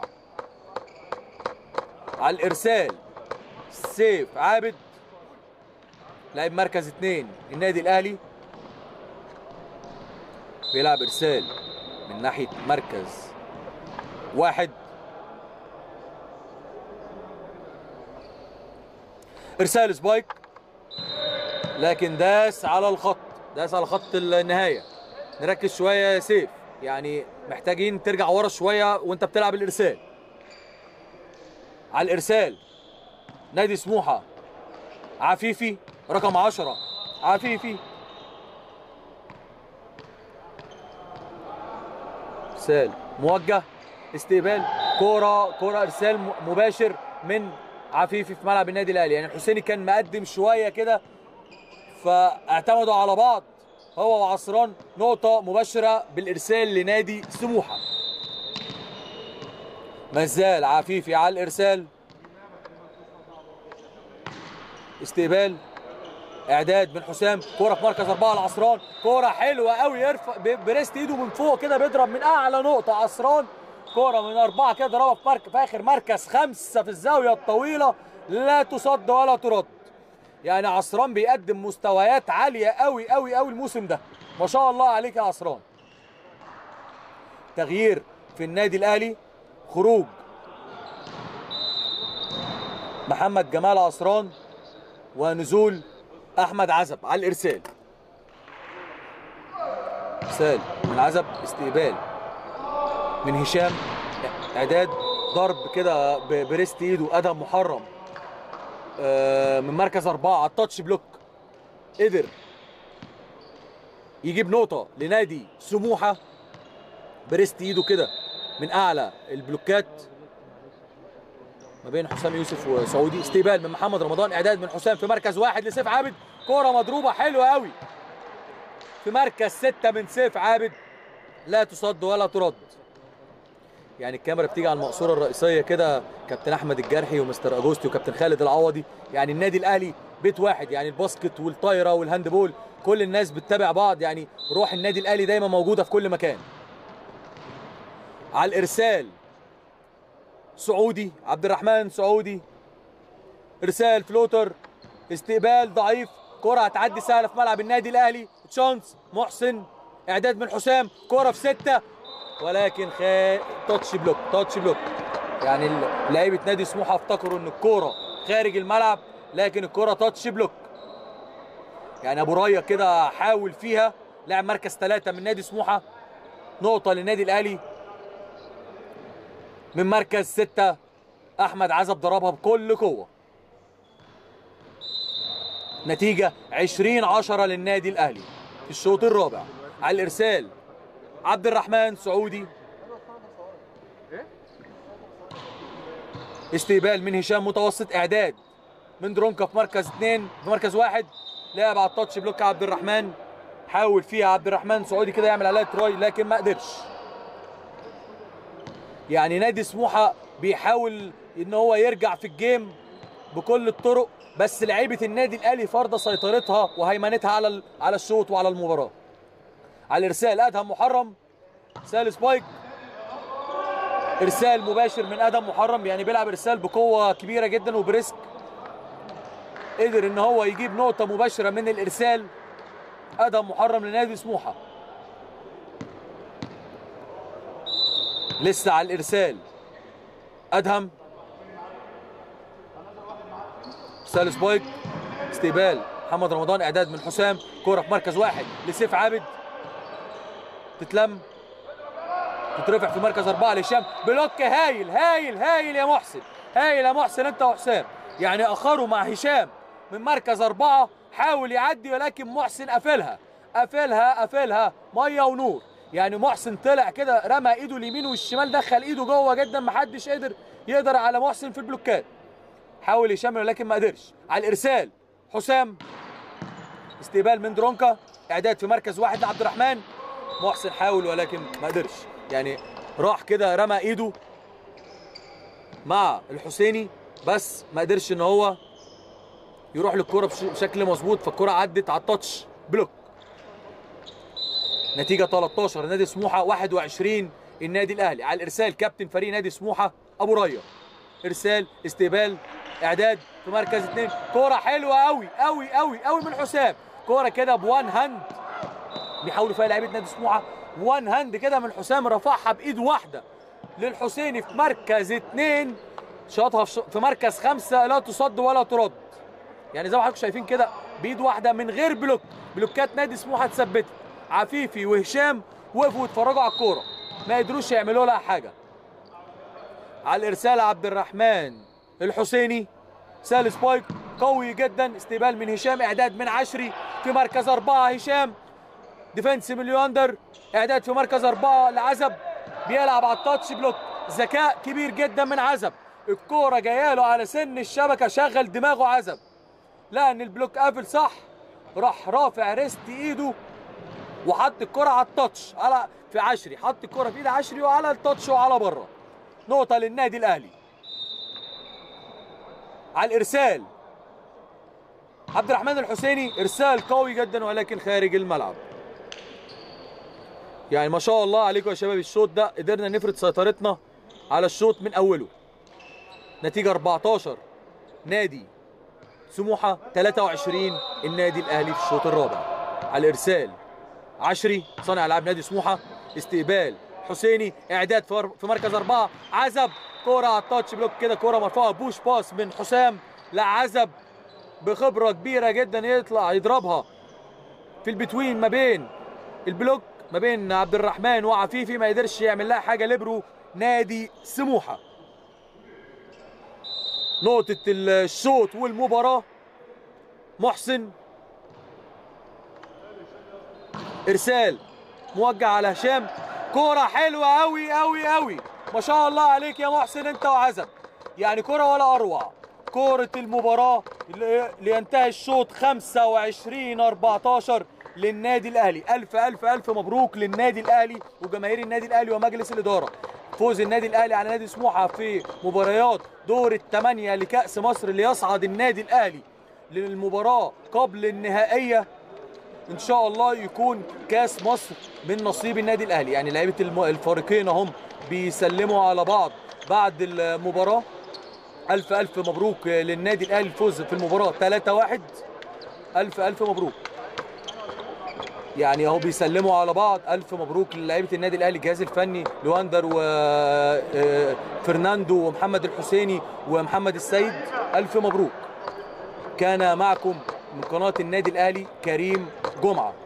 على الارسال سيف عابد لاعب مركز 2 النادي الاهلي، بيلعب ارسال من ناحيه مركز 1، ارسال سبايك لكن داس على الخط، داس على خط النهايه. نركز شويه يا سيف، يعني محتاجين ترجع ورا شويه وانت بتلعب الارسال. على الارسال نادي سموحه عفيفي رقم 10، عفيفي ارسال موجه، استقبال، كوره ارسال مباشر من عفيفي في ملعب النادي الاهلي. يعني الحسيني كان مقدم شويه كده فاعتمدوا على بعض هو وعصران، نقطه مباشره بالارسال لنادي سموحه. ما زال عفيفي على الارسال، استقبال، اعداد من حسام، كوره في مركز 4 لعصران، كوره حلوه قوي، يرفع بريست ايده من فوق كده، بيضرب من اعلى نقطه عصران، كوره من 4 كده ضربها في اخر مركز 5 في الزاويه الطويله، لا تصد ولا ترد. يعني عصران بيقدم مستويات عاليه قوي قوي قوي الموسم ده، ما شاء الله عليك يا عصران. تغيير في النادي الاهلي، خروج محمد جمال عصران ونزول احمد عزب على الارسال. ارسال من عزب، استقبال من هشام، اعداد ضرب كده بريست ايده ادهم محرم من مركز 4 على التاتش بلوك، قدر يجيب نقطه لنادي سموحه، بريست ايده كده من اعلى البلوكات ما بين حسام يوسف وسعودي. استقبال من محمد رمضان، اعداد من حسام في مركز واحد لسيف عابد، كوره مضروبه حلوه قوي في مركز 6 من سيف عابد، لا تصد ولا ترد. يعني الكاميرا بتيجي على المقصوره الرئيسيه كده، كابتن احمد الجرحي ومستر اجوستي وكابتن خالد العوضي. يعني النادي الاهلي بيت واحد، يعني الباسكت والطايره والهاندبول كل الناس بتتابع بعض، يعني روح النادي الاهلي دايما موجوده في كل مكان. على الارسال سعودي، عبد الرحمن سعودي، ارسال فلوتر، استقبال ضعيف، كرة هتعدي سهله في ملعب النادي الاهلي، تشانس محسن، اعداد من حسام، كرة في 6 ولكن تاتش بلوك، تاتش بلوك. يعني لعيبه نادي سموحه افتكروا ان الكوره خارج الملعب لكن الكوره تاتش بلوك. يعني ابو رايه كده حاول فيها، لاعب مركز 3 من نادي سموحه، نقطه للنادي الاهلي. من مركز 6 احمد عزب ضربها بكل قوه. نتيجه 20-10 للنادي الاهلي في الشوط الرابع. على الارسال عبد الرحمن سعودي، استقبال من هشام متوسط، اعداد من درونكا في مركز 2 في مركز 1، لعب على التاتش بلوك عبد الرحمن، حاول فيها عبد الرحمن سعودي كده يعمل عليها تراي لكن ما قدرش. يعني نادي سموحه بيحاول ان هو يرجع في الجيم بكل الطرق، بس لعيبه النادي الاهلي فرض سيطرتها وهيمنتها على الشوط وعلى المباراه. على الارسال ادهم محرم، ارسال سبايك، ارسال مباشر من ادهم محرم، يعني بيلعب ارسال بقوه كبيره جدا وبريسك، قدر ان هو يجيب نقطه مباشره من الارسال. ادهم محرم لنادي سموحه. لسه على الارسال ادهم، ارسال سبايك، استقبال محمد رمضان، اعداد من حسام، كوره في مركز 1 لسيف عابد، تتلم تترفع في مركز 4 لهشام، بلوك هايل هايل هايل يا محسن، هايل يا محسن انت وحسام. يعني اخروا مع هشام من مركز 4، حاول يعدي ولكن محسن قفلها قفلها قفلها ميه ونور. يعني محسن طلع كده رمى ايده اليمين والشمال، دخل ايده جوه جدا، محدش يقدر على محسن في البلوكات. حاول هشام ولكن ما قدرش. على الارسال حسام، استقبال من درونكا، اعداد في مركز 1 لعبد الرحمن، محسن حاول ولكن ما قدرش. يعني راح كده رمى ايده مع الحسيني بس ما قدرش ان هو يروح للكرة بشكل مظبوط، فالكرة عدت على التاتش بلوك. نتيجة 13 نادي سموحة 21 النادي الاهلي. على الارسال كابتن فريق نادي سموحة ابو ريا، ارسال استقبال اعداد في مركز 2، كرة حلوة قوي قوي قوي قوي من حسام، كرة كده بوان هاند بيحاولوا فيها لعيبه نادي سموحه، وان هاند كده من حسام رفعها بايد واحده للحسيني في مركز 2، شاطها في مركز 5 لا تصد ولا ترد. يعني زي ما حضراتكم شايفين كده بايد واحده من غير بلوكات نادي سموحه اتثبتت. عفيفي وهشام وقفوا يتفرجوا على الكوره ما قدروش يعملوا لها حاجه. على الارسال عبد الرحمن الحسيني، سال سبايك قوي جدا، استقبال من هشام، اعداد من عشري في مركز 4 هشام، ديفنس من ليواندر، اعداد في مركز 4 لعزب، بيلعب على التاتش بلوك، ذكاء كبير جدا من عزب، الكوره جايه له على سن الشبكه، شغل دماغه عزب، لان البلوك قافل صح، راح رافع ريست ايده وحط الكوره على التاتش في عشري، حط الكوره في ايد عشري وعلى التاتش وعلى بره. نقطه للنادي الاهلي. على الارسال عبد الرحمن الحسيني، ارسال قوي جدا ولكن خارج الملعب. يعني ما شاء الله عليكم يا شباب، الشوط ده قدرنا نفرض سيطرتنا على الشوط من اوله. نتيجه 14 نادي سموحه 23 النادي الاهلي في الشوط الرابع. على الارسال عشري صانع العاب نادي سموحه، استقبال حسيني، اعداد في مركز 4 عزب، كوره على التاتش بلوك كده، كوره مرفوعه بوش باس من حسام لعزب بخبره كبيره جدا، يطلع يضربها في البتوين ما بين البلوك ما بين عبد الرحمن وعفيفي، ما يقدرش يعمل لها حاجه ليبرو نادي سموحه. نقطه الشوط والمباراه محسن، ارسال موجه على هشام، كوره حلوه قوي قوي قوي، ما شاء الله عليك يا محسن انت وعزب، يعني كوره ولا اروع. كوره المباراه لينتهي الشوط 25-14 للنادي الاهلي. الف الف الف مبروك للنادي الاهلي وجماهير النادي الاهلي ومجلس الاداره. فوز النادي الاهلي على نادي سموحه في مباريات دور الثمانيه لكاس مصر، ليصعد النادي الاهلي للمباراه قبل النهائيه ان شاء الله يكون كاس مصر من نصيب النادي الاهلي. يعني لعيبه الفريقين هم بيسلموا على بعض بعد المباراه. الف الف مبروك للنادي الاهلي الفوز في المباراه 3-1. الف الف مبروك. يعني اهو بيسلموا على بعض. الف مبروك للاعيبه النادي الاهلي، الجهاز الفني لواندر وفرناندو ومحمد الحسيني ومحمد السيد. الف مبروك. كان معكم من قناه النادي الاهلي كريم جمعه.